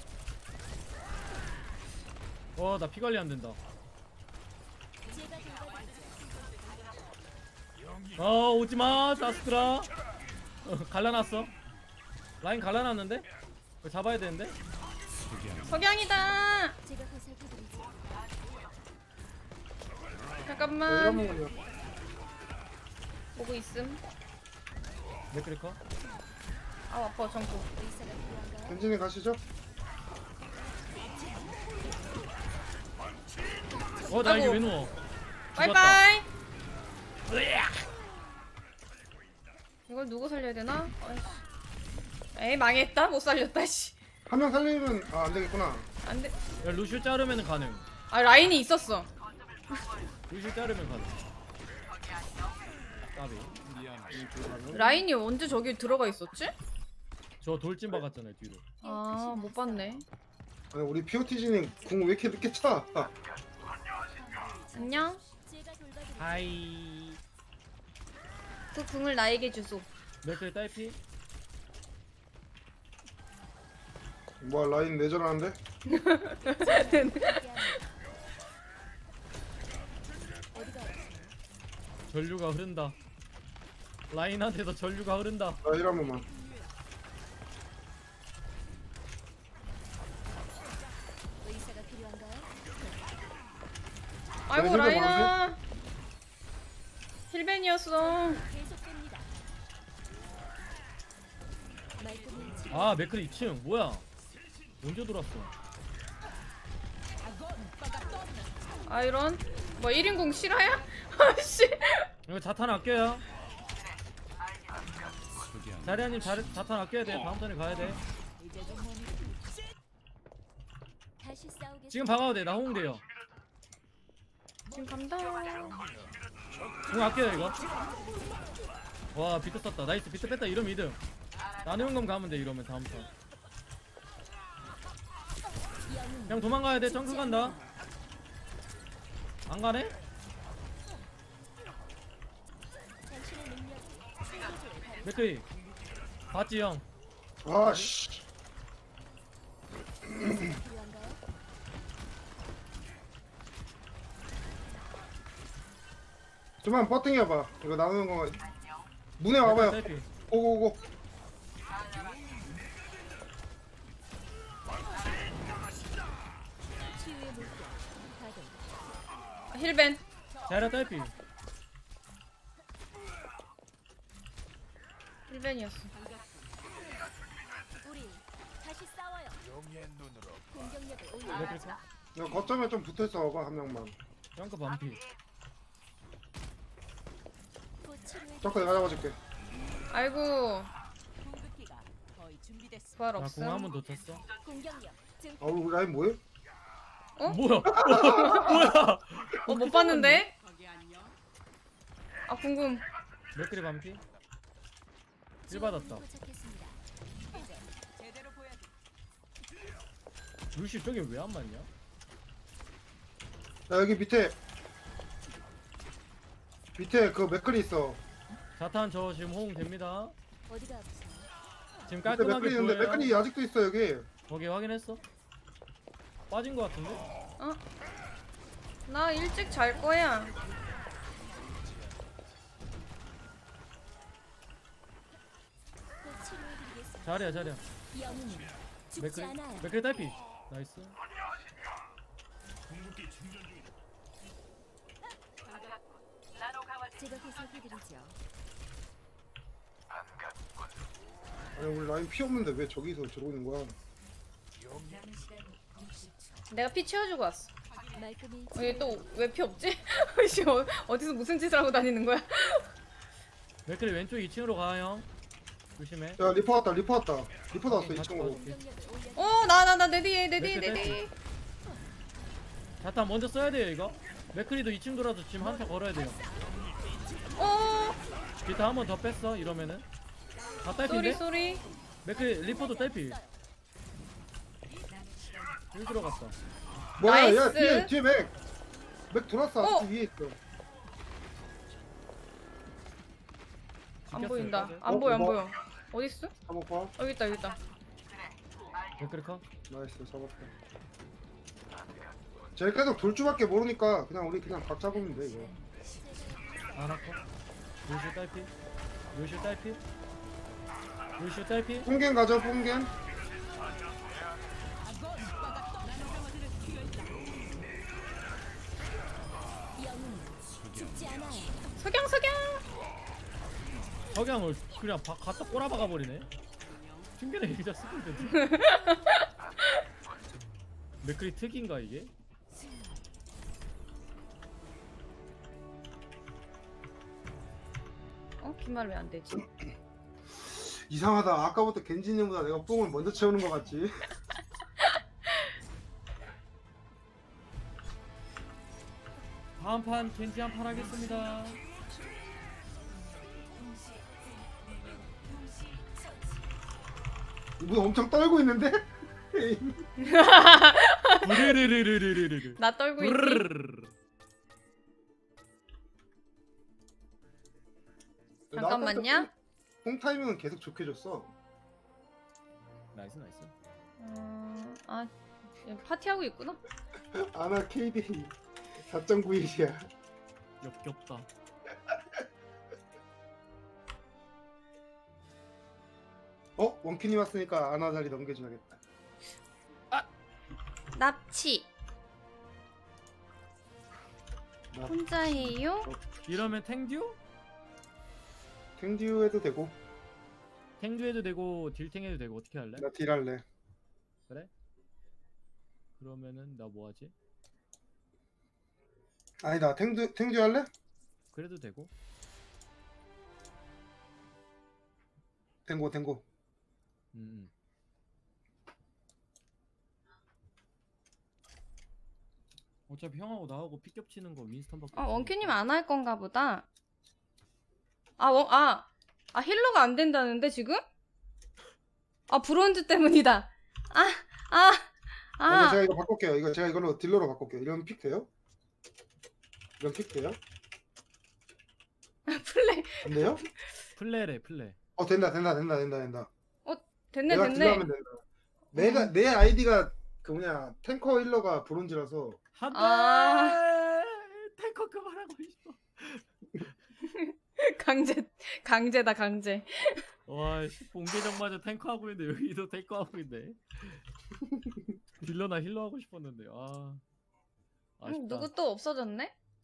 나 피 관리 안 된다. 제가 돌봐드리죠. 오지마 자스트라. 갈라놨어. 라인 갈라놨는데? 이거 잡아야 되는데? 석양이다. 제가 보살펴드리죠. 잠깐만. 이러면요. 보고 있음. 맥클 컷. 아 아파 정구. 의사가 필요한가요? 현진이 가시죠. 나 이게 아이고. 왜 누워? 바이바이. 이걸 누구 살려야 되나? 아이씨. 에이 망했다. 못 살렸다 씨. 한 명 살리면 안 되겠구나. 안 돼. 야 루슈 자르면 가능. 아 라인이 있었어. 루슈 자르면 가능. 까비. 라인이 언제 저기 들어가 있었지? 저 돌진 박았잖아요 뒤로. 아 못 봤네. 아니 우리 POTG님 궁 왜 이렇게 늦게 차? 안녕. 제가 돌봐드리죠. 하이. 그 궁을 나에게 주소. 맥클 딸피. 뭐야 라인 내전하는데? 어디가 아프세요? 전류가 흐른다. 라인한테서 전류가 흐른다. 나 힐 한 번만. 의사가 필요한가요? 아이고 힐벤 라인아. 힐벤이었어. 계속됩니다. 말끔히 치료. 아 맥클 2층 뭐야? 언제 들어왔어? 아이런. 뭐 1인공 실화야? 아씨. 이거 자탄 아껴요. 자리아님 자탄 아껴야 돼. 다음 턴에 가야 돼. 다시 싸우겠습니다. 지금 박아도 돼. 나 호응돼요. 지금 간다. 공 아껴요 이거. 와 비트 썼다. 나이스 비트 뺐다. 이러면 이득. 나누는 건 가면 돼. 이러면 다음 턴. 그냥 도망가야 돼. 점프 간다. 안 가네? 당신의 능력이 최고조에 달해 맥클이 봤지 형. 아씨. 필요한가요? 좀만 버팅해봐. 이거 나누는 거. 문에 와봐요. 딸피. 오고오고. 힐벤. 자이라 딸피. 힐벤이었어. 우리 다시 싸워요. 공격력을 맥크리 올려야죠. 컷. 이거 거점에 좀 붙어있어 봐, 한 명만. 짱크 반피. 곧 치료해. 저거 내가 잡아줄게. 아이고 공격기가 거의 준비됐어. 부활 나 공 없어. 한 번 더 쳤어. 공격력 증. 우리 라인 뭐해? 어? 뭐야? 뭐야? 못 봤는데? 거기 안녕. 아 궁금. 맥크리 반피. 일 받았다. 도착했습니다. 이제 제대로 보여줘. 루시 저게 왜 안 맞냐? 야 여기 밑에 그 맥클이 있어. 자탄 저 지금 호응 됩니다. 어디가 아프세요? 지금 밑에 깔끔하게 맥클이 있는데 보여요. 맥클이 아직도 있어 여기. 거기 확인했어? 빠진 거 같은데? 나 일찍 잘 거야. 곧 치료해드리겠습니다. 자리야 자리야. 영웅은 죽지 맥크리 않아요. 맥크리 딸피. 나이스. 제가 보살펴드리죠. 아니 우리 라인 피 없는데 왜 저기서 저러고 있는 거야? 내가 피 치워주고 왔어. 말끔히 얘 또 왜 피 없지? 씨, 어디서 무슨 짓을 하고 다니는 거야? 맥크리 왼쪽 2층으로 가 형. 조심해. 야 리퍼 왔다 리퍼 왔다. 리퍼 나왔어 같이 2층으로. 가줄게. 공격력을 올려. 나 내 뒤에 내 뒤에 내 맥주, 뒤에. 자탄 먼저 써야 돼요 이거. 맥크리도 2층 돌아서 지금 한타 걸어야 돼요. 기타 한 번 더 뺐어 이러면은. 다 딸피인데? 쏘리. 맥크리 리퍼도 딸피. 1 들어갔다. 뭐야 야 나이스. 뒤에 맥 돌았어. 아직도 위에 있어. 안 보인다. 빠져. 안 보여 안 뭐? 보여. 어디 있어? 한번 봐. 여기 있다 여기 있다. 맥크리 컷. 나이스 잡았다. 쟤 계속 돌 줄밖에 모르니까 그냥 우리 그냥 각 잡으면 돼 이거. 하나 컷. 루시 딸피. 루시 딸피. 루시 딸피. 뽕겐 가져 뽕겐. 영웅은 죽지 않아요. 석양. 석양을 그냥 갖다 꼬라박아 버리네. 튕겨내 여기다 쓰고 있는데. 맥크리 특인가 이게? 긴말 왜 안 되지? 이상하다. 아까부터 겐지님보다 내가 뽕을 먼저 채우는 것 같지. 다음 판 겐지 한 판 하겠습니다. 이분 엄청 떨고 있는데? 부르르르르르르르. 나 떨고 있니? 부르르르르. 잠깐만요. 뽕 타이밍은 계속 좋게 줬어. 나이스 나이스. 아 파티하고 있구나. 아나 KD 4.91이야. 역겹다. 원키님 왔으니까 아나 자리 넘겨줘야겠다. 납치. 나 혼자예요? 이러면 탱듀? 탱듀 해도 되고 탱듀 해도 되고 딜탱 해도 되고 어떻게 할래? 나 딜 할래. 그래? 그러면은 나 뭐하지? 아니다 탱듀 할래? 그래도 되고. 탱고. 음. 어차피 형하고 나하고 피 겹치는 거 윈스턴밖에. 원큐님 안 할 건가 보다. 힐러가 안 된다는데 지금? 브론즈 때문이다. 아니, 제가 이거 바꿀게요. 제가 이걸로 딜러로 바꿀게요. 이런 픽 돼요? 이런 픽 돼요? 플레이. 안 돼요? 플레래 플레. 된다. 됐네 내가 됐네. 딜러하면 된다. 내 아이디가 그 뭐냐 탱커 힐러가 브론즈라서. 한다. 탱커 그만하고 싶어. 강제다 강제. 와, 본계정마저 탱커 하고 있는데 여기도 탱커 하고 있네. 딜러나 힐러 하고 싶었는데 아쉽다. 누구 또 없어졌네?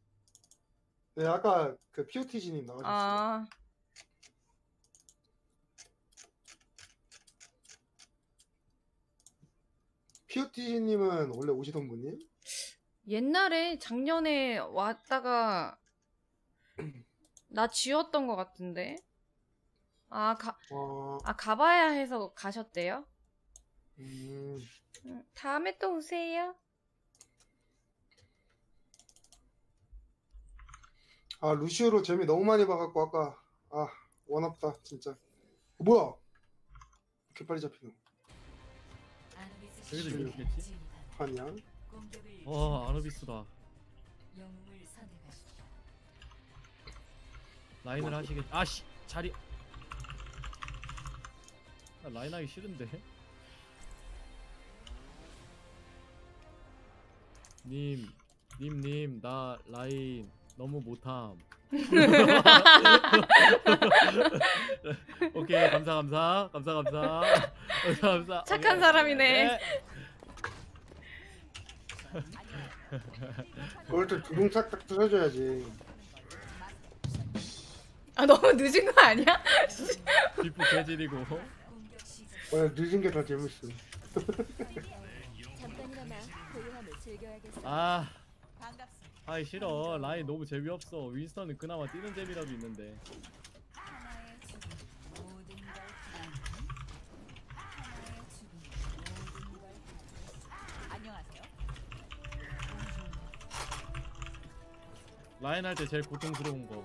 네, 아까 그 POTG님 나와주셨어요. 아, POTG님은 원래 오시던 분이에요? 옛날에 작년에 왔다가 나 지웠던 것 같은데. 아, 가봐야 해서 가셨대요? 다음에 또 오세요. 아, 루시오로 재미 너무 많이 봐갖고 아까 원없다 진짜. 뭐야? 이렇게 빨리 잡히노? 여기도 이겼겠지? 아니야? 와 아누비스다. 영웅을 선택하십시오. 라인을 하시겠. 아씨 자리. 나 라인 하기 싫은데. 님 나 라인 너무 못함. 오케이 감사. 착한 사람이네. 그럴 때 두둥 싹딱 뜯어줘야지. 아, 너무 늦은 거 아니야? 뒷부 개질이고. 원래 늦은 게 더 재밌어. 잠깐이나마 고요함을 즐겨야겠어. 반갑습니다. 아이 싫어. 라인 너무 재미없어. 윈스턴은 그나마 뛰는 재미라도 있는데. 하나의 죽음 모든 걸 하나의 죽음 모든 걸 안녕하세요. 라인 할 때 제일 고통스러운 거.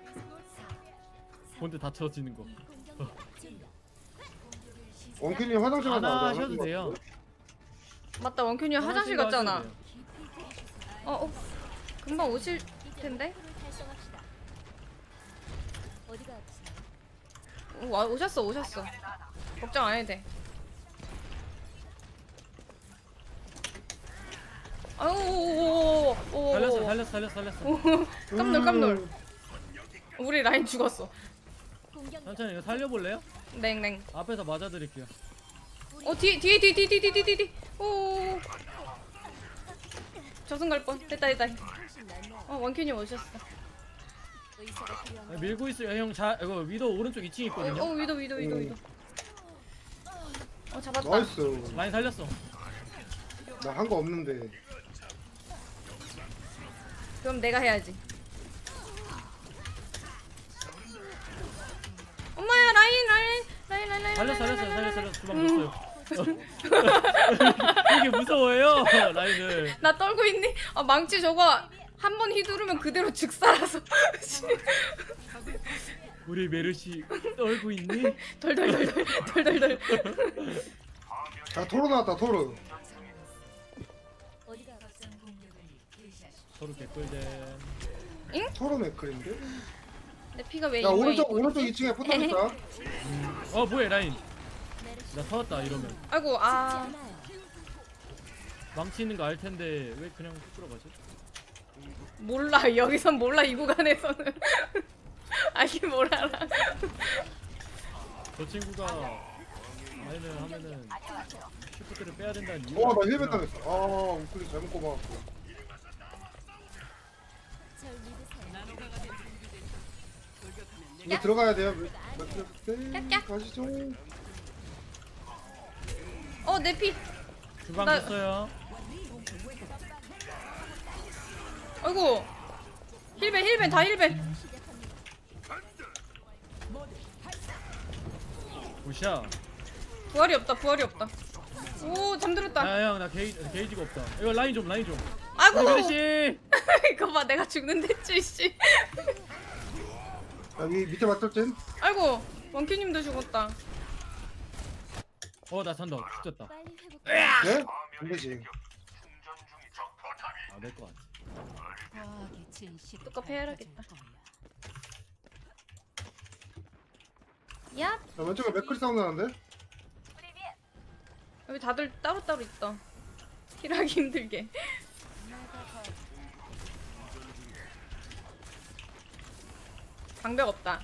본드 다쳐지는 거. 원킬님 화장실 안 갔다 하셔도 돼요. 맞다, 원균이 화장실 하셔도 갔잖아. 돼요. 금방 오실 텐데? 달성합시다. 어디가 아프세요? 오셨어. 걱정 안 해도 돼. 아우, 살렸어. 깜놀. 우리 라인 죽었어. 공격 천천히 이거 살려볼래요? 냉. 앞에서 맞아드릴게요. 뒤. 오. 저승 갈 뻔. 됐다. 훨씬 낫네요. 원균이 오셨어. 의사가 필요한 밀고 있어요 형. 이거 위도 오른쪽 2층 있거든요. 위도. 잡았다. 나이스. 라인 살렸어. 나 한 거 없는데. 그럼 내가 해야지. 엄마야, 라인. 살렸어. 주방 줬어요. 이게 무서워요 라인을. 나 떨고 있니? 망치 저거 한 번 휘두르면 그대로 즉사라서. 우리 메르시 떨고 있니? 덜덜덜. 아, 토로 나왔다 토로. 어디가 아프세요? 서로 개꿀잼. 토로 맥클인데? 내 피가 왜 야, 이거야? 오른쪽 2층에 포탑 있다. 뭐야 라인. 나 터졌다 이러면. 아이고, 죽지 않아요. 망치 있는 거 알 텐데 왜 그냥 쭉 들어가지? 몰라. 여기선 몰라. 이 구간에서는. 알긴 뭘 알아. 저 친구가 라인을 하면은 슈퍼트를 빼야 된다는 이유가. 나 힐벤 당했어. 우클릭 잘못 꼽아갖고. 절 믿으세요. 이거 들어가야 돼요. 가시죠. 내 피. 주방 나- 줬어요. 아이고. 힐벤 다 힐벤. 보샤. 부활이 없다. 오, 잠들었다. 야형 나 게이지가 없다. 이거 라인 좀. 아이고. 메르시. 이거 봐, 내가 죽는데 씨. 여기 밑에 맞췄지? 아이고, 원큐님도 죽었다. 나 산다. 죽었다. 빨리 회복. 네? 안 되지. 될 것 같아. 과학의 진실을 똑같이 해야겠다. 밝혀줄 거야. 야, 나 왼쪽에 맥클 사운드 나는데? 여기 다들 따로 있다. 힐하기 힘들게. 방벽 없다.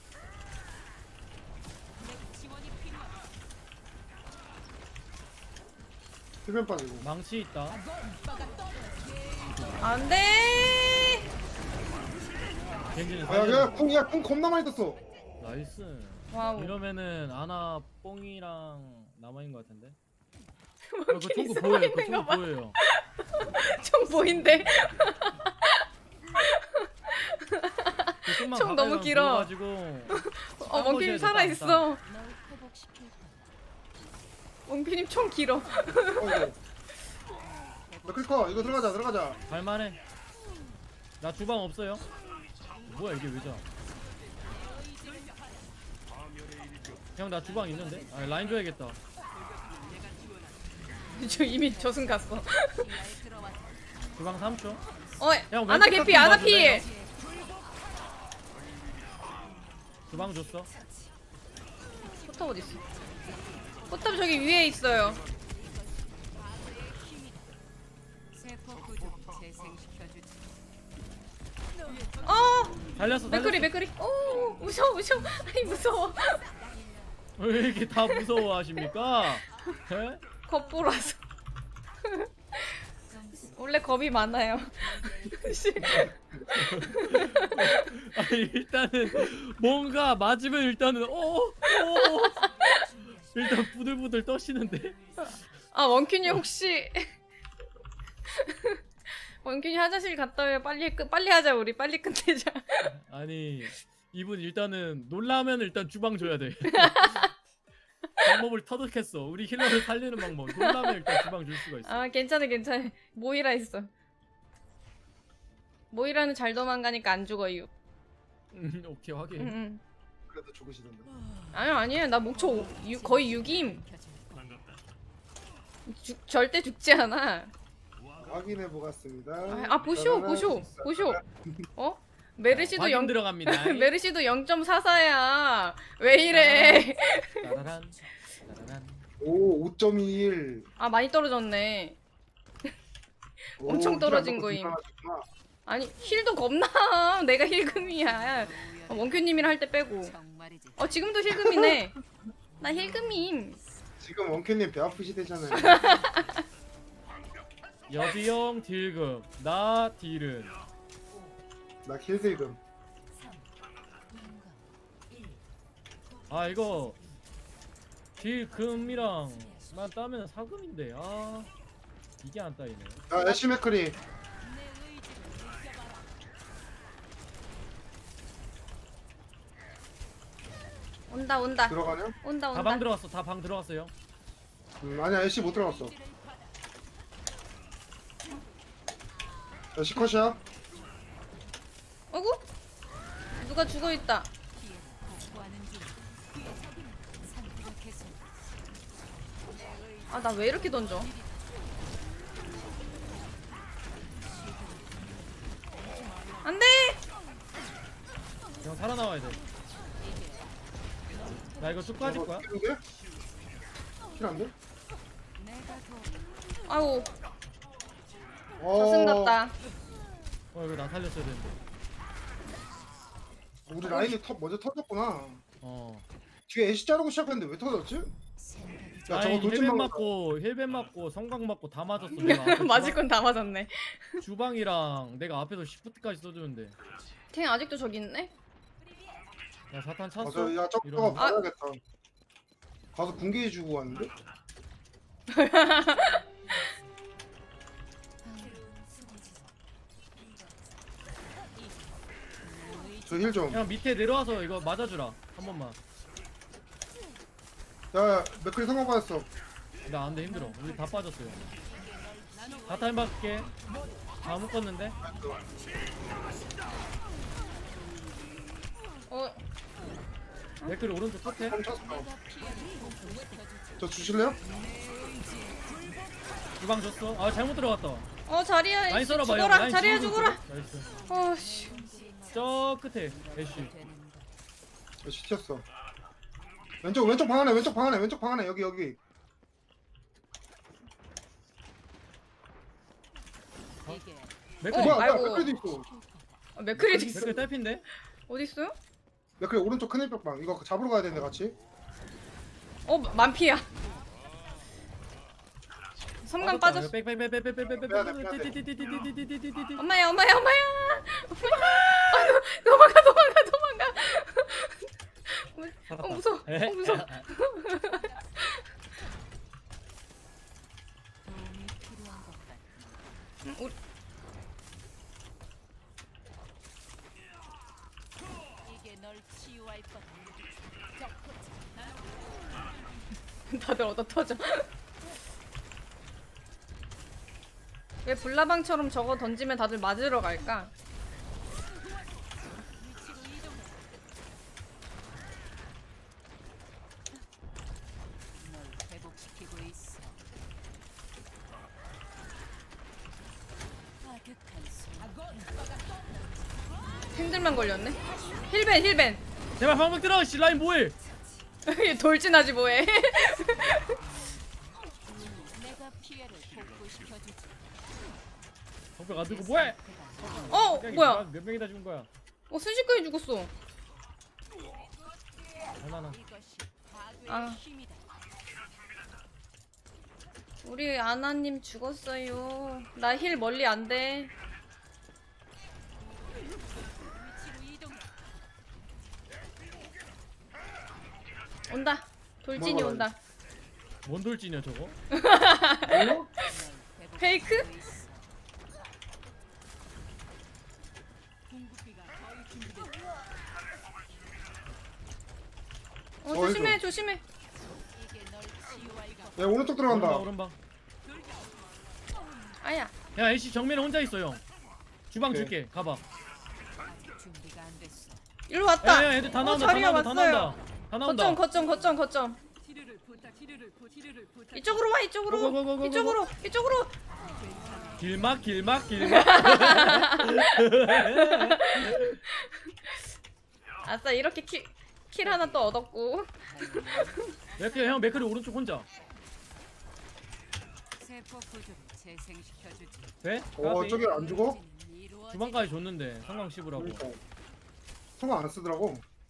힐벤 빠지고. 망치 있다. 안 돼. 겐지는 야궁 겁나 많이 떴어. 나이스. 와우. 이러면은 아나 뽕이랑 남아있는 것 같은데. 그 원균이 총구 보여요. 그 살아있는 총구 거 봐. 보여요. 총 보인대. 그 좀만 총 너무 가까이 길어. 보여가지고 원균님 살아있어. 널 회복시킬 거야. 원균님 총 길어. 맥클커 이거 들어가자. 갈만해. 나 주방 없어요. 뭐야 이게 왜자? 형 나 주방 있는데? 아 라인 줘야겠다. 저 이미 저승 갔어. 주방 3초. 형, 아나 왼쪽 개피, 좀 아나 봐줄래요? 피. 주방 줬어. 포탑 어디 있어? 포탑 저기 위에 있어요. 세포 구조 재생시켜주지. 달렸어. 맥크리. 오, 무서워. 아이 무서워. 왜 이렇게 다 무서워하십니까? 에? 겁보라서. 원래 겁이 많아요. 아니 일단은 뭔가 맞으면 일단은 일단 부들부들 떠시는데. 아 원균이 혹시 원균이 화장실 갔다 와요. 빨리 하자 우리 빨리 끝내자. 아니 이분 일단은 놀라면 일단 주방 줘야 돼. 방법을 터득했어. 우리 힐러를 살리는 방법. 놀라면 일단 주방 줄 수가 있어. 아 괜찮아. 모이라 있어. 모이라는 잘 도망가니까 안 죽어요. 오케이 확인. 응. 그래도 죽으시던데. 아니에요. 나 목초 거의 6임. 절대 죽지 않아. 확인해 보겠습니다. 보쇼. 어? 메르시도 확인 들어갑니다. 메르시도 0.44야. 왜 이래? 따라란. 오 5.21. 아 많이 떨어졌네. 엄청 떨어진 거임. 아니 힐도 겁나. 내가 힐금이야. 원큐님이랑 할 때 빼고. 정말이지. 지금도 힐금이네. 나 힐금임. 지금 원큐님 배 아프시대잖아요. 여비형 딜금. 나 딜은. 나 킬들금. 아 이거 딜금이랑만 따면 사금인데. 아 이게 안 따이네. 야 애쉬 맥크리. 온다. 들어가냐? 온다. 다 방 들어갔어. 다 방 들어갔어요. 아니야 애쉬 못 들어갔어. 애쉬 컷이야? 어구? 누가 죽어 있다. 아 나 왜 이렇게 던져? 안돼. 그냥 살아나와야 돼. 나 이거 쭉 빠질 거야. 킬안돼? 아우 어. 저승 같다. 이거 나 살렸어야 되는데. 우리 라인이 먼저 터졌구나. 어. 뒤에 애쉬 자르고 시작했는데 왜 터졌지? 야 아니 저거 힐벤 맞고 성광 맞고 다 맞았어. 내가 앞에 맞을 건 다 맞았네. 주방이랑 내가 앞에서 시프트까지 써주는데. 탱 아직도 저기 있네? 야 사탄 찼어. 야 저거 이러면. 받아야겠다. 가서 군기해 주고 왔는데? 저 힐 좀. 그냥 밑에 내려와서 이거 맞아주라 한 번만. 야 맥클이 성공 받았어. 나 안돼 힘들어. 우리 다 빠졌어요. 다 타임 받을게. 다 묶었는데. 맥클이 오른쪽 끝에. 저 주실래요? 주방 줬어. 아 잘못 들어갔다. 자리야 라인 썰어봐. 죽어라. 라인 자리야 지우고 죽어라. 나이스. 씨. 저 끝에 애쉬. 애쉬 튀었어. 왼쪽 방 안에 여기. 이게 맥클이 뭐야 아이고. 맥클이도 있어. 맥크리도 있어. 맥클이 딸핀데. 어디 있어요? 맥클이 오른쪽 큰 힐벽방 이거 잡으러 가야 되는데 같이. 만피야. 섬광 빠졌어. 빽빽빽빽빽빽빽. 빼야 돼. 엄마야. 도망가. 무서워. 무서워. 도움이 필요한 것 같다. 우리 이게 널 치유할 거다. 다들 얻어 터져. 왜 불나방처럼 저거 던지면 다들 맞으러 갈까? 널 회복시키고 있어. 가득한 힘들만 걸렸네. 힐벤. 제발 방금 들어. 씨 라인 뭐해? 돌진하지 뭐해. 내가 피해를 복구시켜주지. 방금 안 들고 뭐해? 뭐야? 몇 명이나 죽은 거야? 순식간에 죽었어. 하나. 이것이 파괴의 아. 힘이다. 우리 아나님 죽었어요. 나 힐 멀리 안 돼. 위치로 이동해. 온다. 돌진이 뭐가 온다. 뭔 돌진이야 저거? 어? 페이크? 궁극기가 거의 준비됐다. 조심해. 이게 널 치유할 것. 야 오른쪽 들어간다. 오른방. 아야. 야 애쉬 정면에 혼자 있어 형. 주방 오케이. 줄게. 가봐. 아직 준비가 안 됐어. 일로 왔다. 야 애들 다 나온다. 자리야 다 나온다. 왔어요. 다 나온다. 거점. 이쪽으로 와. 고고고고고고. 이쪽으로. 길막. 아싸 이렇게 킬 하나 또 얻었고. 맥크리 형 맥크리 오른쪽 혼자. 세포 구조를 재생시켜주지. 돼? 저기 안 죽어? 주방까지 줬는데 성광 씹으라고. 그러니까. 성공 안 쓰더라고.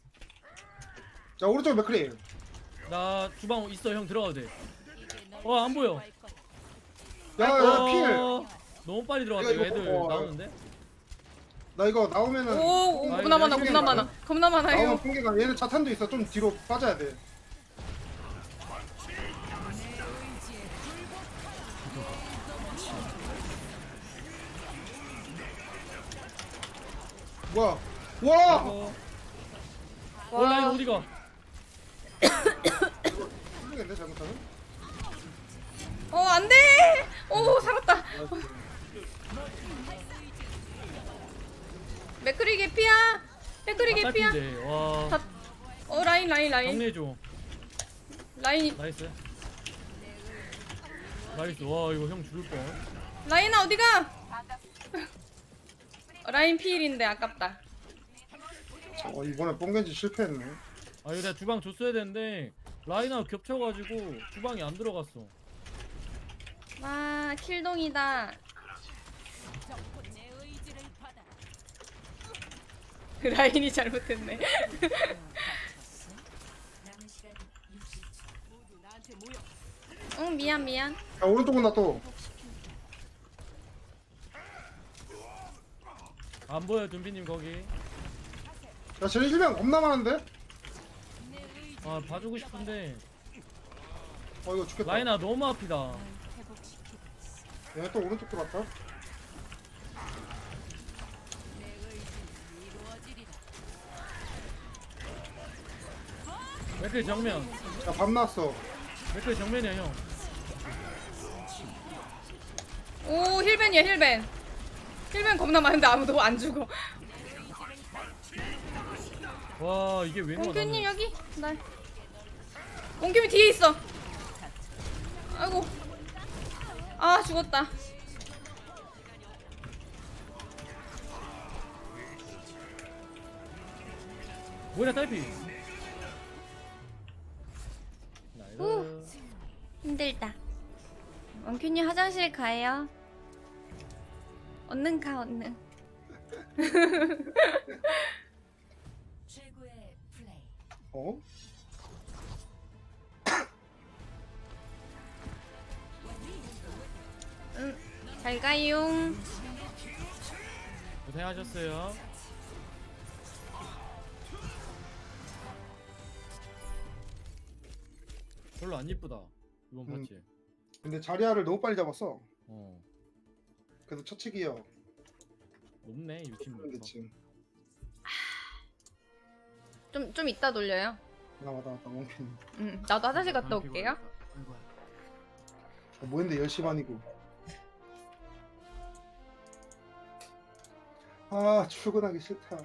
자 오른쪽 맥크리. 나 주방 있어 형 들어가도 돼. 안 보여. 야야 필. 너무 빨리 들어갔다. 이거 애들 먹고. 나오는데. 나 이거 나오면은 오 아, 겁나 많아. 이거 겁나 많아요. 나오면 풍계가 얘는 자탄도 있어. 좀 뒤로 빠져야 돼. 뭐야? 와! 라인 어디가? 모르겠네 잘못하면. 안돼. 오 살았다. 맥크리 개피야. 와. 라인. 정리해줘. 라인. 나이스. 와 이거 형 죽을 뻔. 라인아 어디가? 라인 피일인데 아깝다. 이번에 뽕겐지 실패했네. 아 이거 내가 주방 줬어야 되는데 라인하고 겹쳐가지고 주방이 안 들어갔어. 와 킬동이다. 내 의지를 받아. 라인이 잘못했네. 모두 나한테 모여. 응 미안. 야 오른쪽 온다 또. 안 보여 둠비님 거기. 야 쟤네 힐병 겁나 많은데? 아 봐주고 싶은데 이거 죽겠다. 라인아 너무 앞이다. 회복시키고 있어. 얘네 또 오른쪽 들어왔다. 내 의지는 이루어지리라. 맥클 정면. 야밥 나왔어. 맥클 정면이야 형. 오 힐벤이야 힐벤 겁나 많은데 아무도 안 죽어. 와 이게 왜 옹규님 나와? 여기. 옹규님 뒤에 있어. 아이고. 아 죽었다. 뭐야 딸피. 나이스. 힘들다. 옹규님 화장실 가요. 얼른 가 얼른. 최고의 플레이. 어? 잘 가용. 고생하셨어요. 별로 안 이쁘다 이번 파츠. 근데 자리아를 너무 빨리 잡았어. 어 그래서 처치기요. 높네 66. 그렇지. 좀 이따 돌려요. 나왔다 원캔. 나도 화장실 갔다 올게요. 뭐했는데 10시 반이고. 아 출근하기 싫다.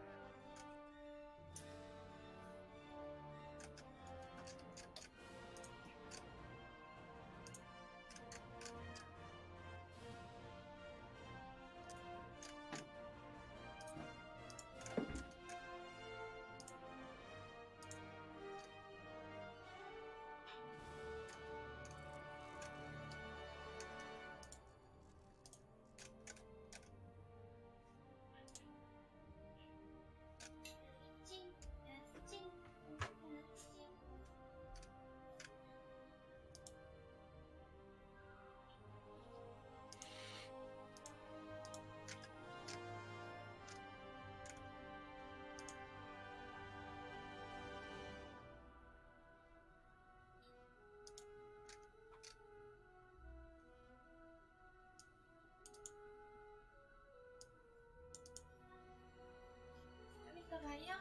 좀 이따 봐요.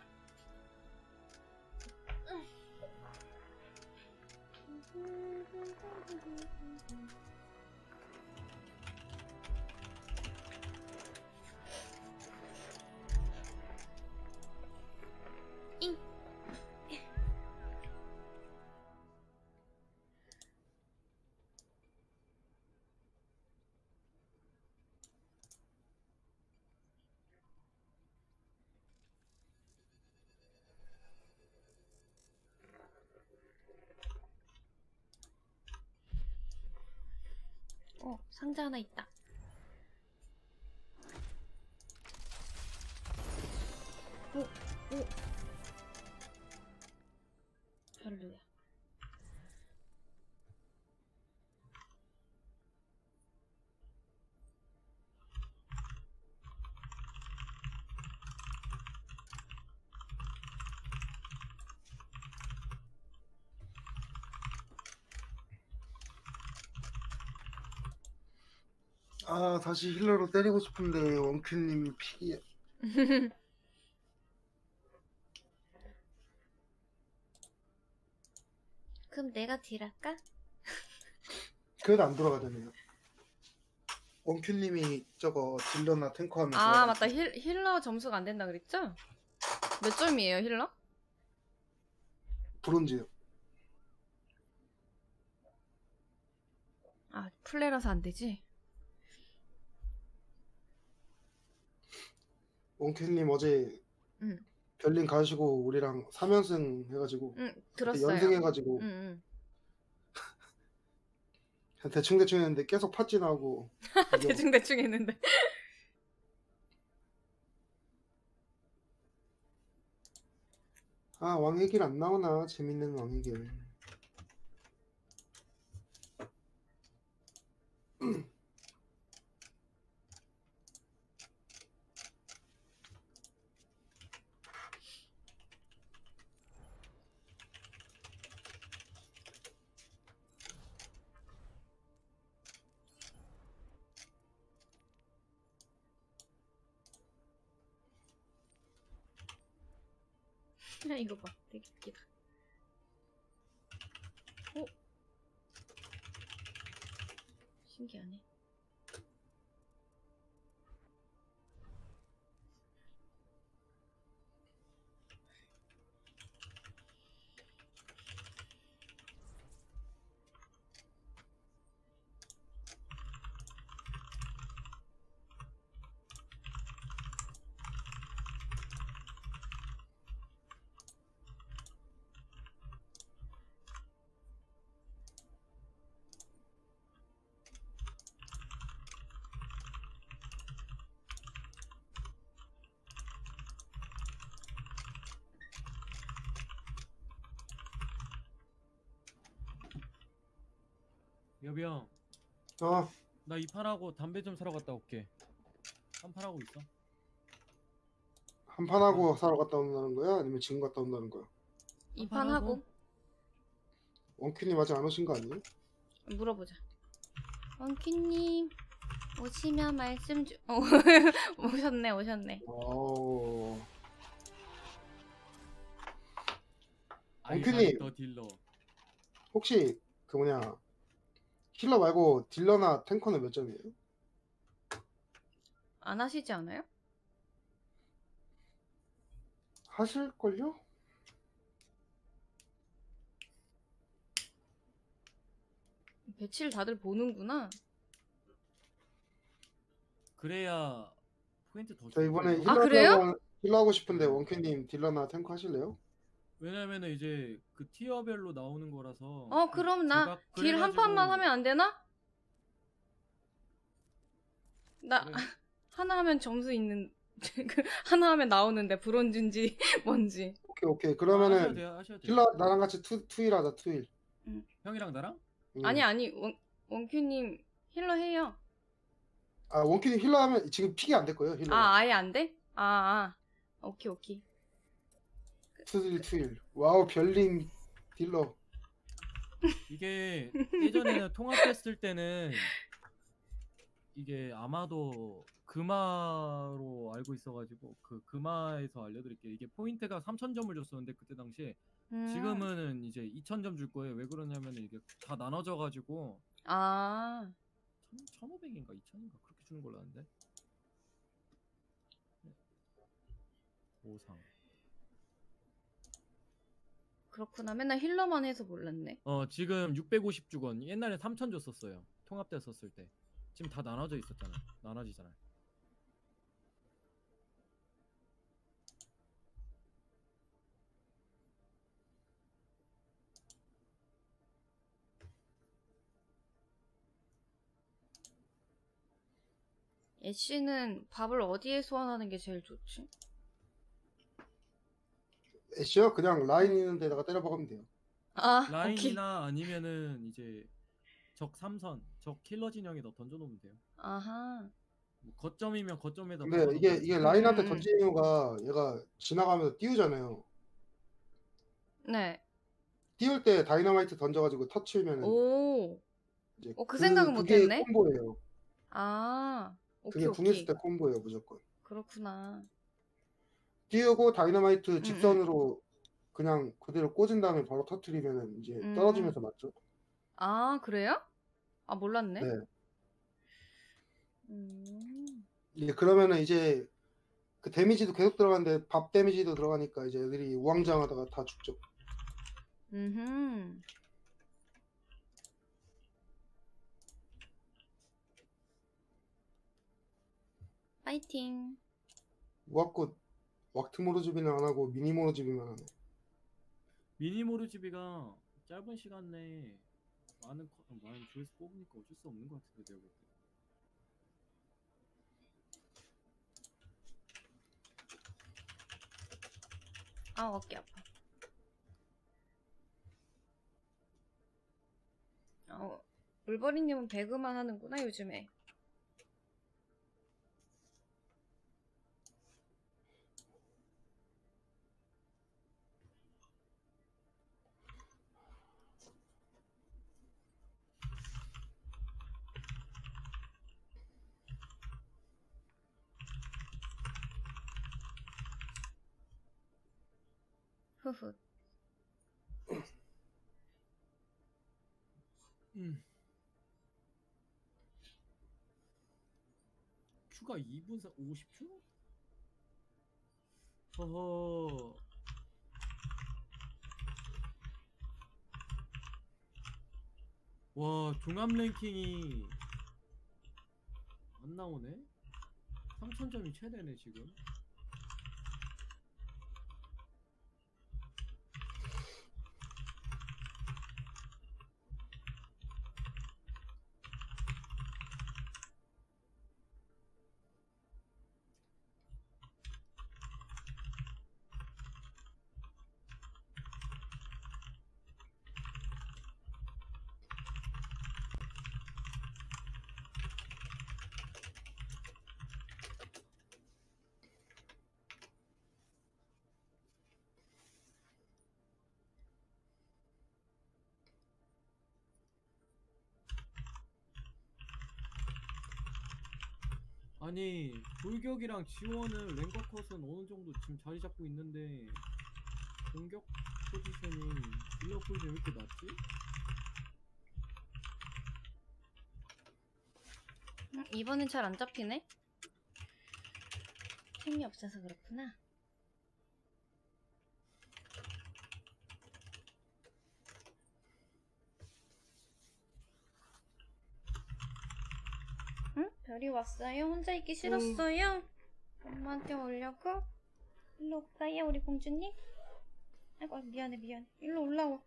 잉. 상자 하나 있다. 오. 별로야. 아 다시 힐러로 때리고 싶은데 원큐님이 픽이야. 그럼 내가 딜할까? 그래도 안 돌아가잖아요. 원큐님이 저거 딜러나 탱커 하면 아 맞다 힐러 점수가 안 된다 그랬죠? 몇 점이에요 힐러? 브론즈요. 아 플레라서 안 되지? 원큐님 어제 별림 가시고 우리랑 3연승 해가지고 들었어요. 연승해가지고 대충 했는데 계속 팟찌 나오고 대충 했는데 아 왕의 길 안 나오나. 재밌는 왕의 길. 이거 봐 되게 웃기다. 오 신기하네. 여비형 나 이 판하고 담배 좀 사러 갔다 올게. 한 판하고 있어? 한 판 하고 사러 갔다 온다는 거야? 아니면 지금 갔다 온다는 거야? 이 판 하고 원큐님 아직 안 오신 거 아니에요? 물어보자. 원키님 오시면 말씀 주. 오셨네 오셨네. 오. 아이사이 원큐님 더 딜러. 혹시 그 뭐냐 힐러 말고 딜러나 탱커는 몇 점이에요? 안 하시지 않아요? 하실걸요? 배치를 다들 보는구나. 그래야 포인트 더 저 이번에 줄 거예요. 아, 그래요? 힐러 하고 싶은데 원큐님 딜러나 탱커 하실래요? 왜냐면은 이제 그 티어별로 나오는 거라서. 그럼 나 제가 딜 한 그래가지고- 판만 하면 안 되나? 나 그래. 하나 하면 점수 있는 하나 하면 나오는데 브론즈인지 뭔지. 오케이 하셔도 그러면은 돼요, 하셔도 돼요. 힐러 나랑 같이 투일 하자 투일. 형이랑 나랑? 아니 원큐님 힐러 해요. 아 원큐님 힐러 하면 지금 픽이 안 될 거예요 힐러. 아예 안 돼? 오케이. 투일. 와우 별님 딜러. 이게 예전에는 통합했을 때는 이게 아마도 금화로 알고 있어가지고 그 금화에서 알려드릴게요. 이게 포인트가 3,000점을 줬었는데 그때 당시에 지금은 이제 2,000점 줄 거예요. 왜 그러냐면 이게 다 나눠져가지고 1,500인가 2,000인가 그렇게 주는 걸로 아는데. 오상. 그렇구나. 맨날 힐러만 해서 몰랐네. 지금 650 주건. 옛날에 3,000 줬었어요. 통합됐었을 때. 지금 다 나눠져 있었잖아. 나눠지잖아. 애쉬는 밥을 어디에 소환하는 게 제일 좋지? 애쉬요? 그냥 라인 있는 데다가 때려 박으면 돼요. 오케이. 라인이나 아니면은 이제 적 3선, 적 킬러 진영에다 던져놓으면 돼요. 아하. 뭐 거점이면 거점에다. 근데 이게 라인한테 던지는 이유가 얘가 지나가면서 띄우잖아요. 네. 띄울 때 다이너마이트 던져가지고 터치면은 오. 이제 그 생각은 그게 못했네. 콤보예요. 오케이. 그게 궁했을 때 콤보예요 무조건. 그렇구나. 띄우고 다이너마이트 직선으로 그냥 그대로 꽂은 다음에 바로 터트리면은 이제 떨어지면서 맞죠. 그래요? 몰랐네. 네. 이제 그러면은 이제 그 데미지도 계속 들어가는데 밥 데미지도 들어가니까 이제 애들이 우왕좌왕하다가 다 죽죠. 파이팅. 우악꽃 왁트모르즈비는 안 하고 미니모르즈비만 하네. 미니모르지비가 짧은 시간 내에 많은 조회수 뽑으니까 어쩔 수 없는 것 같은데 내가 볼 때. 어깨 아파. 울버린님은 배그만 하는구나 요즘에. 흐흐. 큐가 2분 50초? 허허. 와, 종합 랭킹이 안 나오네? 3,000점이 최대네 지금. 아니 돌격이랑 지원은 랭커컷은 어느 정도 지금 자리 잡고 있는데 공격 포지션이 딜러 포지션이 왜 이렇게 낮지? 이번엔 잘 안 잡히네? 템이 없어서 그렇구나. 응? 별이 왔어요? 혼자 있기 싫었어요? 엄마한테 오려고? 일로 올까요, 우리 공주님? 아이고, 미안해. 일로 올라와.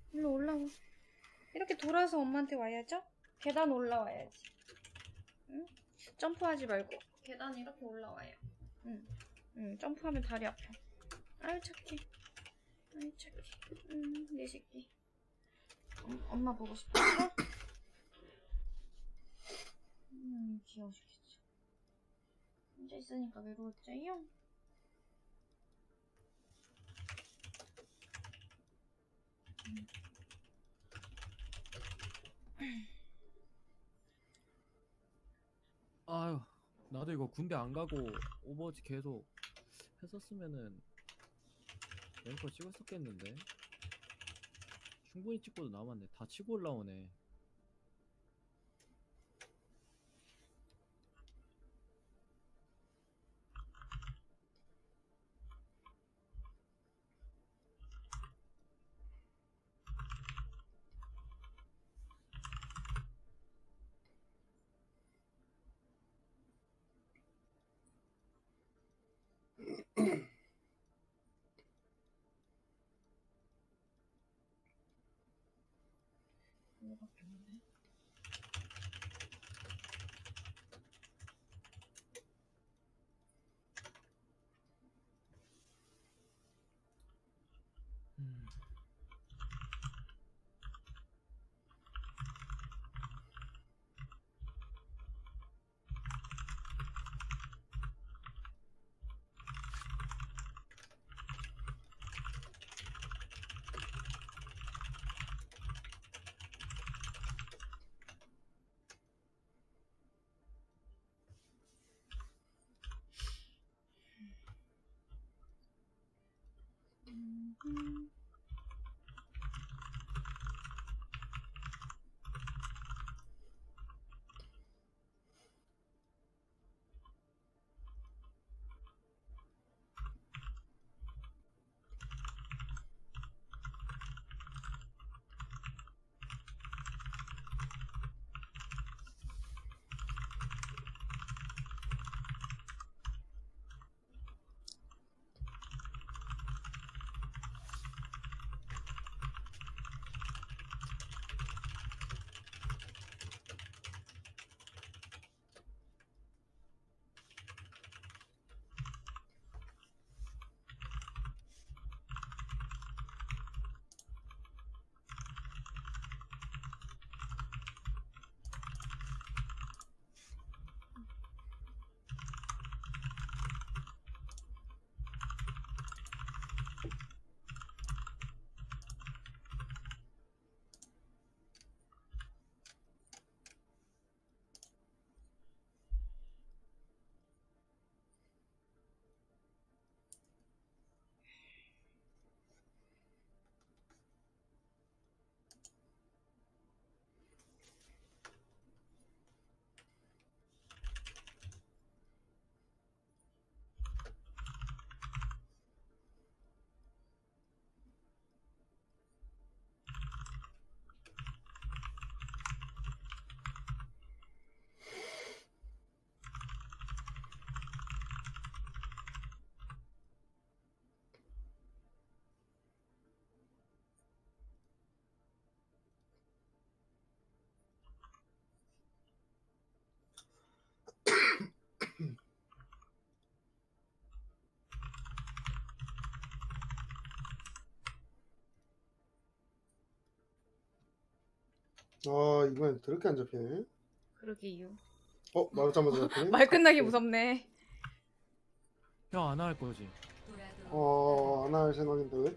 이렇게 돌아서 엄마한테 와야죠? 계단 올라와야지. 응? 점프하지 말고 계단 이렇게 올라와요. 응, 점프하면 다리 아파. 아유 착해. 내 새끼. 엄마 보고 싶었어? 귀여워 죽겠어. 혼자 있으니까 외로웠죠요? 아유 나도 이거 군대 안 가고 오버워치 계속 했었으면은 랭커 찍었었겠는데 충분히 찍고도 남았네. 다 치고 올라오네. 이거밖에 없네. 아 이번엔 더럽게 안 잡히네. 그러게요. 말하자마자 잡히네. 말 끝나기 무섭네. 형 안 할 거지? 안 할 생각인데 왜?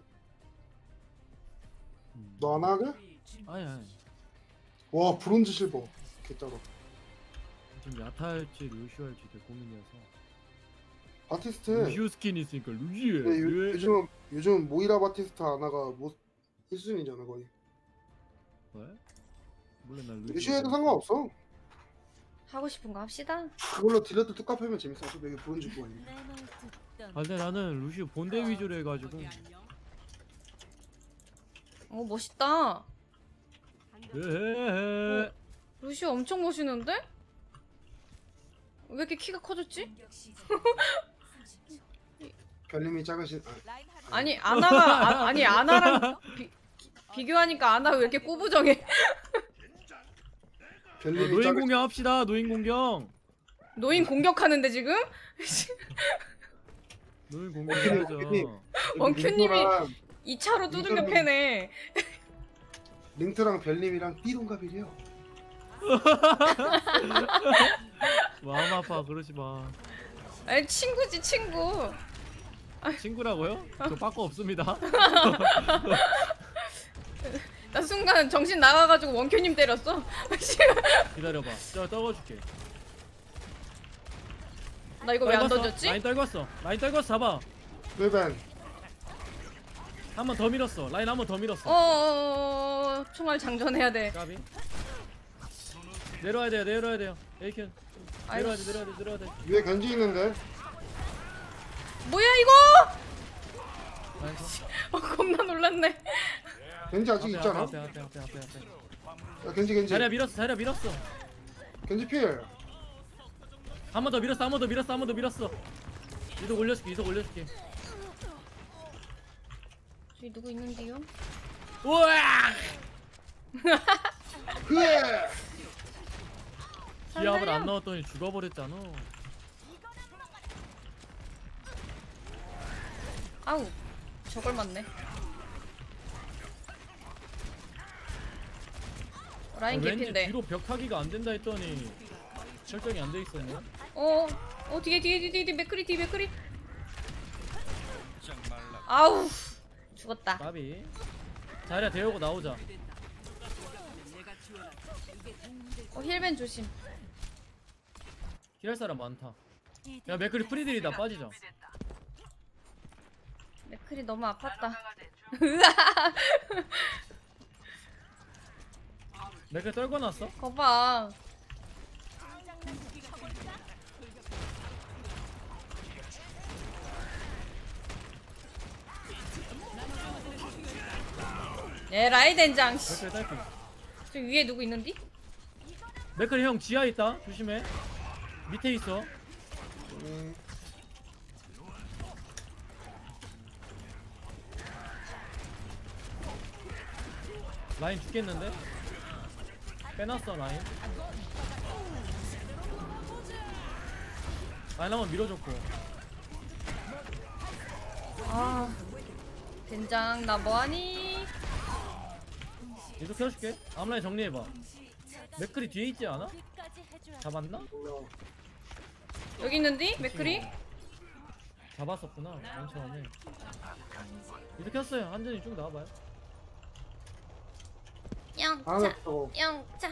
너 안 하게? 아니 와 브론즈 실버 개쩔어. 좀 야타 할지 루시오 할지 되게 고민이어서. 바티스트. 루시오 스킨 있으니까 루시오. 근데 요즘 모이라 바티스타 하나가 뭐 1순위잖아 거의. 왜? 몰라 나 루시오에도 상관없어. 하고 싶은 거 합시다. 그걸로 딜러도 뚝 하면 재밌어. 어차피 이게 보는 줄 거야. 내말 듣던 아 근데 나는 루시오 본대 위주로 해가지고. 오 멋있다. 에헤헤. 루시오 엄청 멋있는데? 왜 이렇게 키가 커졌지? 별님이 작으신. 라인 하나. 아니 아나가 아니 아나랑 비교하니까 아나 왜 이렇게 꼬부정해? 별님이 노인 작으신. 공격 합시다. 노인 공격. 노인 공격하는데 지금? 노인 공격해야죠. 원큐님이 2차로 두들겨 패네. 링트랑 별님이랑 띠동갑이래요. 마음 아파 그러지 마. 아니 친구지 친구. 친구라고요? 저 빠꾸 없습니다. 나 순간 정신 나가가지고 원큐님 때렸어. 기다려봐. 저 떨궈줄게. 나 이거 왜 안 던졌지? 라인 떨궜어. 라인 떨궜어. 잡아. 르벤. 한 번 더 밀었어. 라인 한 번 더 밀었어. 총알 장전해야 돼. 까비. 내려와야 돼요. 내려와야 돼요. 에이켄. 내려와야 돼. 내려와야 돼. 내려와야 돼. 위에 견지 있는데. 뭐야 이거? 라인 더. 겁나 놀랐네. 견지 아직 있잖아. 앞에. 야 견지. 자리야 밀었어. 자리야 밀었어. 견지 필. 한 번 더 밀었어. 한 번 더 밀었어. 한 번 더 밀었어. 이석 올려줄게. 이석 올려줄게. 저기 누구 있는데요? 우와! 흐에. 기압을 안 넣었더니 죽어버렸잖아. 아우 저걸 맞네. 라인 왠지 개핀데. 뒤로 벽 타기가 안 된다 했더니 설정이 안 돼 있었네. 뒤에 맥크리. 아우 죽었다. 까비. 자리야 데우고 나오자. 힐벤 조심. 힐할 사람 많다. 야 맥클이 프리딜이다. 빠지자. 맥크리 너무 아팠다. 맥클 떨궈놨어? 거봐. 네 라이덴장. 맥클 딸피. 저 위에 누구 있는디? 맥클 형 지하 있다. 조심해. 밑에 있어. 라인 죽겠는데? 빼놨어 라인. 라인 한번 밀어줬고. 아 된장 나 뭐하니? 계속 켜줄게. 앞라인 정리해봐. 맥클이 뒤에 있지 않아? 잡았나? 여기 있는디? 맥크리? 잡았었구나. 맨 처음에. 계속 켰어요. 한전이 쭉 나와봐요. 하나 더. 영차.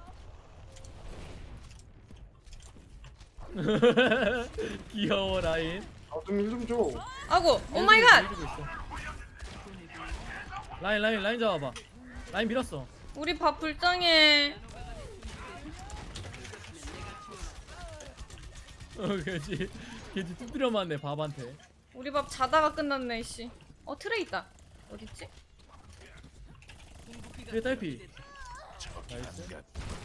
귀여워 라인. 좀 줘. 아고 오마이갓. 밀고 있어. 라인 잡아봐. 라인 밀었어. 우리 밥 불쌍해. 그렇지. 걔지 뚝 맞네 밥한테. 우리 밥 자다가 끝났네 씨. 트레 있다. 어딨지? 그래 딸피. 나이스.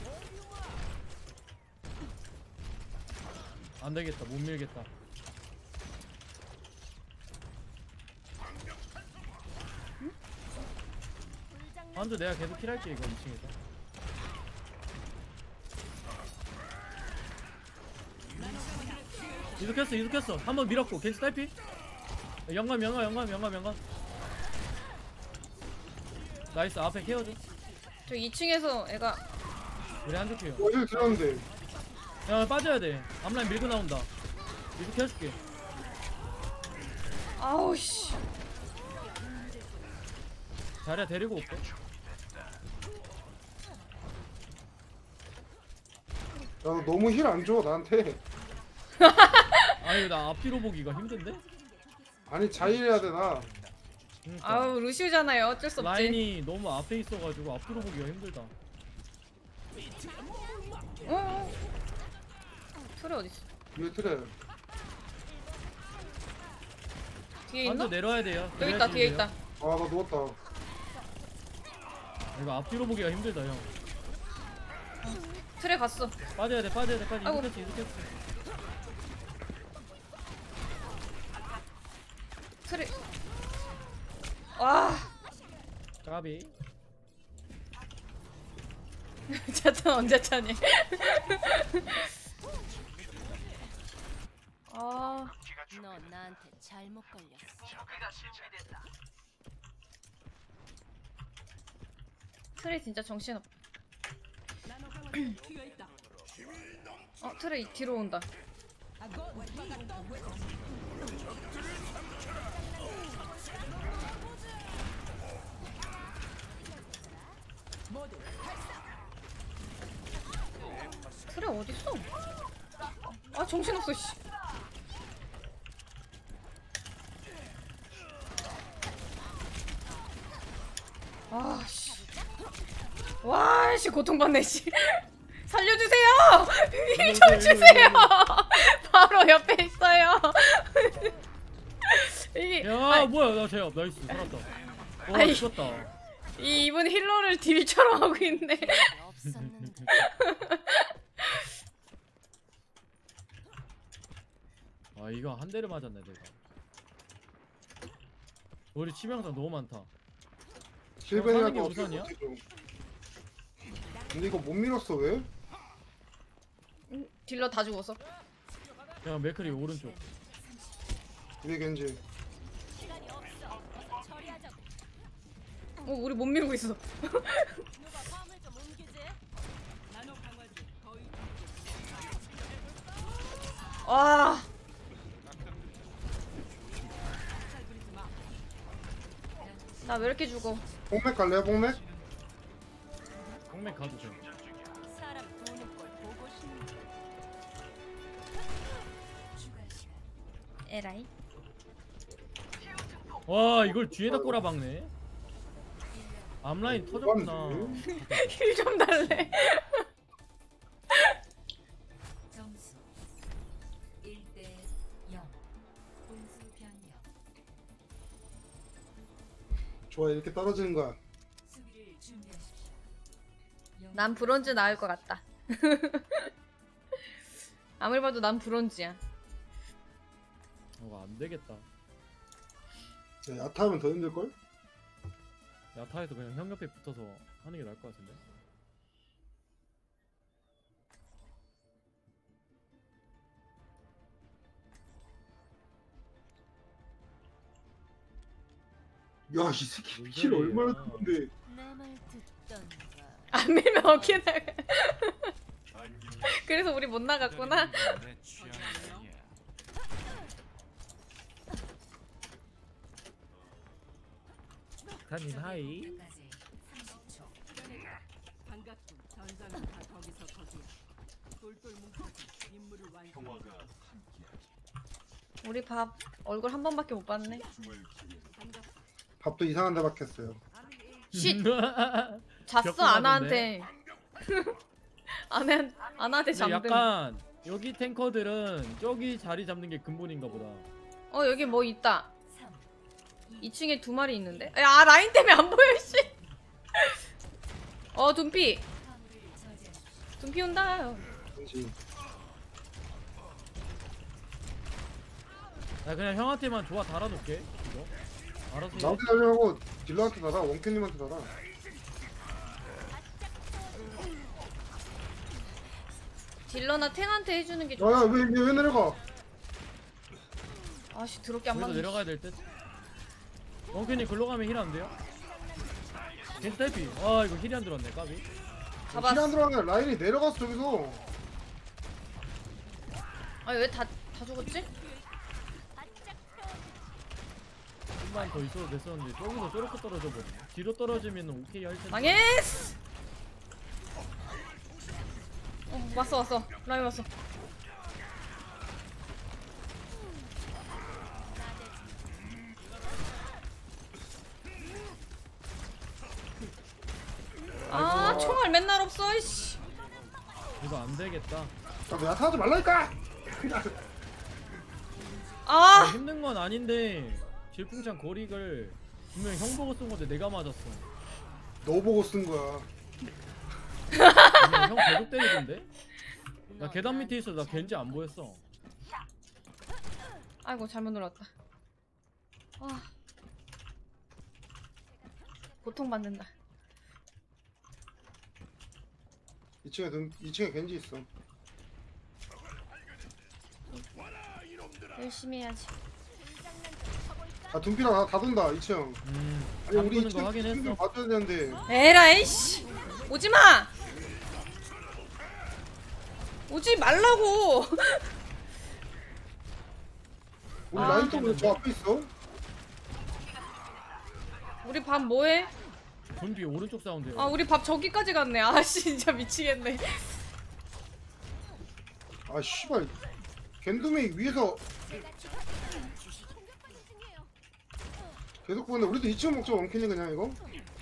안 되겠다. 못 밀겠다. 한조 내가 계속 킬할게 이거 2층에서. 이득 켰어. 한번 밀었고 겐지 딸피. 영감. 나이스. 앞에 케어줘. 저 2층에서 애가 우리 한조 케어. 어딜 들었는데. 야 빠져야 돼. 앞라인 밀고 나온다. 이득 켜줄게. 아우 씨. 자리야 데리고 올게. 나 너무 힐 안 줘 나한테. 아니 나 앞뒤로 보기가 힘든데? 아니 자일해야 돼 나. 그러니까. 아우 루시우잖아요. 어쩔 수 없지. 라인이 너무 앞에 있어가지고 앞뒤로 보기가 힘들다. 어. 틀에 어디 있어? 위에 트레. 뒤에 한조 있나? 내려야 돼요. 여기 있다. 뒤에 있다. 아 나 누웠다. 이거 앞뒤로 보기가 힘들다 형. 틀에 갔어. 빠져야 돼 빠져야 돼 아이고. 이렇게 틀에. 와. 까비. 자탄 언제 차니? 아. 너 나한테 잘못 걸렸어. 틀에 진짜 정신없. 틀에 뒤로 온다. 틀에 어딨어? 아 정신없어 씨. 아 씨. 와 씨 고통받네 씨. 살려주세요! 힐 좀 주세요! 바로 옆에 있어요. 이게 야 뭐야 나 제압 나이스 살았다. 와 아니. 죽었다. 이분 힐러를 딜처럼 하고 있네. 없었는데. 아 이거 한 대를 맞았네 내가. 우리 치명상 너무 많다. 실벤이랑 하는 게 우선이야? 근데 이거 못 밀었어 왜? 딜러 다 죽었어. 그냥 맥클이 오른쪽. 위에 겐지. 우리 못 밀고 있어. 와. 나 왜 이렇게 죽어? 뽕맥 갈래요 뽕맥? 공맥 가도 돼. 사람 보는 걸 보고 싶네. 에라이. 와 이걸 뒤에다 꼬라박네. 앞라인 터졌구나. 힐 좀 달래. 점수 1대 0. 공수 변경. 좋아 이렇게 떨어지는 거야. 수비를 준비하십시오. 난 브론즈 나을 것 같다. 아무리 봐도 난 브론즈야. 안 되겠다. 야, 야타하면 더 힘들걸? 야타에서 그냥 형 옆에 붙어서 하는 게 나을 것 같은데. 야 이 새끼 뭔 킬 소리야. 얼마나 뜨는데. 내 말 듣던가. 안 밀면 어떻게 나가? 그래서 우리 못 나갔구나. 타님 하이. 까지 30초. 반갑군. 전장은 다 거기서 거기야. 똘똘 뭉쳐서 임무를 완성. 우리 밥 얼굴 한 번밖에 못 봤네. 밥도 이상한 데 박혔어요. 쉿. 잤어 벽도 아나한테. 아나한테 근데 잠든. 약간 여기 탱커들은 저기 자리 잡는 게 근본인가 보다. 여기 뭐 있다. 2층에 2마리 있는데? 야 라인 때문에 안 보여 씨. 둠피. 둠피 온다. 겐지. 나 그냥 형한테만 조화 달아놓게. 이거 알아서 해. 나한테 달려고 딜러한테 달아 원캔님한테 달아. 딜러나 탱한테 해주는 게 좋아. 야야 왜 내려가? 아씨 더럽게 안 그래도 맞네. 내려가야 될 듯. 원캔이 글로 가면 힐 안 돼요? 겐지 탈피. 아 이거 힐이 안 들어왔네 까비. 잡았어. 힐안 들어가네. 라인이 내려갔어 저기서. 왜 다 죽었지? 좀만 더 있어도 됐었는데 저기서 저렇게 떨어져 버리네. 뒤로 떨어지면 오케이 할 텐데. 망했어. 왔어. 라인 왔어. 아, 총알 맨날 없어. 이씨. 이거 안 되겠다. 야타하지 말라니까. 아, 힘든 건 아닌데 질풍창 거리를 분명 형 보고 쏜 건데 내가 맞았어. 너 보고 쓴 거야. 형 계속 때리던데? 나 계단 밑에 있어. 나 겐지 안 보였어. 아이고 잘못 눌렀다. 아, 고통받는다. 2층에 겐지 있어. 열심히 해야지. 아 둠피랑 다 돈다 2층. 아니 우리 보는 거 2층 확인했어. 좀 봐줘야 되는데. 에라이 씨. 오지마. 오지 말라고. 우리 아, 라인 쪽으로 저 앞에 있어. 우리 밥 뭐해? 돈 뒤에 오른쪽 사운드. 아, 우리 밥 저기까지 갔네. 아, 진짜 미치겠네. 아 씨발. 겐드메이 위에서 계속 보는데 우리도 2층 먹자 원캔이 그냥 이거.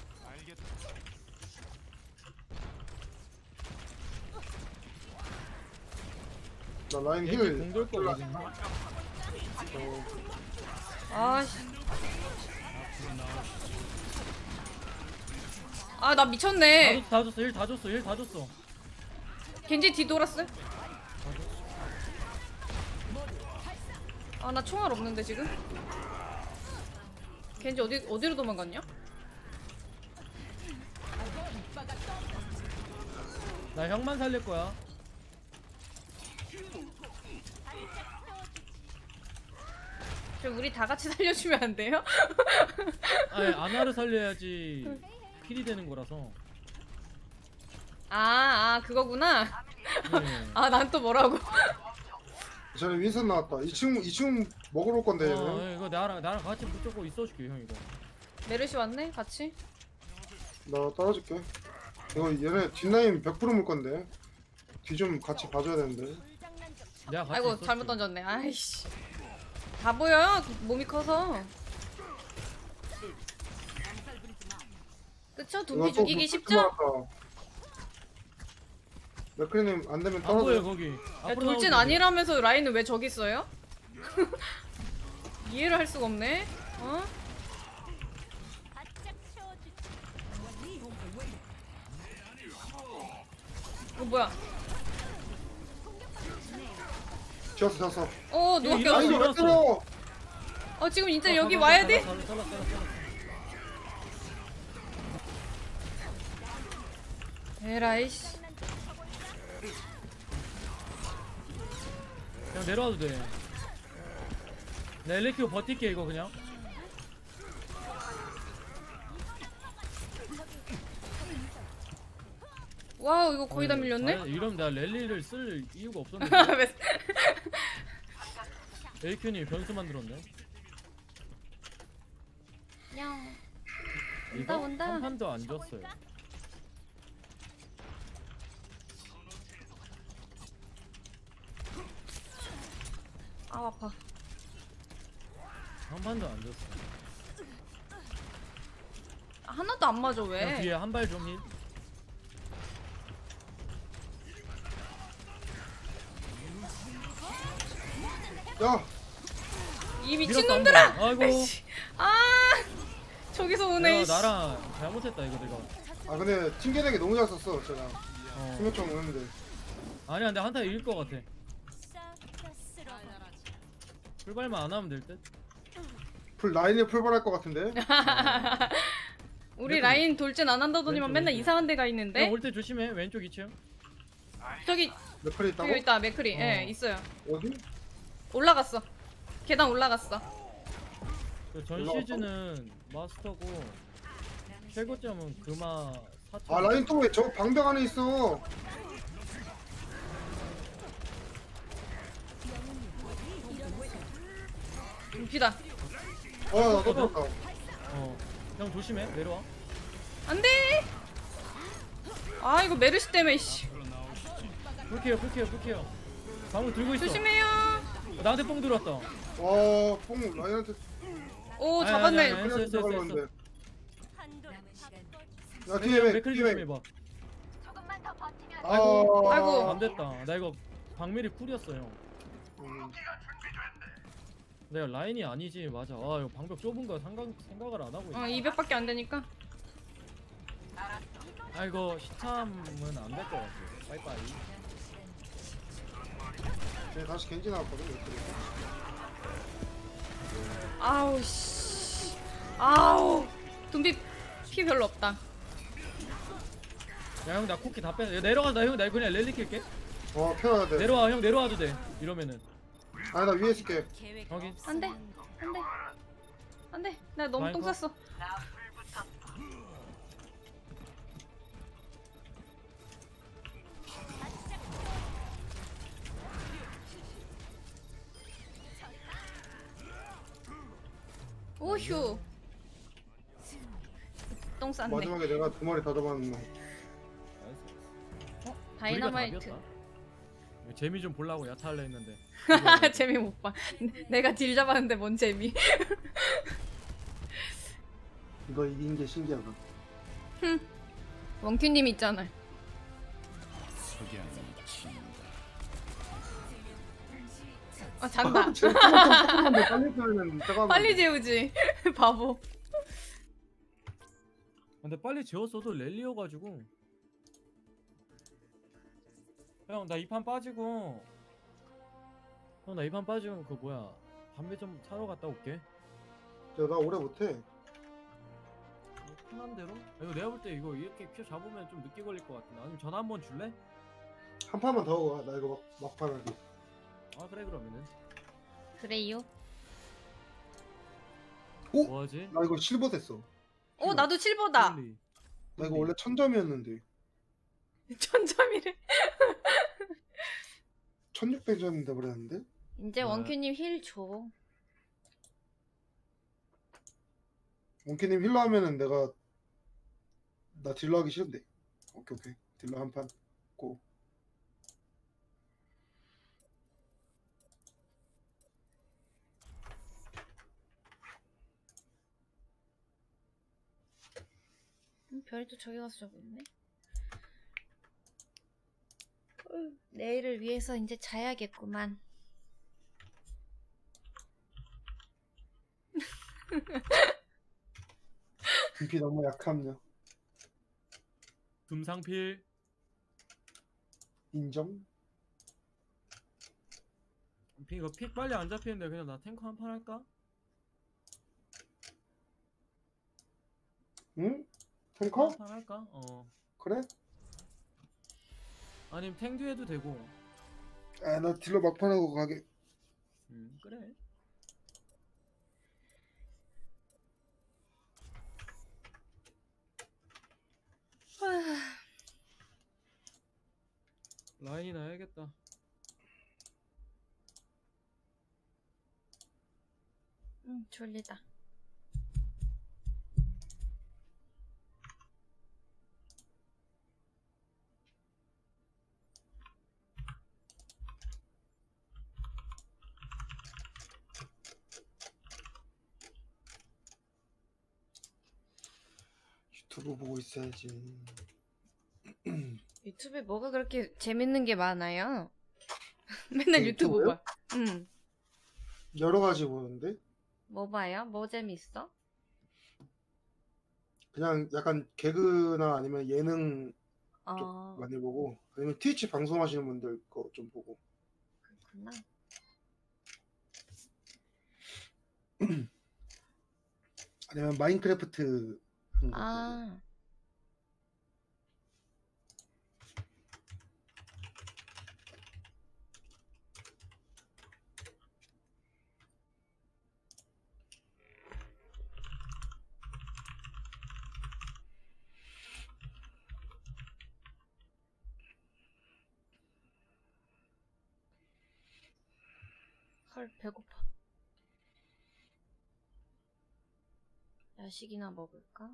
나 라인 겐지 힐. 공돌 거거든. 아, 씨. 아, 나 미쳤네. 다 줬어. 힐 다 줬어. 겐지 뒤돌았어? 아, 나 총알 없는데 지금? 겐지 어디로 도망갔냐? 나 형만 살릴 거야. 저 우리 다 같이 살려주면 안 돼요? 아니 아나를 살려야지 필이 되는 거라서. 그거구나. 네. 아, 난 또 뭐라고? 전에 윈선 나왔다. 2층 먹으러 올 건데 얘는. 이거 나랑 같이 무조건 있어줄게 형 이거. 메르시 왔네? 같이? 나 따라줄게. 이거 얘네 뒷라인 100% 물 건데. 뒤 좀 같이 봐줘야 되는데. 내가 같이 아이고, 있었지. 잘못 던졌네. 아이씨. 다 보여요? 몸이 커서. 그쵸? 둠피 죽이기 쉽죠? 맥크리님 안 되면 안 보여 떨어져. 거기. 야, 앞으로 돌진 나오면 돼. 아니라면서 라인은 왜 저기 있어요? 이해를 할 수가 없네. 어? 이거 뭐야? 지었어. 누가 이거 꼈어? 아니 이거 왜 때려? 지금 진짜 여기 와야 돼? 잘랐어. 에라이씨. 그냥 내려와도 돼. 나 엘리키오 버틸게 이거 그냥. 와우, 이거 거의 다 밀렸네? 이러면 나 랠리를 쓸 이유가 없었는데. 왜- 엘리키오님이 변수 만들었네. 야, 이거 온다. 한 판도 안 졌어요. 아, 아파. 한 판도 안 졌어. 하나도 안 맞아, 그냥 왜? 뒤에 한 발 좀 힐. 야, 이 밀었다, 미친놈들아! 한 번. 아이고. 아이씨. 저기서 오네. 내가 나랑 잘못했다 이거 내가. 아 근데 튕겨내기 너무 잘 썼어 제가. 어. 생각좀 오는데. 아니야 근데 한타 이길 것 같아. 출발만 안 하면 될 듯. 라인에 풀발할 것 같은데. 우리 라인 돌진 안 한다더니만 왼쪽, 맨날 왼쪽. 이상한 데가 있는데? 올 때 조심해. 왼쪽 2층. 저기 맥크리 있다고? 여기 있다, 맥크리. 예, 있어요. 어디? 올라갔어. 계단 올라갔어. 전 올라갔다고? 시즌은 마스터고 최고점은 금화 4천. 아 라인 또 왜 저 방벽 안에 있어? dum피다. 나 떨어졌다. 형 조심해. 내려와. 안 돼! 아, 이거 메르시 때문에, 씨. 불쾌요. 방금 들고 있어. 조심해요. 나한테 뽕 들어왔다. 뽕 라이언한테 오 아니, 잡았네. 아니, 아니. 했어. 한도 야 뒤에 맥 맥클리 뒤에 맥. 조심해봐. 조금만 더 버티면 아이고. 안 됐다. 나 이거 박밀이 쿨이었어요. 내가 라인이 아니지. 맞아. 아 이거 방벽 좁은 거 생각을 안 하고 있네. 200밖에 안 되니까. 아 이거 시참은 안 될 것 같아. 빠이빠이. 다시 겐지 나왔거든. 아우 씨. 아우. 둠비 피 별로 없다. 야 형 나 쿠키 다 뺐어. 야, 내려가자 형. 나 그냥 랠리 킬게. 펴야 돼. 내려와 형. 내려와도 돼. 이러면은. 아니 나 위에 있을게. 계획 확인. 안돼. 안돼. 나 너무 똥 마이크? 쌌어. 오휴. 똥 쌌네. 마지막에 내가 2마리 다 잡았는데. 다이너마이트. 재미 좀 보려고 야타할려 했는데. 재미 못 봐. 내가 딜 잡았는데 뭔 재미? 이거 이긴 게 신기하다. 원큐님 있잖아. 아 잔다. 조금만 더 빨리 뜨면 뜨거워. 빨리 재우지. 바보. 근데 빨리 재웠어도 랠리여가지고. 형 나 이 판 빠지고. 형 나 이 판 빠지고 그 뭐야 담배 좀 사러 갔다 올게. 나 오래 못해. 편한 대로? 이거 내가 볼 때 이거 이렇게 큐 잡으면 좀 늦게 걸릴 것 같은데. 아니면 전화 한번 줄래? 한 판만 더 가. 나 이거 막판 하기. 아 그래 그러면은. 그래요. 오? 뭐하지? 나 이거 실버 됐어. 오 나도 실버다. 릴리. 나 이거 원래 1000점이었는데. 천점이래. 1600점 돼버렸는데? 이제 뭐야? 원큐님 힐 줘. 몽키님 힐러 하면은 내가 나 딜러 하기 싫은데. 오케이. 딜러 한 판. 고. 별이 또 저기 가서 저기 있네. 내일을 위해서 이제 자야겠구만. BP 너무 약함요. 금상필. 인정? 이거 픽 빨리 안 잡히는데 그냥 나 탱커 한 판 할까? 응? 탱커? 한 판 할까? 그래? 아니면 탱 뒤에도 되고. 아, 나 딜러 막판하고 가게. 그래. 라인이나 해야겠다. 졸리다. 유튜브 보고 있어야지. 유튜브에 뭐가 그렇게 재밌는 게 많아요? 맨날 유튜브 유튜브요? 봐. 응. 여러 가지 보는데 뭐 봐요? 뭐 재밌어? 그냥 약간 개그나 아니면 예능 쪽 아, 많이 보고 아니면 트위치 방송하시는 분들 거 좀 보고 그렇구나. 아니면 마인크래프트 하는 거 보고. 아, 헐, 배고파. 야식이나 먹을까?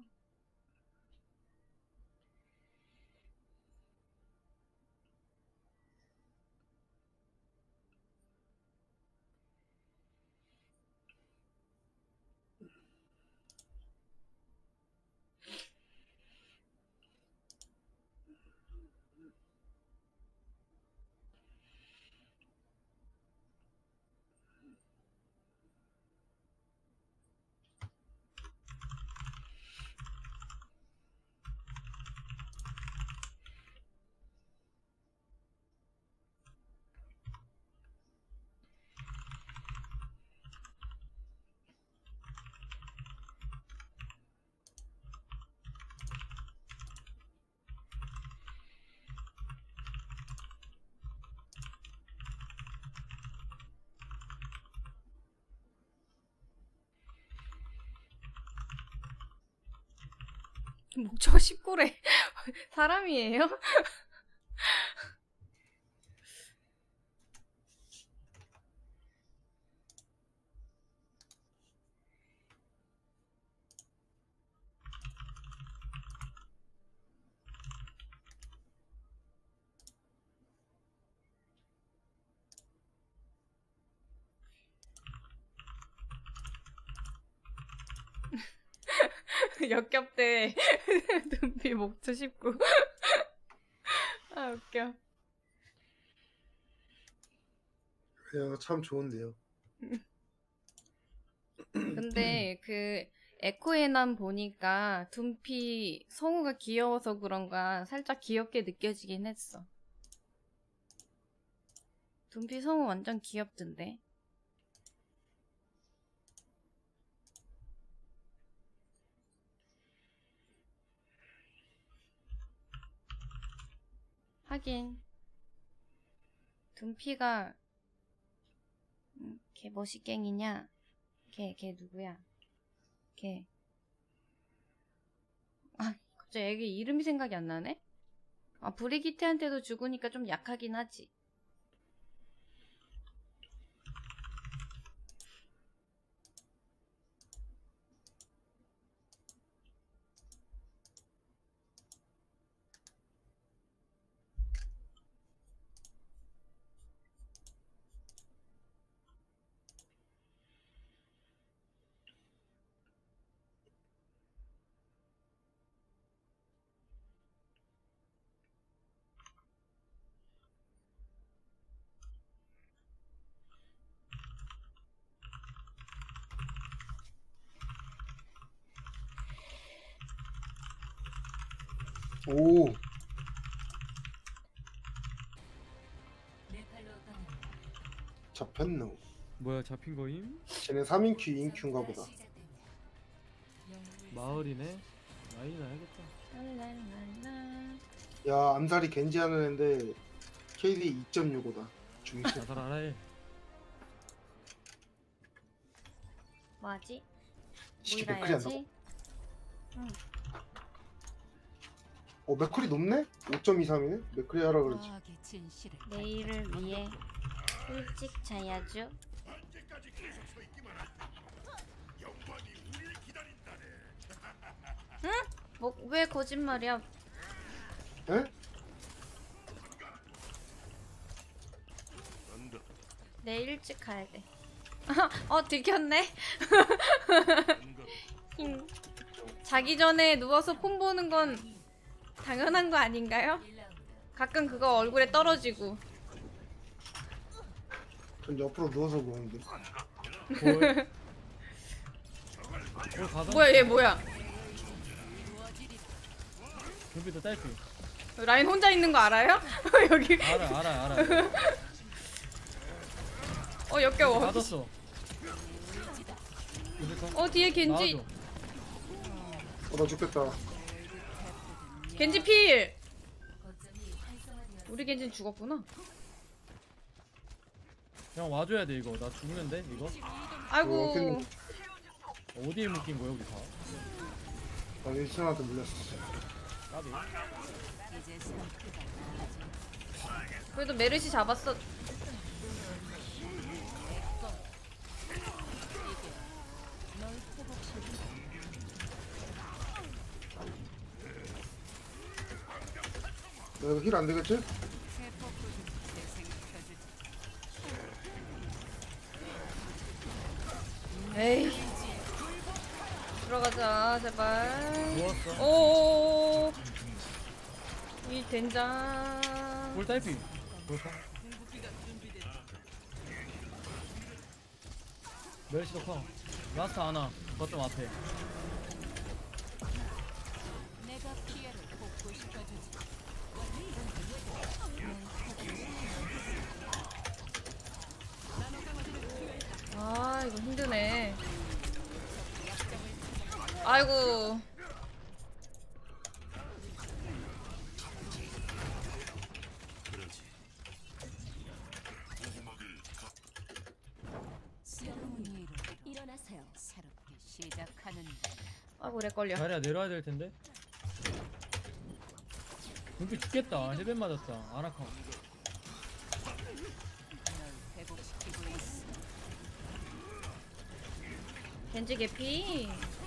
목초가 19래. 사람이에요? 역겹대. 눈빛 목초 19. 아 웃겨. 야, 참 좋은데요. 근데 그 에코에난 보니까 둠피 성우가 귀여워서 그런가 살짝 귀엽게 느껴지긴 했어. 둠피 성우 완전 귀엽던데. 하긴 둠피가 걔 머시갱이냐? 걔 누구야? 걔 갑자기 애기 이름이 생각이 안 나네? 브리기테한테도 죽으니까 좀 약하긴 하지. 오, 잡혔노. 뭐야 잡힌 거임? 쟤네 3인큐 2인큐인가 보다. 마을이네. 라인을 해야겠다. 랄랄랄라. 야, 암살이 겐지 하는 애인데 KD 2.65다. 중심. 나살 알아 해. 뭐하지? 씨, 모이라 맥클이 안 나와. 해야지. 맥클이 높네? 5.23이네? 맥클이 하라 그러지. 과학의 진실을 내일을 위해 일찍 자야죠. 응? 왜 거짓말이야? 에? 내일 일찍 가야 돼. 들켰네. 자기 전에 누워서 폰 보는 건 당연한 거 아닌가요? 가끔 그거 얼굴에 떨어지고. 전 옆으로 누워서 보는데. 뭐야 얘 뭐야? 준비도 딸피. 라인 혼자 있는 거 알아요? 여기. 알아. 역겨워. 맞았어. 뒤에 겐지. 나 죽겠다. 겐지 필. 우리 겐지는 죽었구나. 그냥 와줘야 돼 이거. 나 죽는데 이거. 아이고. 어디에 묶인 거야 우리 다? 나 일신한테 물렸어. 까비. 그래도 메르시 잡았어. 나 이거 힐 안 되겠지? 에이. 들어가자 제발. 누웠어. 오. 이 된장. 볼 딸피. 볼까? 멸시도 커. 라스트 하나. 거점 앞에. 내가 피해를 복구 시켜주지. 이거 힘드네. 아이고. 일어나세요. 새롭게 시작하는 아이고 렉 걸려. 자리야 내려와야 될 텐데. 눈빛 죽겠다. 헬벤 맞았다. 아나카. 회복시키고 있어. 겐지 개피.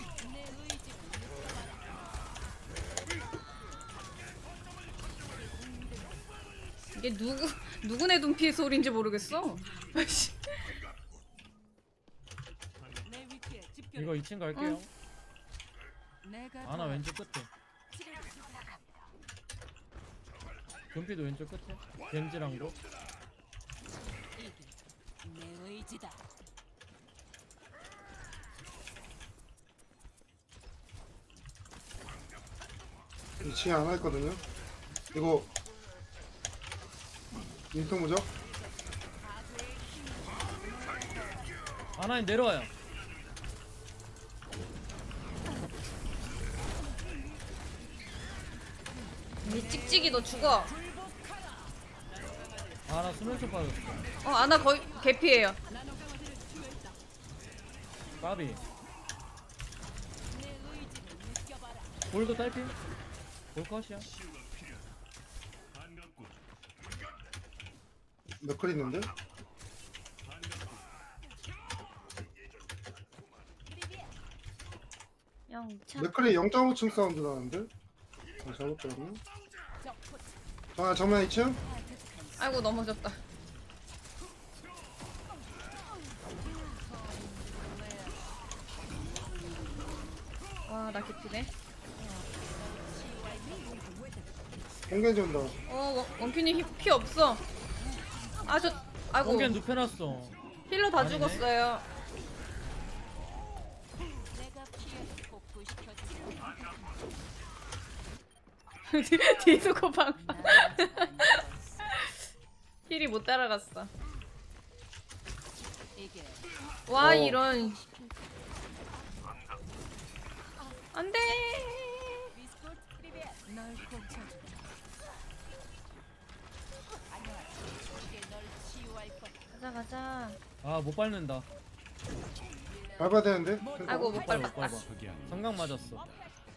이게 누구네 눈피 소리인지 모르겠어. 아이씨. 내 위치에 집결. 이거 2층 갈게요. 내가 아나 왼쪽 끝에. 눈빛도 왼쪽 끝에. 겐지랑도. 내 의지다. 2층에 하나 있거든요. 이거 인터 무적? 아나님 내려와요. 이 찍찍이 너 죽어. 아나 수면초 빠졌어. 아나 거의 개피예요. 까비. 볼도 딸피. 볼 컷이야. 몇클 있는데? 영차. 몇클이 0.5층 사운드 나는데? 잘못 들었나? 아 정면 2층? 아이고 넘어졌다. 와 나 개피네. 공개지 온다. 원균이 피 없어. 아이고 공겐 눕혀놨어. 힐러 다 아니네. 죽었어요. 내가 피해 복구시켜주지. 뒤수고 방방. 힐이 못 따라갔어. 이게 와 이런. 안돼. 비스코트 프리비엣 널 고쳐줘. 안녕하세요. 이게 널 치유할 거야. 가자. 아 못 밟는다. 밟아야 되는데? 아이고 못 못 밟아. 밟았다. 성강 맞았어.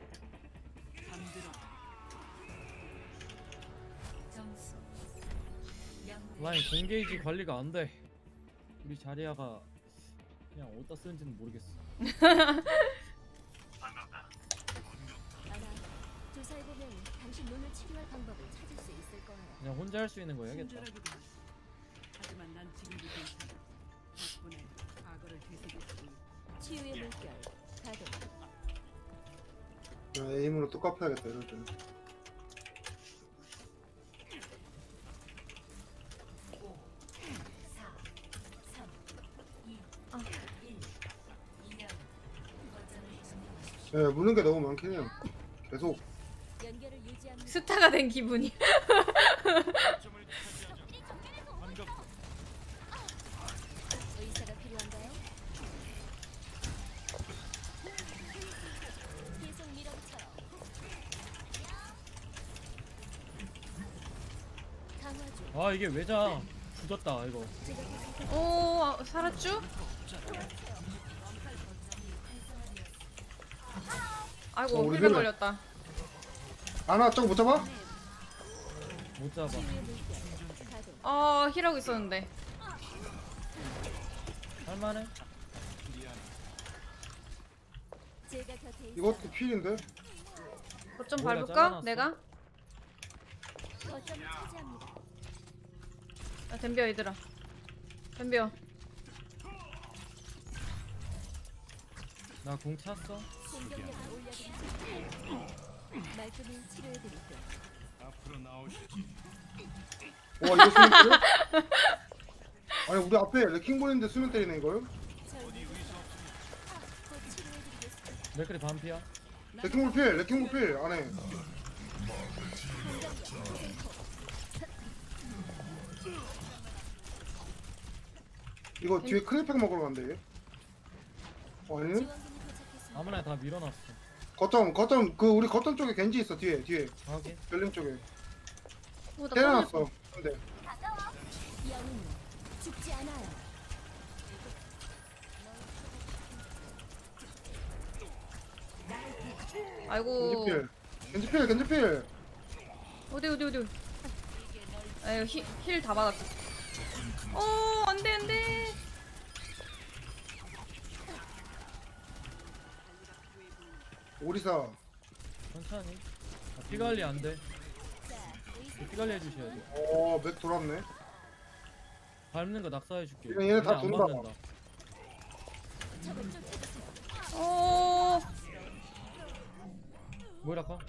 라인 공게이지 관리가 안 돼. 우리 자리아가 그냥 어디다 쓰는지는 모르겠어. 조사해보면 당신 눈을 치료할 방법을 찾을 수 있을 거예요. 그냥 혼자 할 수 있는 거 해야겠다. 친절하구나. 하지만 난 지금도 괜찮아. 덕분에 과거를 되새겼으니 치유의 물결 가동. 야, 에임으로 또 갚아야겠다 이럴 때는. 네, 무는 게 너무 많긴 해요. 계속. 연결을 유지하는 스타가 된 기분이. 의사가 필요한가요? 계속 밀어붙여요. 강화 중. 아 이게 외자 굳었다 이거. 오 살았쥬? 아이고 우리 힐벤 힐러. 걸렸다. 아나 저거 못 잡아? 못 잡아. 치유의 물결 가동. 힐하고 있었는데. 할만해? 제가 곁에 있어. 이것도 필인데? 거점 뭐야, 밟을까? 잘라놨어. 내가? 거점을 차지합니다. 덤벼 얘들아. 덤벼. 나 공 찼어. 공격력을 올려드리죠. 말끔히 치료해드릴게요. 와 이거 수면 때려? 아니 우리 앞에 레킹볼인데 수면 때리네 이걸? 곧 치료해드리겠습니다. 맥클이 반피야. 레킹볼 필 안에. 이거 뒤에 크리팩 먹으러 간대 얘. 아니네? 지원군이 도착했습니다. 아무나 다 밀어놨어. 거점 그 우리 거점 쪽에 겐지 있어 뒤에 하긴. 별림 쪽에 나 때려놨어. 근데 영웅은 죽지 않아요. 아이고. 겐지 필. 어디. 아유 힐 다 받았다. 안돼. 오리사. 천천히. 피 관리 안 돼. 피 관리 해주셔야 돼. 맥 돌았네. 밟는 거 낙사해 줄게. 얘네 다 안 돈다. 맞는다. 뭐라 카?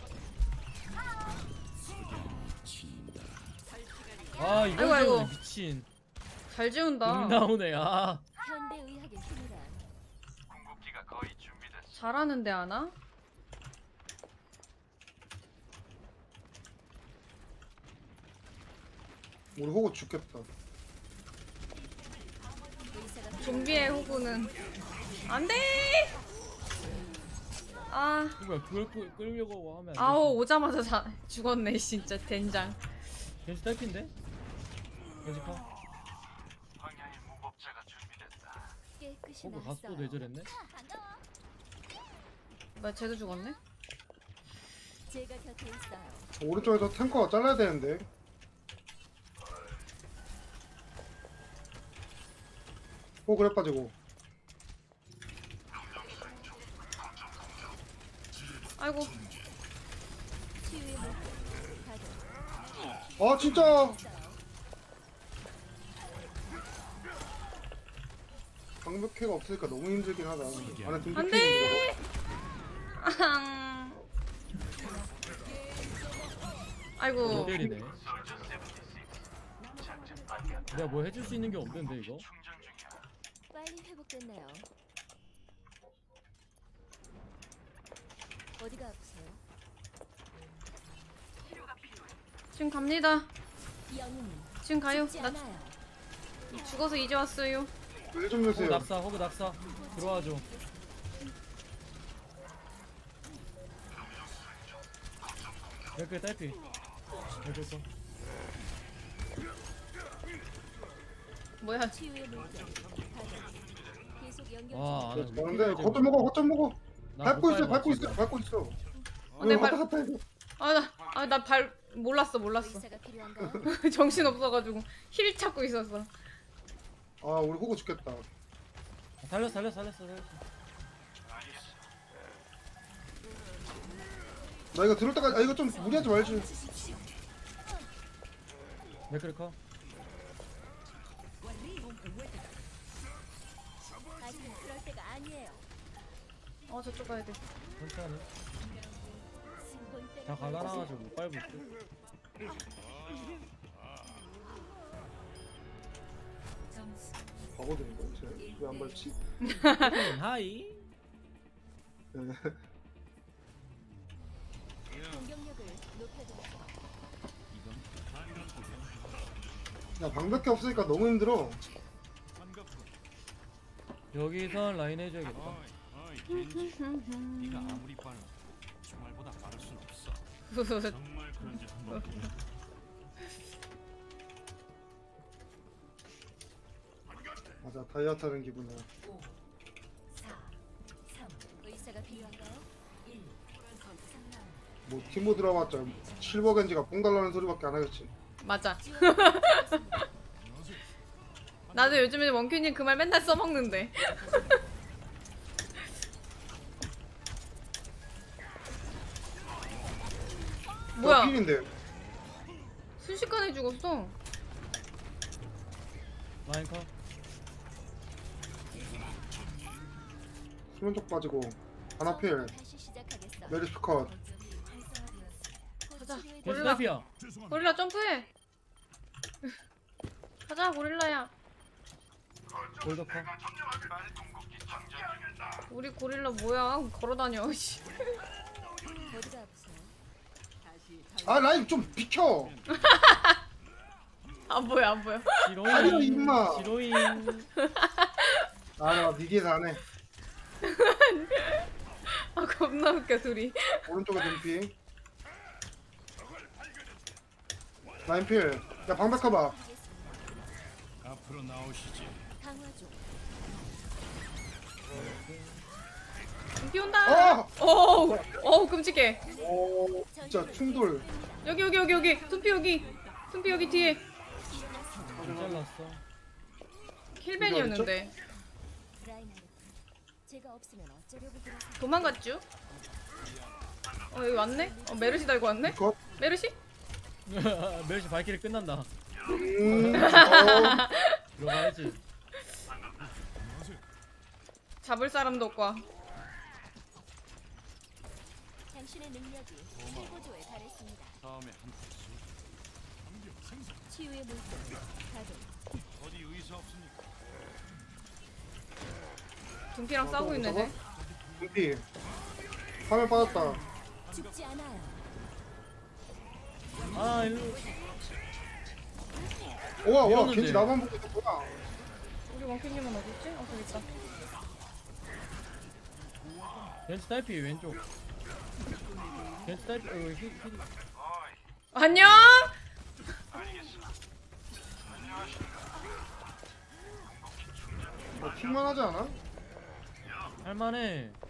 아 이거 아이고. 미친. 잘 지운다. 나오네. 아. 현대의학의 힘이란 궁극기가 거의 준비됐어. 잘하는데 아나? 우리 호구 죽겠다. 의사가 좀비의 호구는 안돼. 뭐야 그걸 끌려고 하면 안 되지. 아우 오자마자 죽었네 진짜 된장. 겐지 딸핀데? 겐지 카? 방향의 무법자가 준비됐다. 깨끗이 호그 가스도 나았어요. 내절했네? 뭐야 쟤도 죽었네? 제가 곁에 있어요. 오른쪽에서 탱커가 잘라야 되는데. 호그래 빠지고. 아이고 치유의 물결 가동. 아 진짜. 방벽해가 없으니까 너무 힘들긴 하다. 안에 등기 안돼. 아이고 모델이네. 내가 뭐 해줄 수 있는 게 없는데 이거? 충전 중이야. 빨리 회복됐네요. 어디가 아프세요? 지금 갑니다. 영웅은 지금 가요. 죽지 나 않아요. 죽어서 이제 왔어요. 일좀 호그 주세요. 낙사 호그 낙사 들어와줘. 이렇게 딸피. 이렇게 거. 뭐야? 치유의 물결 가동. 계속 연결 와, 중. 안 그런데 거점 먹어, 거점 먹어. 밟고 있어, 밟고 있어, 밟고 있어. 내 왔다 발- 갔다 해서. 나 발 몰랐어. 의사가 필요한가요? 정신 없어가지고 힐 찾고 있었어. 아 우리 호구 죽겠다. 살렸어. 나 이거 들을 때까지 이거 좀 무리하지 말지. 맥크리 커. 아직은 그럴 때가 아니에요. 저쪽 가야 돼. 천천히. 본 때가 다 갈라놔가지고 못 밟을 듯. 바보들인 거야. 왜안 밟지? 하이. 공격력을 높여드릴게요. 야 방벽해 없으니까 너무 힘들어. 여기선 라인 해줘야겠다. 네가 아무리 빨라 총알보다 빠를 순 없어. 정말 그런지 한번 보자. 맞아 다이어트 하는 기분이야. 의사가 필요한가요? 뭐 팀보 들어봤자 실버 겐지가 뽕 달라는 소리밖에 안 하겠지. 맞아. 나도 요즘에 원큐님 그 말 맨날 써먹는데. 뭐야? 필인데. 순식간에 죽었어. 라인 커. 수면 쪽 빠지고 하나 필. 다시 시작하겠어. 메리스 컷. 가자. 겐지 고릴라. 딸피야. 고릴라 점프해. 가자 고릴라야. 골더 커. 우리 고릴라 뭐야? 걸어다녀. 씨. 어디가 아프세요? 아 라인 좀 비켜. 안 보여 안 보여. 아니요, 지로인. 임마. 지로인. 아나 니디에서 안 해. 아 겁나 웃겨 둘이. 오른쪽에 등피. 라인 필. 야 방벽 커봐. 앞으로 나오시지. 강화 중. 둠피 온다. 어우 끔찍해. 오 진짜 충돌. 여기 둠피 여기 뒤에. 안 잘랐어. 힐벤이었는데 라인하르트, 제가 없으면 어쩌려고 그러세요? 도망갔죠? 여기 왔네? 메르시 달고 왔네? 컷. 메르시? 멸시 발길이 끝난다. 음. 들어가야지. 잡을 사람도 없고. 당신의 능력이 최고조에 달했습니다. 다음에 한 치유의 물결 가동. 어디 의사 없습니까? 둠피랑 싸우고 있네 쟤. 둠피. 화면 빠졌다. 죽지 않아요. 아 일로. 와 이러는데. 겐지 나만 보고 있었구나. 우리 원큐님은 어딨지? 저기 있다. 벤츠 타이피 왼쪽. 벤츠 타이피 힐. 안녕? 킥만 하지 않아? 할만해.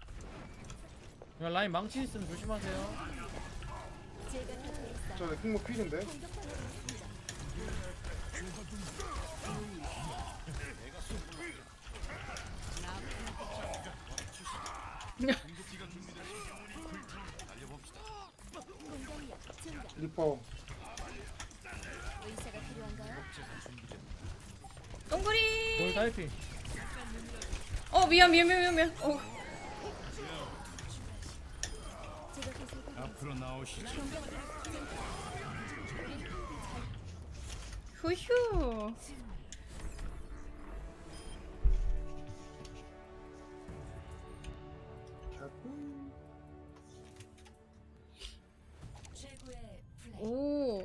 그냥 라인 망치 있으면 조심하세요. 제가 곁에 있어. 저 킥모 필인데. 공격력 증가. 리퍼. 의사가 필요한가요? 돌 동그리. 타이피. 미안. 제가 계속 앞으로 나오시죠. 후휴. 오.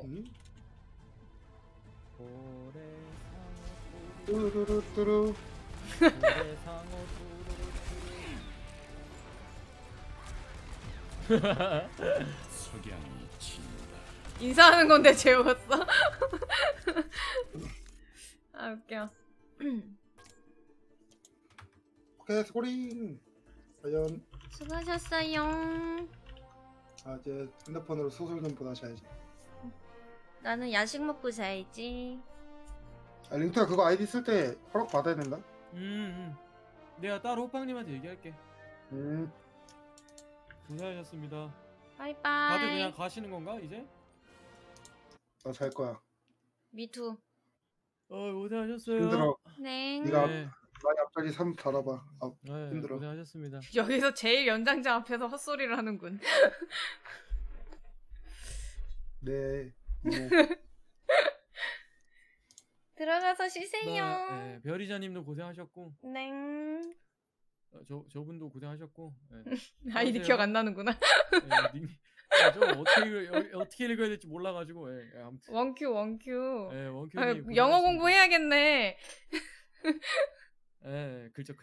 뚜루루뚜루. 고래상어 석양이 진다. 인사하는 건데 재웠어. 아 웃겨. 오케이 스코링. 과연 수고하셨어요. 이제 핸드폰으로 소설 좀 보다셔야지. 나는 야식 먹고 자야지. 링크야 그거 아이디 쓸 때 허락 받아야 된다. 내가 따로 호빵님한테 얘기할게. 음. 고생하셨습니다. 바이바이. 다들 그냥 가시는 건가 이제? 나 잘 거야. 미투. 고생하셨어요. 힘들어. 네. 네가 네. 많이 앞자리 3 달아봐. 네, 힘들어. 고생하셨습니다. 여기서 제일 연장자 앞에서 헛소리를 하는군. 네. 들어가서 쉬세요. 네, 별이자님도 고생하셨고, 네. 저분도 고생하셨고. 네. 아이디 기억 안 나는구나. 저 어떻게 읽어야 될지 몰라가지고. 아무튼. 원큐. 네, 원큐. 영어 공부해야겠네. 네, 글쩍.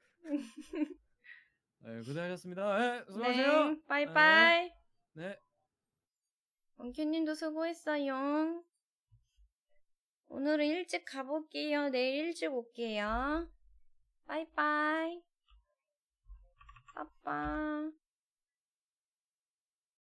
네, 고생하셨습니다. 네, 수고하세요. 네, 바이바이. 네. 원큐님도 수고했어요. 오늘은 일찍 가볼게요. 내일 일찍 올게요. 바이바이. 빠빠.